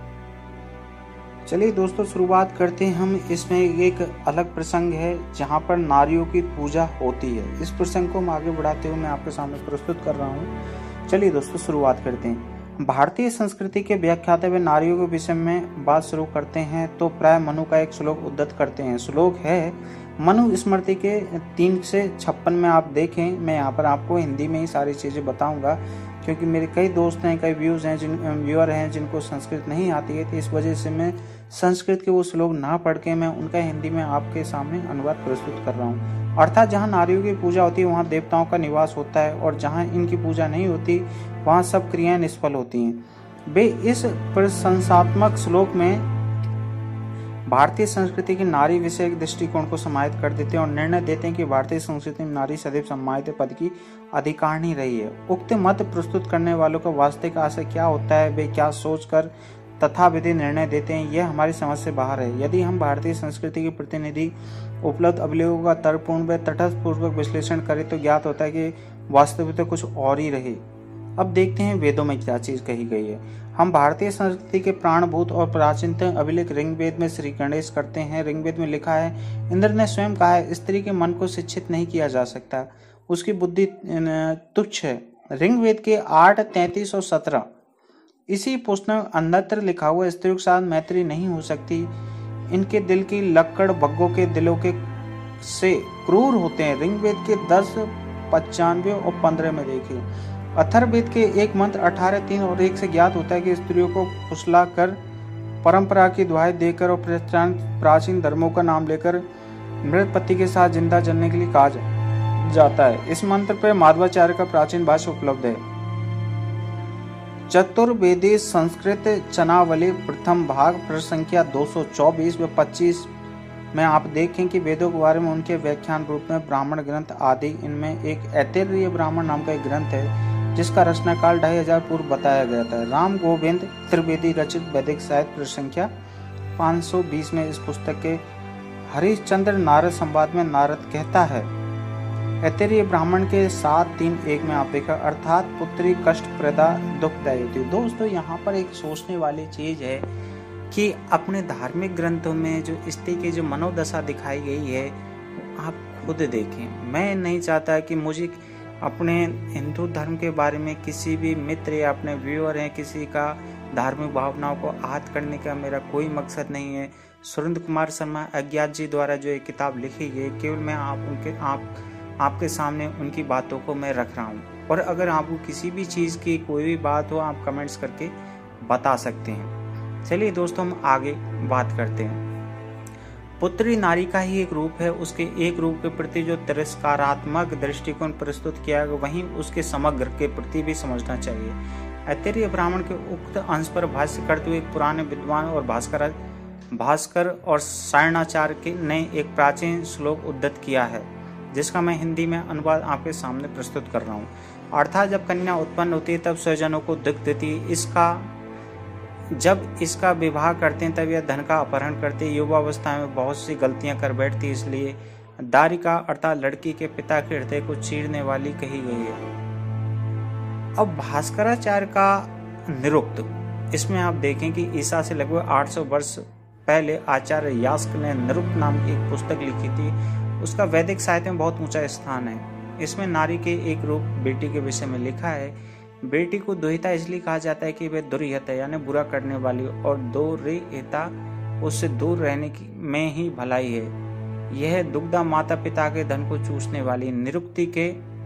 चलिए दोस्तों शुरुआत करते हैं हम। इसमें एक अलग प्रसंग है जहाँ पर नारियों की पूजा होती है। इस प्रसंग को मैं आगे बढ़ाते हुए मैं आपके सामने प्रस्तुत कर रहा हूँ। चलिए दोस्तों शुरुआत करते हैं। भारतीय संस्कृति के व्याख्याते हुए नारियों के विषय में बात शुरू करते हैं तो प्राय मनु का एक श्लोक उद्धत करते हैं। श्लोक है मनु स्मृति के तीन से छप्पन में आप देखें। मैं यहाँ पर आपको हिंदी में ही सारी चीज़ें बताऊंगा, क्योंकि मेरे कई दोस्त हैं, कई व्यूज हैं, जिन व्यूअर हैं जिनको संस्कृत नहीं आती है, तो इस वजह से मैं संस्कृत के वो श्लोक ना पढ़ के मैं उनका हिंदी में आपके सामने अनुवाद प्रस्तुत कर रहा हूँ। अर्थात जहाँ नारियों की पूजा होती है वहाँ देवताओं का निवास होता है, और जहाँ इनकी पूजा नहीं होती वहाँ सब क्रियाएं निष्फल होती हैं। वे इस प्रशंसात्मक श्लोक में भारतीय संस्कृति की नारी विषयक दृष्टिकोण को समाहित कर देते हैं और निर्णय देते हैं कि भारतीय संस्कृति में नारी सदैव सम्मानित पद की अधिकारिणी रही है। उक्त मत प्रस्तुत करने वालों का वास्तविक आशय क्या होता है, वे क्या सोचकर तथा विधि निर्णय देते हैं, यह हमारी समझ से बाहर है। यदि हम भारतीय संस्कृति के प्रतिनिधि उपलब्ध अभिलेखों का तर्कपूर्ण व तटस्थ पूर्वक विश्लेषण करें तो ज्ञात होता है कि वास्तविकता कुछ और ही रही। अब देखते हैं वेदों में क्या चीज कही गई है। हम भारतीय संस्कृति के प्राणभूत और प्राचीनतम अभिलेख ऋग्वेद में श्री गणेश करते हैं। ऋग्वेद में लिखा है, इंद्र ने स्वयं कहा है, स्त्री के मन को शिक्षित नहीं किया जा सकता, उसकी बुद्धि तुच्छ है। ऋग्वेद के आठ तैतीस और सत्रह। इसी पुस्तक अन्यत्र लिखा हुआ, स्त्रियों के साथ मैत्री नहीं हो सकती, इनके दिल की लक्कड़ बग्गों के दिलों के से क्रूर होते हैं। ऋग्वेद के दस पचानवे और पंद्रह में देखिए। अथर्ववेद के एक मंत्र अठारह तीन और एक से ज्ञात होता है कि स्त्रियों को फुसला कर, परंपरा की दुहाई देकर और प्राचीन धर्मों का नाम लेकर मृत पति के साथ जिंदा जलने के लिए कहा जाता है। इस मंत्र पर माधवाचार्य का प्राचीन भाष्य उपलब्ध है। चतुर्वेदी संस्कृत चनावली प्रथम भाग प्रश्न संख्या दो सौ चौबीस व पच्चीस में आप देखें कि वेदों के बारे में उनके व्याख्यान रूप में ब्राह्मण ग्रंथ आदि, इनमें एक ऐतरेय ब्राह्मण नाम का एक ग्रंथ है। जिसका रचनाकाल ढाई हजार पूर्व बताया गया था। राम गोविंद त्रिवेदी रचित वैदिक साहित्य पृष्ठ संख्या पाँच सौ बीस में इस पुस्तक के हरिश्चंद्र नारद संवाद में नारद कहता है, ऐतरेय ब्राह्मण के सात तीन एक में आप देखा, अर्थात पुत्री कष्ट प्रदा दुखदायी होती। दोस्तों, यहाँ पर एक सोचने वाली चीज है कि अपने धार्मिक ग्रंथों में जो स्त्री की जो मनोदशा दिखाई गई है आप खुद देखें। मैं नहीं चाहता कि मुझे अपने हिंदू धर्म के बारे में किसी भी मित्र या अपने व्यूअर हैं किसी का धार्मिक भावनाओं को आहत करने का मेरा कोई मकसद नहीं है। सुरेंद्र कुमार शर्मा अज्ञात जी द्वारा जो एक किताब लिखी गई, केवल मैं आप उनके आप आपके सामने उनकी बातों को मैं रख रहा हूँ। और अगर आपको किसी भी चीज़ की कोई भी बात हो आप कमेंट्स करके बता सकते हैं। चलिए दोस्तों, हम आगे बात करते हैं। पुत्री नारी का ही एक रूप है, उसके एक रूप के प्रति जो तिरस्कारात्मक दृष्टिकोण प्रस्तुत किया गया वहीं उसके समग्र के प्रति भी समझना चाहिए। ऐतरेय ब्राह्मण के उक्त अंश पर भाष्य करते हुए एक पुराने विद्वान और भास्कर भास्कर और सायणाचार्य के ने एक प्राचीन श्लोक उद्धत किया है, जिसका मैं हिंदी में अनुवाद आपके सामने प्रस्तुत कर रहा हूँ। अर्थात जब कन्या उत्पन्न होती है तब स्वजनों को दुख देती है, इसका जब इसका विवाह करते हैं तब यह धन का अपहरण करते हैं। युवावस्था में बहुत सी गलतियां कर बैठती है, इसलिए दारिका अर्थात लड़की के पिता के हृदय को चीरने वाली कही गई है। अब भास्कराचार्य का निरुक्त, इसमें आप देखें कि ईसा से लगभग आठ सौ वर्ष पहले आचार्य यास्क ने निरुक्त नाम की एक पुस्तक लिखी थी। उसका वैदिक साहित्य में बहुत ऊंचा स्थान है। इसमें नारी के एक रूप बेटी के विषय में लिखा है। बेटी को दुहिता इसलिए कहा जाता है कि वह दुर्हिता यानी बुरा करने वाली, और दुर्हिता उससे दूर रहने की में ही भलाई है। यह दुग्धा माता पिता के धन को चूसने वाली। निरुक्ति के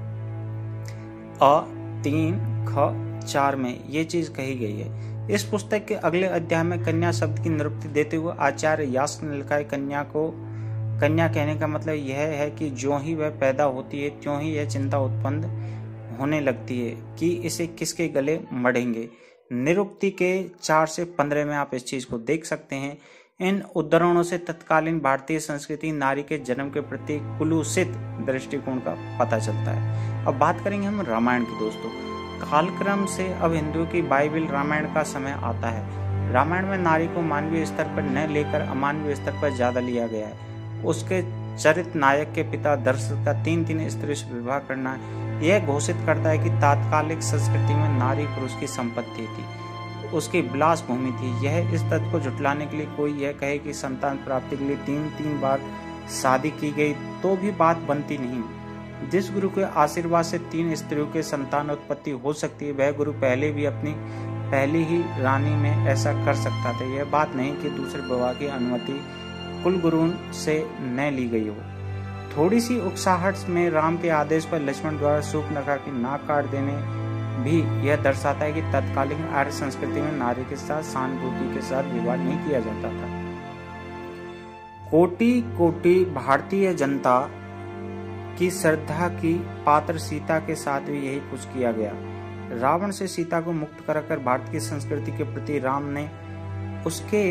अ तीन ख चार में ये चीज कही गई है। इस पुस्तक के अगले अध्याय में कन्या शब्द की निरुक्ति देते हुए आचार्य यास्क ने लिखा है, कन्या को कन्या कहने का मतलब यह है कि जो ही वह पैदा होती है त्यों ही यह चिंता उत्पन्न होने लगती है कि इसे किसके गले मढ़ेंगे। निरुक्ति के चार से पंद्रह में आप इस चीज को देख सकते हैं। इन उद्धरणों से तत्कालीन भारतीय संस्कृति नारी के जन्म के प्रति कुलुषित दृष्टिकोण का पता चलता है। अब बात करेंगे हम रामायण की। दोस्तों, कालक्रम से अब हिंदुओं की बाइबल रामायण का समय आता है। रामायण में नारी को मानवीय स्तर पर न लेकर अमानवीय स्तर पर ज्यादा लिया गया है। उसके चरित्र नायक के पिता दशरथ का तीन तीन स्त्री से विवाह करना यह घोषित करता है कि तात्कालिक संस्कृति में नारी पुरुष की संपत्ति थी, उसकी विलास भूमि थी। यह इस तथ्य को झुटलाने के लिए कोई यह कहे कि संतान प्राप्ति के लिए तीन तीन बार शादी की गई तो भी बात बनती नहीं। जिस गुरु के आशीर्वाद से तीन स्त्रियों के संतान उत्पत्ति हो सकती है वह गुरु पहले भी अपनी पहली ही रानी में ऐसा कर सकता था। यह बात नहीं कि दूसरे विवाह की अनुमति कुल गुरु से न ली गई हो। थोड़ी सी उकसाहट में राम के आदेश पर लक्ष्मण द्वारा शूर्पणखा की नाक काट देने भी यह दर्शाता है कि तत्कालीन आर्य संस्कृति में नारी के साथ सहानुभूति के साथ विवाह नहीं किया जाता था। कोटि कोटि भारतीय जनता की श्रद्धा की पात्र सीता के साथ भी यही कुछ किया गया। रावण से सीता को मुक्त कराकर भारत की संस्कृति के प्रति राम ने उसके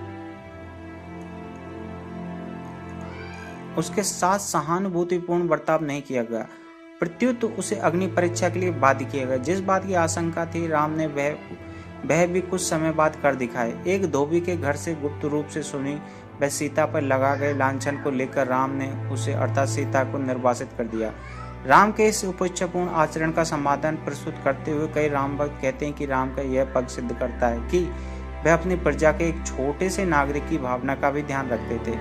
उसके साथ सहानुभूतिपूर्ण बर्ताव नहीं किया गया, प्रत्युत उसे अग्नि परीक्षा के लिए बाध्य किया गया। जिस बात की आशंका थी राम ने वह वह भी कुछ समय बाद कर दिखाए। एक धोबी के घर से गुप्त रूप से सुनी वह सीता पर लगा गए लांछन को लेकर राम ने उसे अर्थात सीता को निर्वासित कर दिया। राम के इस उपेक्षापूर्ण आचरण का समाधान प्रस्तुत करते हुए कई राम भक्त कहते हैं कि राम का यह पक्ष सिद्ध करता है कि वह अपनी प्रजा के एक छोटे से नागरिक की भावना का भी ध्यान रखते थे।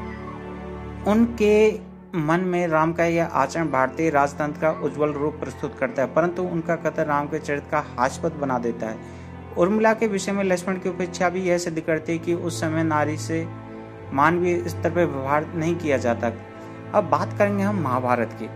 उनके मन में राम का यह आचरण भारतीय राजतंत्र का उज्जवल रूप प्रस्तुत करता है, परंतु उनका कथन राम के चरित्र का हास्यपद बना देता है। उर्मिला के विषय में लक्ष्मण की उपेक्षा भी यह सिद्ध करती है कि उस समय नारी से मानवीय स्तर पर व्यवहार नहीं किया जाता। अब बात करेंगे हम महाभारत की।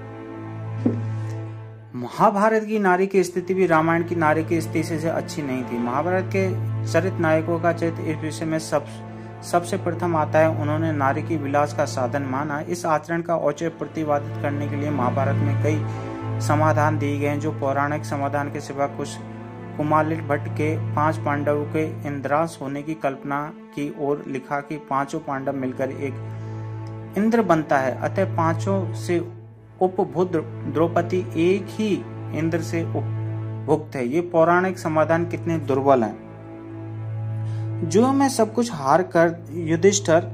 महाभारत की नारी की स्थिति भी रामायण की नारी की स्थिति से अच्छी नहीं थी। महाभारत के चरित्र नायकों का चरित्र इस विषय में सब सबसे प्रथम आता है। उन्होंने नारी की विलास का साधन माना। इस आचरण का औचित्य प्रतिपादित करने के लिए महाभारत में कई समाधान दिए गए हैं, जो पौराणिक समाधान के सिवा कुछ कुमालिल भट्ट के पांच पांडवों के इंद्रास होने की कल्पना की ओर लिखा कि पांचों पांडव मिलकर एक इंद्र बनता है, अतः पांचों से उपभुद्र द्रौपदी एक ही इंद्र से भुक्त है। ये पौराणिक समाधान कितने दुर्बल हैं। जो में सब कुछ हार कर युधिष्ठिर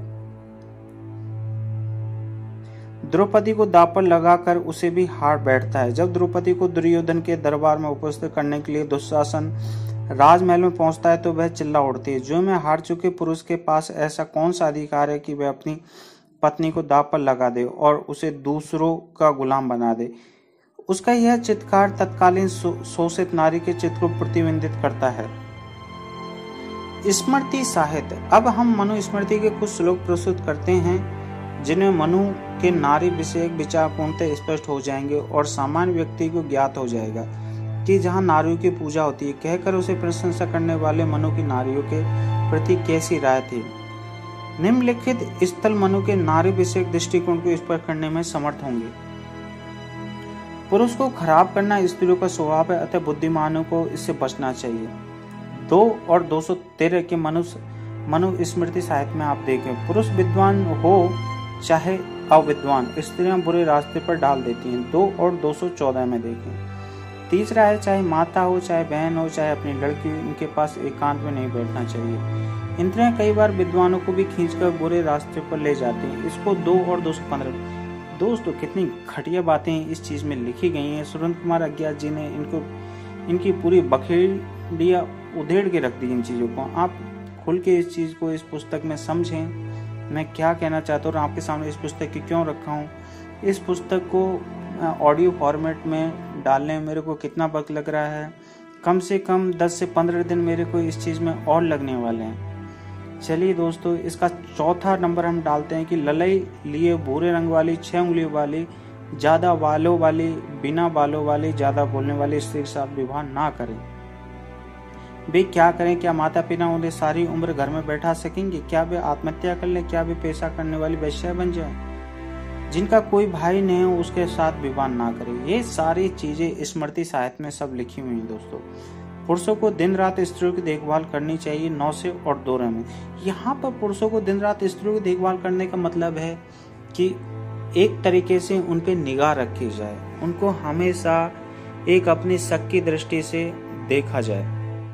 द्रौपदी को दांव पर लगाकर उसे भी हार बैठता है। जब द्रौपदी को दुर्योधन के दरबार में उपस्थित करने के लिए दुशासन राजमहल में पहुंचता है तो वह चिल्ला उठती है, जो में हार चुके पुरुष के पास ऐसा कौन सा अधिकार है कि वह अपनी पत्नी को दांव पर लगा दे और उसे दूसरों का गुलाम बना दे। उसका यह चित्कार तत्कालीन शोषित नारी के चित्त को प्रतिबिंबित करता है। स्मृति साहित्य। अब हम मनु स्मृति के कुछ श्लोक प्रस्तुत करते हैं जिनमें मनु के नारी विषयक विचार पूर्णतः स्पष्ट हो जाएंगे और सामान्य व्यक्ति को ज्ञात हो जाएगा कि जहाँ नारियों की पूजा होती है, कहकर उसे प्रशंसा करने वाले मनु की नारियों के प्रति कैसी राय थी। निम्नलिखित स्थल मनु के नारी विषयक दृष्टिकोण को स्पष्ट करने में समर्थ होंगे। पुरुष को खराब करना स्त्रियों का स्वभाव है, अतः बुद्धिमानों को इससे बचना चाहिए। दो और दो सौ तेरह के मनु मनु स्मृति साहित्य में आप देखें, पुरुष विद्वान हो चाहे अविद्वान, स्त्रियां बुरे रास्ते पर डाल देती हैं। दो और दो सौ चौदह में देखें। तीसरा है, चाहे माता हो चाहे बहन हो चाहे अपनी लड़की, इनके पास एकांत में नहीं बैठना चाहिए। इंद्रियां कई बार विद्वानों को भी खींचकर बुरे रास्ते पर ले जाती हैं। इसको दो और दो सौ पंद्रह। दोस्तों, कितनी घटिया बातें इस चीज में लिखी गई हैं। सुरेंद्र कुमार अज्ञात जी ने इनको इनकी पूरी बखेड़िया उधेड़ के रख दी इन चीजों को। आप खुल के इस चीज को इस पुस्तक में समझें। मैं क्या कहना चाहता हूँ और आपके सामने इस पुस्तक की क्यों रखा हूँ। इस पुस्तक को ऑडियो फॉर्मेट में डालने में मेरे को कितना वक्त लग रहा है, कम से कम दस से पंद्रह दिन मेरे को इस चीज़ में और लगने वाले हैं। चलिए दोस्तों, इसका चौथा नंबर हम डालते हैं कि ललई लिए भूरे रंग वाली, छह उंगलियों वाली, ज़्यादा बालों वाली, बिना बालों वाली, ज़्यादा बोलने वाली स्त्री के साथ विवाह ना करें। वे क्या करें? क्या माता पिता उन्हें सारी उम्र घर में बैठा सकेंगे? क्या वे आत्महत्या कर ले? क्या वे पेशा करने वाली वैश्या बन जाए? जिनका कोई भाई नहीं हो उसके साथ विवाह ना करें। ये सारी चीजें स्मृति साहित्य में सब लिखी हुई हैं दोस्तों। पुरुषों को दिन रात स्त्रियों की देखभाल करनी चाहिए, नौ से और दो में। यहाँ पर पुरुषों को दिन रात स्त्रियों की देखभाल करने का मतलब है कि एक तरीके से उन पे निगाह रखी जाए, उनको हमेशा एक अपनी शक की दृष्टि से देखा जाए।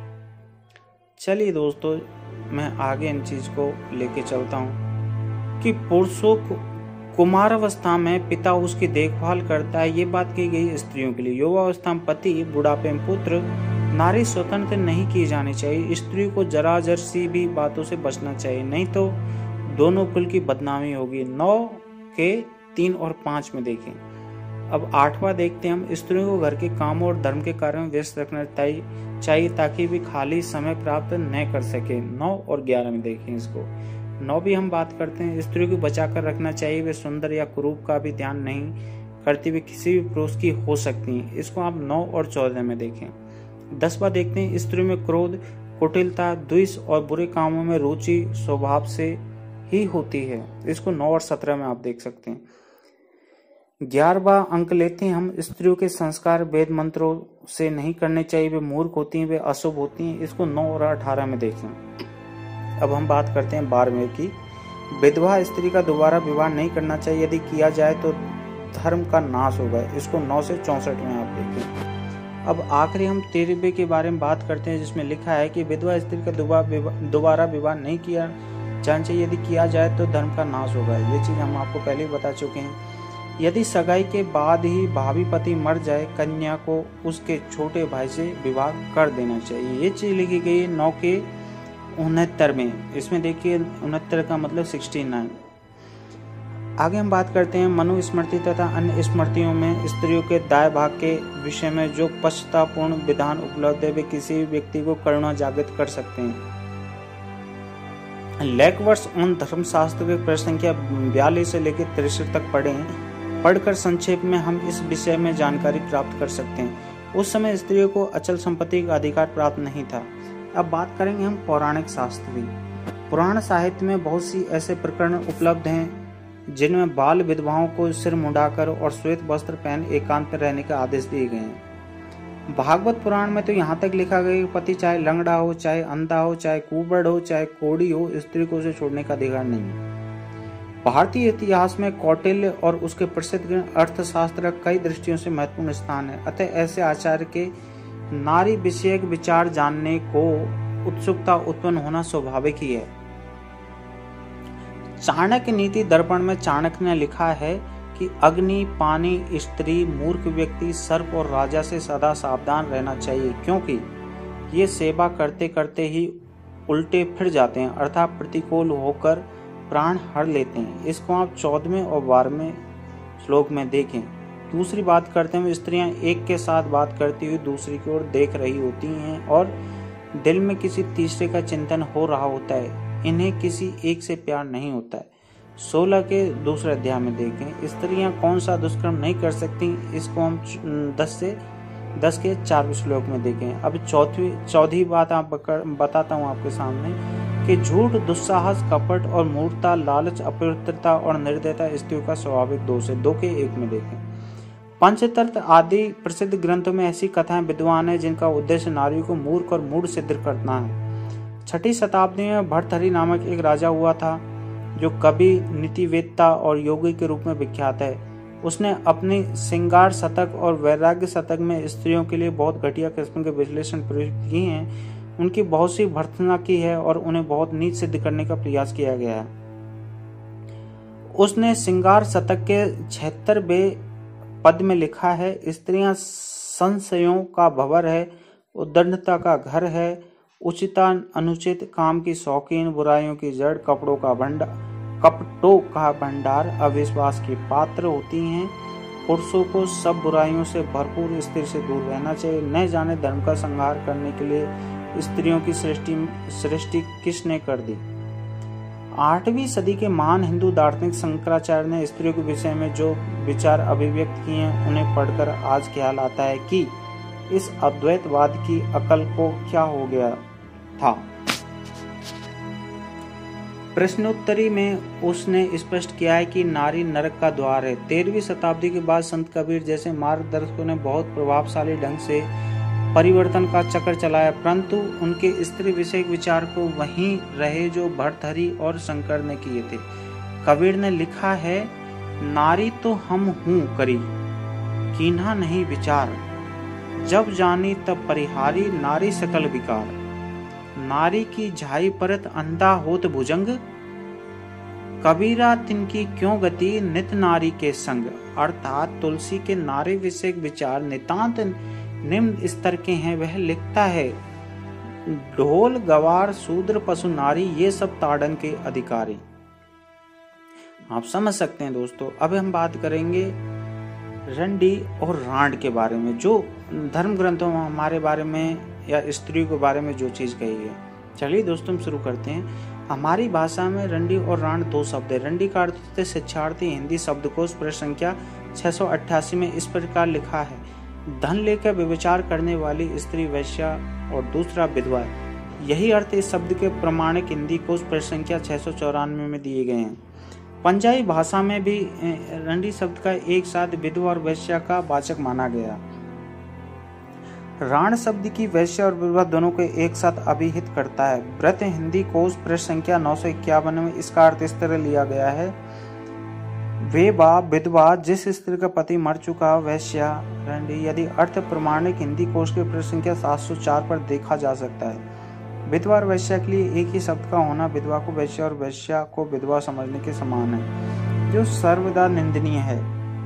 चलिए दोस्तों, मैं आगे इन चीज को लेके चलता हूँ कि पुरुषों को कुमार अवस्था में पिता उसकी देखभाल करता है। ये बात की गई स्त्रियों के लिए। युवावस्था में पति, बुढ़ापे में पुत्र। नारी स्वतंत्र नहीं की जानी चाहिए। स्त्री को जरा जर सी भी बातों से बचना चाहिए, नहीं तो दोनों कुल की बदनामी होगी। नौ के तीन और पांच में देखें। अब आठवां देखते हैं हम। स्त्रियों को घर के कामों और धर्म के कार्यों में व्यस्त रखना चाहिए ताकि वे खाली समय प्राप्त न कर सके। नौ और ग्यारह में देखें इसको। नौ भी हम बात करते हैं, स्त्रियों को बचा कर रखना चाहिए। वे सुंदर या कुरूप का भी ध्यान नहीं करती, वे किसी भी पुरुष की हो सकती हैं। इसको आप नौ और चौदह में देखें। दसवां देखते हैं, स्त्रियों में क्रोध, कुटिलता, द्वेष और बुरे कामों में रुचि स्वभाव से ही होती है। इसको नौ और सत्रह में आप देख सकते हैं। ग्यारहवां अंक लेते हैं हम। स्त्रियों के संस्कार वेद मंत्रों से नहीं करने चाहिए, वे मूर्ख होती हैं, वे अशुभ होती हैं। इसको नौ और अठारह में देखें। अब हम बात करते हैं बारहवें की। विधवा स्त्री का दोबारा विवाह नहीं करना चाहिए, यदि किया जाए तो धर्म का नाश होगा। इसको नौ से चौसठ में आप देखें। अब आखिरी हम तेरहवें के बारे में बात करते हैं, जिसमें लिखा है कि विधवा स्त्री का दोबारा विवाह नहीं किया जाना चाहिए, यदि किया जाए तो धर्म का नाश होगा। ये चीज हम आपको पहले ही बता चुके हैं। यदि सगाई के बाद ही भावी पति मर जाए, कन्या को उसके छोटे भाई से विवाह कर देना चाहिए। ये चीज लिखी गई है नौ के उनहत्तर में। इसमें देखिए उनहत्तर का मतलब सिक्सटी नाइन। आगे हम बात करते हैं मनु स्मृति तथा अन्य स्मृतियों में स्त्रियों के दाय भाग के विषय में जो पश्चातापूर्ण विधान उपलब्ध है, वे किसी भी व्यक्ति को करुणा जागृत कर सकते हैं। लेखवर्ष ऑन धर्मशास्त्र के प्रश्न संख्या बयालीस से लेकर तिरसठ तक पढ़े हैं। पढ़कर संक्षेप में हम इस विषय में जानकारी प्राप्त कर सकते हैं। उस समय स्त्रियों को अचल संपत्ति का अधिकार प्राप्त नहीं था। अब बात करेंगे हम पौराणिक शास्त्र की। पुराण साहित्य में बहुत सी ऐसे प्रकरण उपलब्ध हैं जिनमें बाल विधवाओं को सिर मुंडाकर और श्वेत वस्त्र पहन एकांत में रहने के आदेश दिए गए हैं। भागवत पुराण में तो यहाँ तक लिखा गया कि पति चाहे लंगड़ा हो, चाहे अंधा हो, चाहे कुबड़ हो, चाहे कोड़ी हो, स्त्री को उसे छोड़ने का अधिकार नहीं है। भारतीय इतिहास में कौटिल्य और उसके प्रसिद्ध अर्थशास्त्र का कई दृष्टियों से महत्वपूर्ण स्थान है। अतः ऐसे आचार्य के नारी विषयक विचार जानने को उत्सुकता उत्पन्न होना स्वाभाविक ही है। चाणक्य नीति दर्पण में चाणक्य ने लिखा है कि अग्नि, पानी, स्त्री, मूर्ख व्यक्ति, सर्प और राजा से सदा सावधान रहना चाहिए, क्योंकि ये सेवा करते करते ही उल्टे फिर जाते हैं, अर्थात प्रतिकूल होकर प्राण हर लेते हैं। इसको आप चौदहवें और बारहवें श्लोक में देखें। दूसरी बात करते हुए स्त्रियां एक के साथ बात करती हुई दूसरी की ओर देख रही होती हैं और दिल में किसी तीसरे का चिंतन हो रहा होता है। इन्हें किसी एक से प्यार नहीं होता है। सोलह के दूसरे अध्याय में देखें। स्त्रियां कौन सा दुष्कर्म नहीं कर सकती, इसको हम दस से दस के चारवें श्लोक में देखें। अब चौथी चौथी बात आप बताता हूँ आपके सामने कि झूठ, दुस्साहस, कपट और मूर्खता, लालच, अपवित्रता और निर्दयता स्त्रियों का स्वाभाविक दोष है। दो के एक में देखें। पंचतंत्र आदि प्रसिद्ध ग्रंथों में ऐसी कथाएं विद्वान है जिनका उद्देश्य नारियों को मूर्ख और मूढ़ सिद्ध करना है। छठी शताब्दी में भर्तृहरि नामक एक राजा हुआ था जो कवि, नीतिवेत्ता और योगी के रूप में विख्यात है। उसने अपनी श्रृंगार शतक और वैराग्य शतक में स्त्रियों के लिए बहुत घटिया किस्म के विश्लेषण प्रयुक्त किए हैं। उनकी बहुत सी भर्त्सना की है और उन्हें बहुत नीच सिद्ध करने का प्रयास किया गया है। उसने श्रृंगार शतक के छिहत्तरवें पद में लिखा है, स्त्रियां संशयों का भंवर है, उद्दंडता का घर है, उचिता अनुचित, काम की शौकीन, बुराइयों की जड़, कपड़ों का भंडार कपटों का भंडार, अविश्वास की पात्र होती हैं। पुरुषों को सब बुराइयों से भरपूर स्त्री से दूर रहना चाहिए। न जाने धर्म का संहार करने के लिए स्त्रियों की सृष्टि सृष्टि किसने कर दी। आठवीं सदी के महान हिंदू दार्शनिक शंकराचार्य ने स्त्रियों के विषय में जो विचार अभिव्यक्त किए हैं उन्हें पढ़कर आज ख्याल आता है कि इस अद्वैतवाद की अकल को क्या हो गया था। प्रश्नोत्तरी में उसने स्पष्ट किया है कि नारी नरक का द्वार है। तेरहवीं शताब्दी के बाद संत कबीर जैसे मार्गदर्शकों ने बहुत प्रभावशाली ढंग से परिवर्तन का चक्र चलाया, परंतु उनके स्त्री विषयक विचार को वहीं रहे जो भर्तृहरि और शंकर ने किए थे। कबीर ने लिखा है, नारी तो हम हूँ करी, कीन्हा नहीं विचार, जब जानी तब परिहारी, नारी सकल विकार। नारी की झाई परत अंधा होत भुजंग, कबीरा तिनकी क्यों गति, नित नारी के संग। अर्थात तुलसी के नारी विषयक विचार नितांत निम्न स्तर के हैं। वह लिखता है, ढोल गवार शूद्र पशु नारी, ये सब ताड़न के अधिकारी। आप समझ सकते हैं दोस्तों। अब हम बात करेंगे रंडी और रांड के बारे में, जो धर्म ग्रंथों में हमारे बारे में या स्त्रियों के बारे में जो चीज कही है। चलिए दोस्तों हम शुरू करते हैं। हमारी भाषा में रंडी और रांड दो शब्द है। रंडी का अर्थ है शिक्षार्थी। हिंदी शब्दकोश पृष्ठ संख्या छह सौ अट्ठासी में इस प्रकार लिखा है, धन लेकर व्यभिचार करने वाली स्त्री वैश्या और दूसरा विधवा। यही अर्थ इस शब्द के प्रमाणिक हिंदी कोश पृष्ठ संख्या छह सौ चौरानवे में दिए गए हैं। पंजाबी भाषा में भी रंडी शब्द का एक साथ विधवा और वैश्या का वाचक माना गया। राण शब्द की वैश्या और विधवा दोनों को एक साथ अभिहित करता है। व्रत हिंदी कोश पृष्ठ संख्या नौ सौ इक्यावन में इसका अर्थ इस तरह लिया गया है, वे बा विधवा जिस स्त्री का पति मर चुका, वैश्या रंडी। यदि अर्थ प्रमाणिक हिंदी कोश के पृष्ठ संख्या सात सौ चार पर देखा जा सकता है। विधवा और वैश्या के लिए एक ही शब्द का होना विधवा को वैश्या और वैश्या को विधवा समझने के समान है, जो सर्वदा निंदनीय है।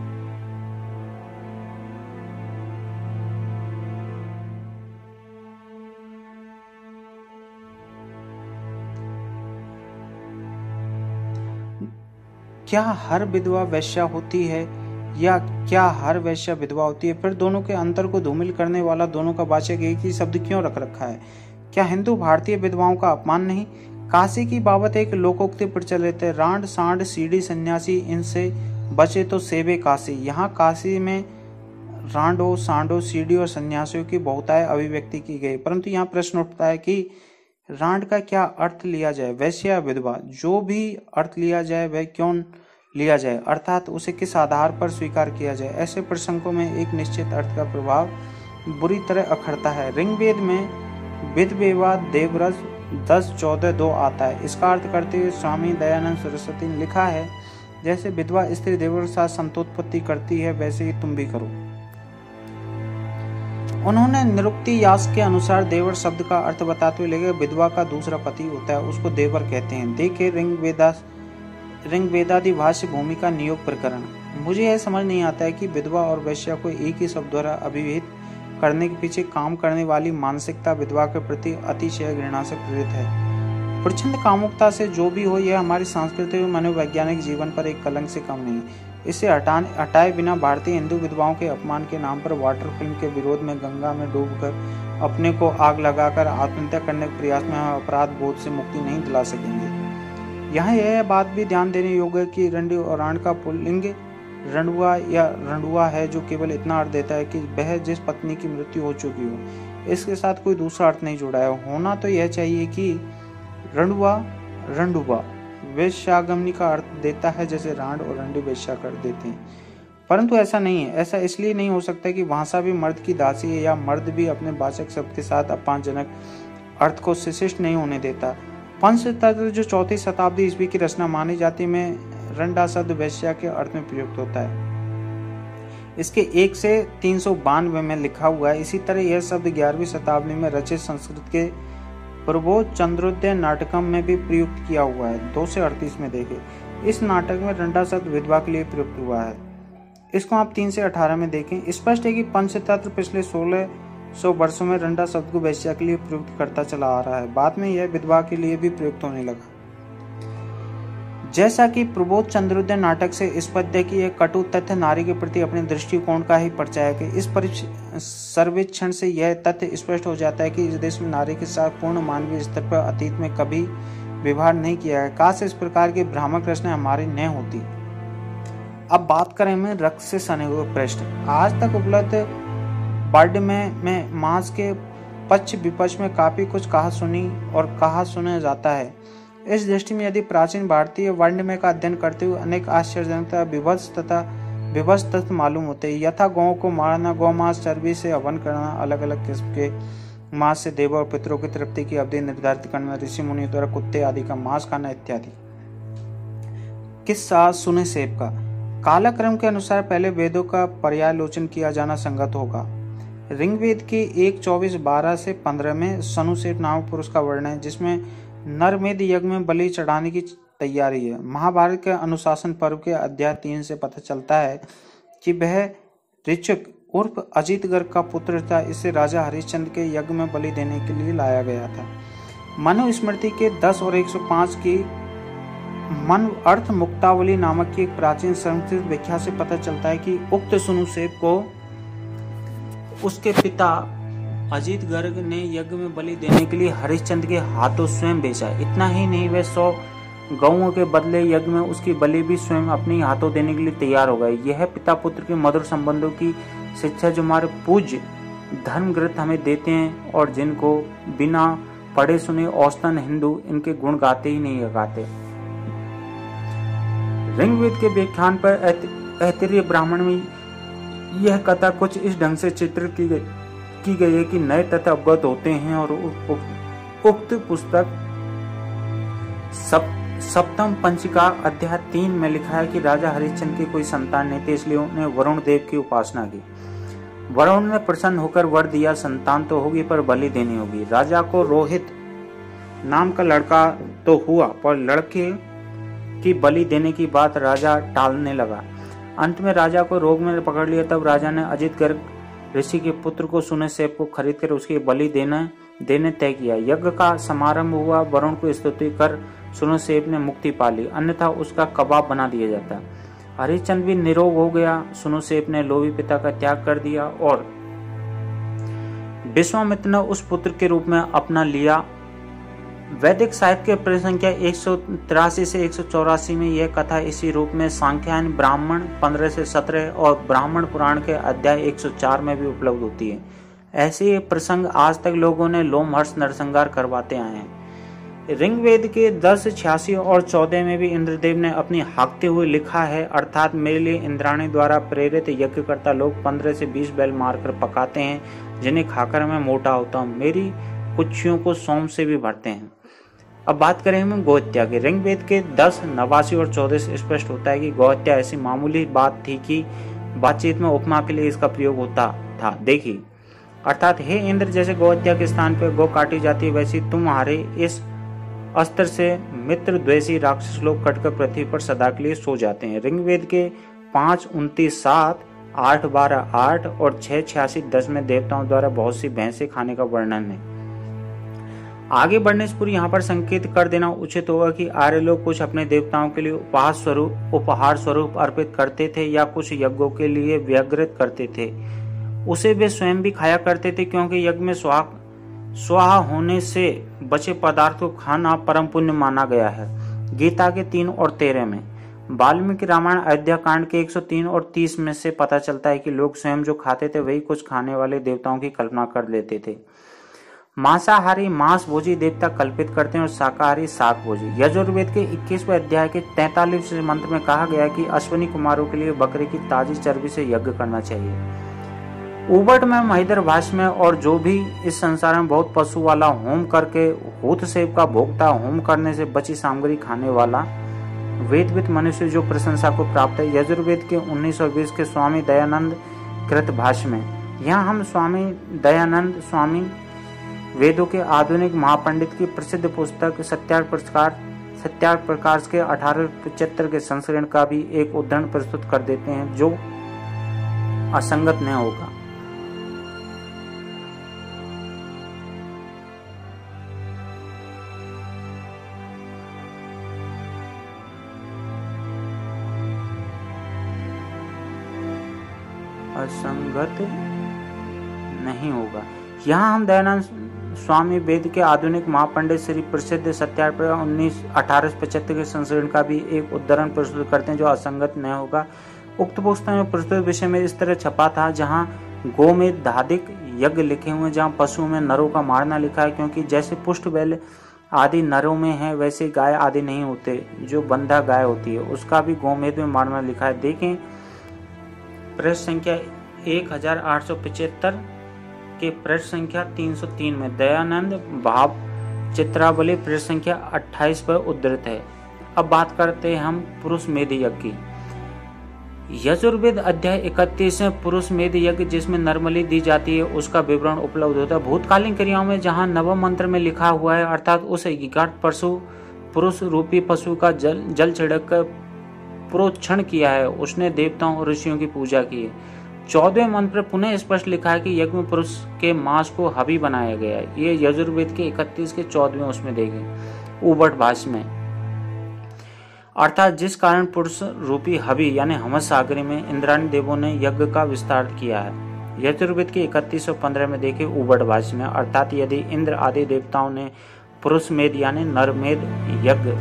क्या हर विधवा वैश्या होती है या क्या हर वैश्या विधवा होती है? फिर दोनों के अंतर को धूमिल करने वाला दोनों का वाचक एक ही शब्द क्यों रख रखा है? क्या हिंदू भारतीय विधवाओं का अपमान नहीं? काशी की बाबत एक लोकोक्ति प्रचलित है, रांड सांड सीढ़ी सन्यासी इनसे बचे तो सेवे काशी। यहाँ काशी में रांडो सांडो सीढ़ी और सन्यासियों की बहुतायत अभिव्यक्ति की गई, परंतु यहाँ प्रश्न उठता है कि रांड का क्या अर्थ लिया जाए, वैश्य या विधवा? जो भी अर्थ लिया जाए वह क्यों लिया जाए, अर्थात उसे किस आधार पर स्वीकार किया जाए? ऐसे प्रसंगों में एक निश्चित अर्थ का प्रभाव बुरी तरह अखड़ता है। ऋग्वेद में विधवेवा देवव्रज दस चौदह दो आता है। इसका अर्थ करते हुए स्वामी दयानंद सरस्वती ने लिखा है, जैसे विधवा स्त्री देवर के साथ संतोत्पत्ति करती है वैसे ही तुम भी करो। उन्होंने निरुक्ति यास के अनुसार देवर शब्द का अर्थ बताते हुए लिखा, विधवा का दूसरा पति होता है उसको देवर कहते हैं। देखे ऋग्वेदा ऋग्वेदादि भाष्य भूमिका नियोग प्रकरण। मुझे यह समझ नहीं आता है कि विधवा और वैश्या को एक ही शब्द द्वारा अभिहित करने के पीछे काम करने वाली मानसिकता विधवा के प्रति अतिशय घृणा से प्रेरित है। प्रचंड कामुकता से जो भी हो, यह हमारी सांस्कृतिक और मनोवैज्ञानिक जीवन पर एक कलंक से कम नहीं। इसे हटाने हटाए बिना भारतीय हिंदू विधवाओं के अपमान के नाम पर वाटर फिल्म के विरोध में गंगा में डूबकर अपने को आग लगाकर आत्महत्या करने के प्रयास में हम अपराध बोध से मुक्ति नहीं दिला सकेंगे। यहाँ यह बात भी ध्यान देने योग्य है कि रंडी और रांड का पुल्लिंग रंडुआ या रंडुआ है, जो केवल इतना अर्थ देता है कि वह जिस पत्नी की मृत्यु हो चुकी हो। इसके साथ कोई दूसरा अर्थ नहीं जुड़ा है। होना तो यह चाहिए कि रंडुआ रंडुआ वेश्यागमनी का अर्थ देता है, जैसे रांड और रंडी वेश्या कर देते हैं, परंतु ऐसा नहीं है। ऐसा इसलिए नहीं हो सकता कि भाषा भी मर्द की दासी है या मर्द भी अपने वाचक शब्द के साथ अपमानजनक अर्थ को शिशिष्ट नहीं होने देता। पंचतंत्र जो चौथी शताब्दी ईस्वी की रचना मानी जाती में रंडा शब्द वैश्या के अर्थ में प्रयुक्त होता है। इसके एक से तीन सौ बानवे में लिखा हुआ है। इसी तरह यह शब्द ग्यारहवीं शताब्दी में रचित संस्कृत के प्रबोध चंद्रोदय नाटकम में भी प्रयुक्त किया हुआ है। दो से अड़तीस में देखे। इस नाटक में रंडा शब्द विधवा के लिए प्रयुक्त हुआ है। इसको आप तीन से अठारह में देखें। स्पष्ट है कि पंचतंत्र पिछले सोलह सौ वर्षों में रंडा शब्द को वैश्या के लिए प्रयुक्त करता चला आ रहा है। बाद में यह विधवा के लिए भी प्रयुक्त होने लगा। जैसा कि प्रबोध चंद्रोदय नाटक से स्पष्ट है कि यह कटु तथ्य नारी के प्रति अपने दृष्टिकोण का ही परिचायक है। इस सर्वेक्षण से यह तथ्य स्पष्ट हो जाता है कि इस देश में नारी के साथ पूर्ण मानवीय स्तर पर अतीत में कभी व्यवहार नहीं किया है। काश इस प्रकार की भ्रामक रचना हमारी न होती। अब बात करें में रक्त से सने हुए पृष्ठ। आज तक उपलब्ध वर्ड में, में मांस के पक्ष विपक्ष में काफी कुछ कहा सुनी और कहा सुना जाता है। इस दृष्टि में यदि प्राचीन भारतीय वर्णमय का अध्ययन करते हुए अनेक आश्चर्यजनक विभत्स तथा विभत्स तत्व मालूम होते हैं। यथा गौ को मारना, गौ मांस चर्बी से हवन करना, अलग अलग किस्म के मांस से देवों और पितरों की तृप्ति की अवधि निर्धारित करना, ऋषि मुनि द्वारा कुत्ते आदि का मांस खाना इत्यादि। किस्सा सुने सेब का। कालक्रम के अनुसार पहले वेदों का पर्यालोचन किया जाना संगत होगा। ऋग्वेद के एक चौबीस बारह से पंद्रह में सनुसेट नामक पुरुष का वर्णन है, जिसमें नरमेध यज्ञ में बलि चढ़ाने की तैयारी है। महाभारत के अनुशासन पर्व के अध्याय तीन से पता चलता है कि वह ऋचक उर्फ अजितगर का पुत्र था। इसे राजा हरिश्चंद्र के यज्ञ में बलि देने के लिए लाया गया था। मनुस्मृति के दस और एक सौ पाँच की मन अर्थ मुक्तावली नामक की एक प्राचीन संस्कृत व्याख्या से पता चलता है कि उक्त सुनुसेब को उसके पिता अजीत गर्ग ने यज्ञ में बलि देने के लिए हरिश्चंद्र के हाथों स्वयं बेचा। इतना ही नहीं, वह सौ गौओं के बदले यज्ञ में उसकी बलि भी स्वयं अपने हाथों देने के लिए तैयार हो गए। यह पिता पुत्र के मधुर संबंधों की शिक्षा जो हमारे पूज्य धर्म ग्रंथ हमें देते हैं और जिनको बिना पढ़े सुने औसतन हिंदू इनके गुण गाते ही नहीं गाते। ऋग्वेद के व्याख्यान पर ऐतरेय ब्राह्मण में यह कथा कुछ इस ढंग से चित्रित की गई की गई है कि नए तथ्य अवगत होते हैं और उक्त पुस्तक सप, सप्तम पंचिका अध्याय तीन में लिखा है कि राजा हरिश्चंद्र की कोई संतान नहीं थी, इसलिए उन्हें वरुण देव की उपासना की। वरुण ने प्रसन्न होकर वर दिया, संतान तो होगी पर बलि देनी होगी। राजा को रोहित नाम का लड़का तो हुआ, पर लड़के की बलि देने की बात राजा टालने लगा। अंत में राजा को रोग में पकड़ लिया। तब राजा ने अजित गर्ग ऋषि के पुत्र को सुने सेब को खरीदकर उसकी बलि देना देने तय किया। यज्ञ का समारंभ हुआ। वरुण को स्तुति कर सुने सेब ने मुक्ति पा ली, अन्यथा उसका कबाब बना दिया जाता। हरिश्चंद्र भी निरोग हो गया। सुनो सेब ने लोभी पिता का त्याग कर दिया और विश्वामित्र ने उस पुत्र के रूप में अपना लिया। वैदिक साहित्य के पृष्ठ संख्या एक सौ तिरासी से एक सौ चौरासी में यह कथा इसी रूप में सांख्यायन ब्राह्मण पंद्रह से सत्रह और ब्राह्मण पुराण के अध्याय एक सौ चार में भी उपलब्ध होती है। ऐसे प्रसंग आज तक लोगों ने लोमहर्ष नरसंहार करवाते आए हैं। ऋग्वेद के दस छियासी और चौदह में भी इंद्रदेव ने अपनी हाकते हुए लिखा है, अर्थात मेरे लिए इंद्राणी द्वारा प्रेरित यज्ञकर्ता लोग पंद्रह से बीस बैल मारकर पकाते हैं, जिन्हें खाकर मैं मोटा होता हूँ। मेरी कुक्षियों को सोम से भी भरते हैं। अब बात करें हम गोहत्या की। ऋग्वेद के दस नवासी और चौदह से स्पष्ट होता है कि गोहत्या ऐसी मामूली बात थी कि बातचीत में उपमा के लिए इसका प्रयोग होता था। देखिए, अर्थात हे इंद्र, जैसे गौ हत्या के स्थान पर गौ काटी जाती है, वैसी तुम्हारे इस अस्त्र से मित्र द्वेषी राक्षस लोग कटकर पृथ्वी पर सदा के लिए सो जाते हैं। ऋग्वेद के पांच उनतीस सात, आठ बारह आठ और छह छियासी दस में देवताओं द्वारा बहुत सी भैंसे खाने का वर्णन है। आगे बढ़ने से पूर्व यहाँ पर संकेत कर देना उचित होगा कि आर्य लोग कुछ अपने देवताओं के लिए उपहार स्वरूप उपहार स्वरूप अर्पित करते थे या कुछ यज्ञों के लिए व्यग्रित करते थे। उसे वे स्वयं भी खाया करते थे, क्योंकि यज्ञ में स्वाहा स्वाहा होने से बचे पदार्थ को खाना परम पुण्य माना गया है। गीता के तीन और तेरह में, वाल्मीकि रामायण अयोध्या कांड के एक सौ तीन और तीस में से पता चलता है कि लोग स्वयं जो खाते थे वही कुछ खाने वाले देवताओं की कल्पना कर लेते थे। मांसाहारी मांस भोजी देवता कल्पित करते हैं और शाकाहारी शाक भोजी। यजुर्वेद के इक्कीसवें अध्याय के तैंतालीसवें मंत्र में कहा गया कि अश्विनी कुमारों के लिए बकरे की ताजी चर्बी से यज्ञ करना चाहिए। उबट में महिदर भाष्य में, और जो भी इस संसार में बहुत पशु वाला होम करके हूत सेव का भोगता, होम करने से बची सामग्री खाने वाला वेदविद मनुष्य जो प्रशंसा को प्राप्त है। यजुर्वेद के उन्नीस और बीस के स्वामी दयानंद कृत भाष्य में। यहाँ हम स्वामी दयानंद स्वामी वेदों के आधुनिक महापंडित की प्रसिद्ध पुस्तक सत्यार्थ प्रकाश सत्यार्थ प्रकाश के अठारह पचहत्तर के संस्करण का भी एक उदाहरण प्रस्तुत कर देते हैं जो असंगत न होगा। असंगत नहीं होगा। यहाँ हम दयानंद स्वामी वेद के आधुनिक महापंडित श्री प्रसिद्ध सत्यार्थ उन्नीस अठारह पचहत्तर के संस्करण का भी एक उदाहरण प्रस्तुत करते हैं जो असंगत न होगा। उक्त पुस्तक में प्रस्तुत विषय में इस तरह छपा था, जहाँ गो में धादिक यज्ञ लिखे हुए, जहाँ पशु में नरों का मारना लिखा है, क्योंकि जैसे पुष्ट बैल आदि नरों में है वैसे गाय आदि नहीं होते, जो बंधा गाय होती है उसका भी गोमेद में मारना लिखा है। देखें पृष्ठ संख्या एक हजार आठ सौ पचहत्तर के पृष्ठ संख्या तीन सौ तीन में दयानंद भाव चित्रावली पृष्ठ संख्या अट्ठाईस पर उद्धृत है। अब बात करते हैं हम पुरुष मेध यज्ञ की। यजुर्वेद अध्याय इकतीस में पुरुष मेध यज्ञ जिसमें नरबलि दी जाती है उसका विवरण उपलब्ध होता है। भूतकालीन क्रियाओं में जहाँ नवम मंत्र में लिखा हुआ है, अर्थात उस यज्ञार्थ पशु पुरुष रूपी पशु का जल जल छिड़क कर प्रोक्षण किया है, उसने देवताओं और ऋषियों की पूजा की है। चौदहवें मंत्र पर पुनः स्पष्ट लिखा है कि यज्ञ में पुरुष के मांस को हवि बनाया गया है। ये यजुर्वेद के इकतीस के चौदहवें उसमें देखें उबट भाष्य में, अर्थात जिस कारण पुरुष रूपी हवि यानी हमस सागरी में इंद्राणी देवों ने यज्ञ का विस्तार किया है। यजुर्वेद के इकतीस और पंद्रह में देखे उबट भाष्य में, अर्थात यदि इंद्र आदि देवताओं ने पुरुष मेध यानी नरमेध यज्ञ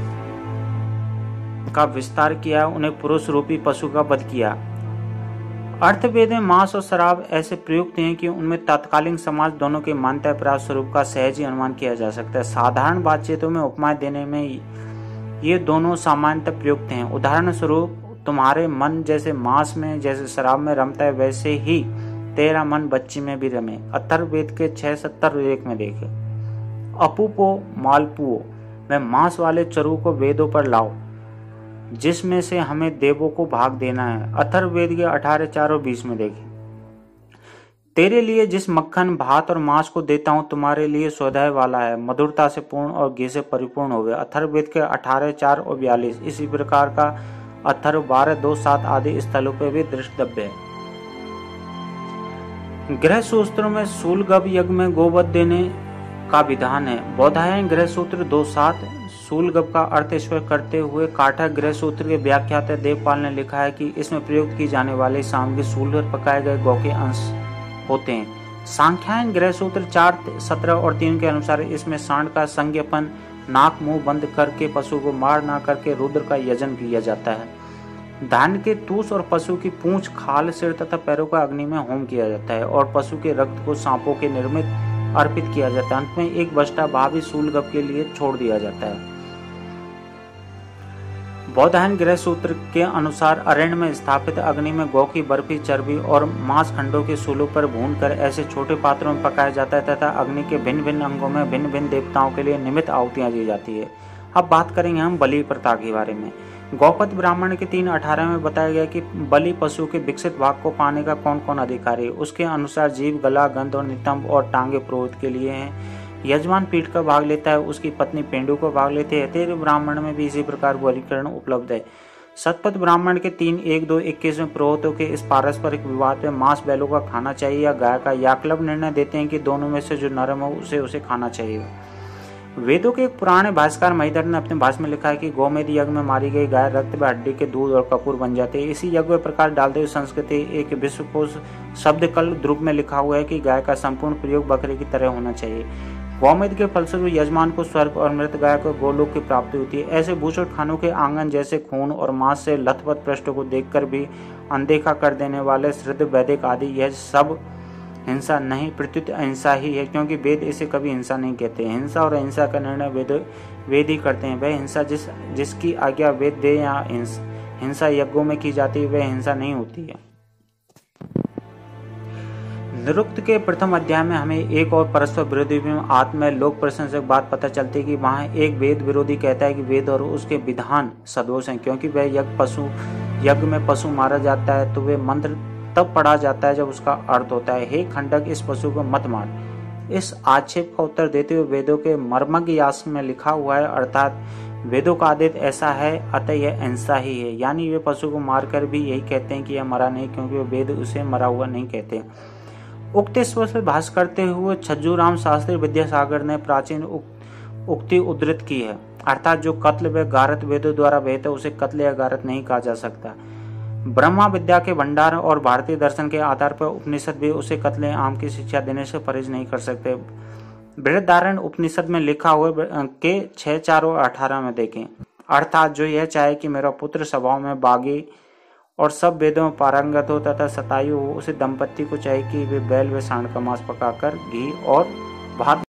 का विस्तार किया, उन्हें पुरुष रूपी पशु का वध किया। अर्थवेद में मांस और शराब ऐसे प्रयुक्त हैं कि उनमें तत्कालीन समाज दोनों के मान्यता प्राप्त स्वरूप का सहज ही अनुमान किया जा सकता है। साधारण बातचीतों में उपमाएं देने में ये दोनों सामान्यतः प्रयुक्त हैं। उदाहरण स्वरूप, तुम्हारे मन जैसे मांस में जैसे शराब में रमता है वैसे ही तेरा मन बच्ची में भी रमे। अथर्ववेद के छह सत्तर एक में देखे। अपूपो मालपुओ में मांस वाले चरु को वेदों पर लाओ जिसमें से हमें देवों को भाग देना है। अथर्ववेद के अठारह चार और बीस में देखें। तेरे लिए जिस मक्खन भात और मांस को देता हूँ तुम्हारे लिए स्वाध्याय वाला है, मधुरता से पूर्ण और घी से परिपूर्ण हो गया। अथर्ववेद के अठारह चार और बयालीस। इसी प्रकार का अथर्व बारह दो सात आदि स्थलों पर भी दृष्टव्य है। गृह सूत्रों में शूलगभ यज्ञ में गोवध देने का विधान है। बौधायन गृह सूत्र दो सात। शूलगभ का अर्थ ईश्वर करते हुए काठक गृह सूत्र के व्याख्याता देवपाल ने लिखा है कि इसमें प्रयुक्त की जाने वाली सामग्री शूल पर पकाए गए गौ के अंश होते हैं। सांख्यायन गृह सूत्र चार सत्रह और तीन के अनुसार इसमें सांड का संज्ञापन नाक मुंह बंद करके पशु को मार ना करके रुद्र का यजन किया जाता है। धान के तूस और पशु की पूंछ, खाल, सिर तथा पैरों का अग्नि में होम किया जाता है और पशु के रक्त को सांपों के निर्मित अर्पित किया जाता है। अंत में एक बछड़ा भावी शूलगभ के लिए छोड़ दिया जाता है। बौधायन गृह सूत्र के अनुसार अरण्य में स्थापित अग्नि में गौ की बर्फी, चर्बी और मांस खंडों के सूलों पर भूनकर ऐसे छोटे पात्रों में पकाया जाता है तथा अग्नि के भिन्न भिन्न अंगों में भिन्न भिन्न देवताओं के लिए निमित्त आहुतियां दी जाती है। अब बात करेंगे हम बलि प्रथा के बारे में। गौपत ब्राह्मण के तीन अठारह में बताया गया कि बलि पशु के विकसित भाग को पाने का कौन कौन अधिकारी है। उसके अनुसार जीव, गला, गंध और नितंब और टांगे पुरोहित के लिए हैं। यजमान पीठ का भाग लेता है, उसकी पत्नी पेंडू का भाग लेती है। तेरह ब्राह्मण में भी इसी प्रकार वर्गीकरण उपलब्ध है। शतपथ ब्राह्मण के तीन एक दो इक्कीस में पुरोहितों के इस पारस्परिक विवाद में मांस बैलों का खाना चाहिए या गाय का, याकलब निर्णय देते हैं कि दोनों में से जो नरम हो उसे उसे खाना चाहिए। वेदों के एक पुराने भाष्यकार महिधर ने अपने भाष्य में लिखा है कि गौमेध यज्ञ में मारी गई गाय रक्त व हड्डी के दूध और कपूर बन जाते हैं। इसी यज्ञ में प्रकाश डालते हुए संस्कृति एक विश्वकोश शब्द कल ध्रुव में लिखा हुआ है कि गाय का संपूर्ण प्रयोग बकरे की तरह होना चाहिए। गौमेध के फलस्वरूप यजमान को स्वर्ग और मृत गाय को गोलोक की प्राप्ति होती है। ऐसे भूषण खानों के आंगन जैसे खून और मांस से लथपथ पृष्ठ को देखकर भी अनदेखा कर देने वाले श्रद्ध वैदिक आदि यह सब हिंसा नहीं प्रत्युत अहिंसा ही है, क्योंकि वेद इसे कभी हिंसा नहीं कहते। हिंसा और अहिंसा का निर्णय वेद वेद ही करते हैं। वह हिंसा जिस जिसकी आज्ञा वेद दे या हिंसा यज्ञों में की जाती है वह हिंसा नहीं होती है। निरुक्त के प्रथम अध्याय में हमें एक और परस्पर विरोधी आत्म में लोक प्रशंसक बात पता चलती है कि वहाँ एक वेद विरोधी कहता है कि वेद और उसके विधान सदोष हैं, क्योंकि वह यज्ञ पशु यज्ञ में पशु मारा जाता है तो वे मंत्र तब पढ़ा जाता है जब उसका अर्थ होता है, हे खंडक इस पशु को मत मार। इस आक्षेप का उत्तर देते हुए वेदों के मर्मज्ञ यास्क में लिखा हुआ है, अर्थात वेदों का आदेश ऐसा है अतः यह अहिंसा ही है। यानी वे पशु को मारकर भी यही कहते हैं कि यह मरा नहीं, क्योंकि वे वेद उसे मरा हुआ नहीं कहते। उक्त स्वर से भाष्य करते हुए छज्जूराम शास्त्री विद्यासागर ने प्राचीन उक्ति उद्धृत की है, अर्थात जो कत्ल व गारत वेदों द्वारा वेद है उसे कत्ल या गारत नहीं कहा जा सकता। ब्रह्मा विद्या के भंडार और भारतीय दर्शन के आधार पर उपनिषद भी उसे कत्ल आम की शिक्षा देने से परहेज नहीं कर सकते। बृहदारण्यक उपनिषद में लिखा हुआ के छह चार और अठारह में देखें, अर्थात जो यह चाहे कि मेरा पुत्र स्वभाव में बागी और सब वेदों में पारंगत हो तथा शतायु हो, उसे दंपत्ति को चाहिए कि वे बैल व सांड का मांस पकाकर घी और भात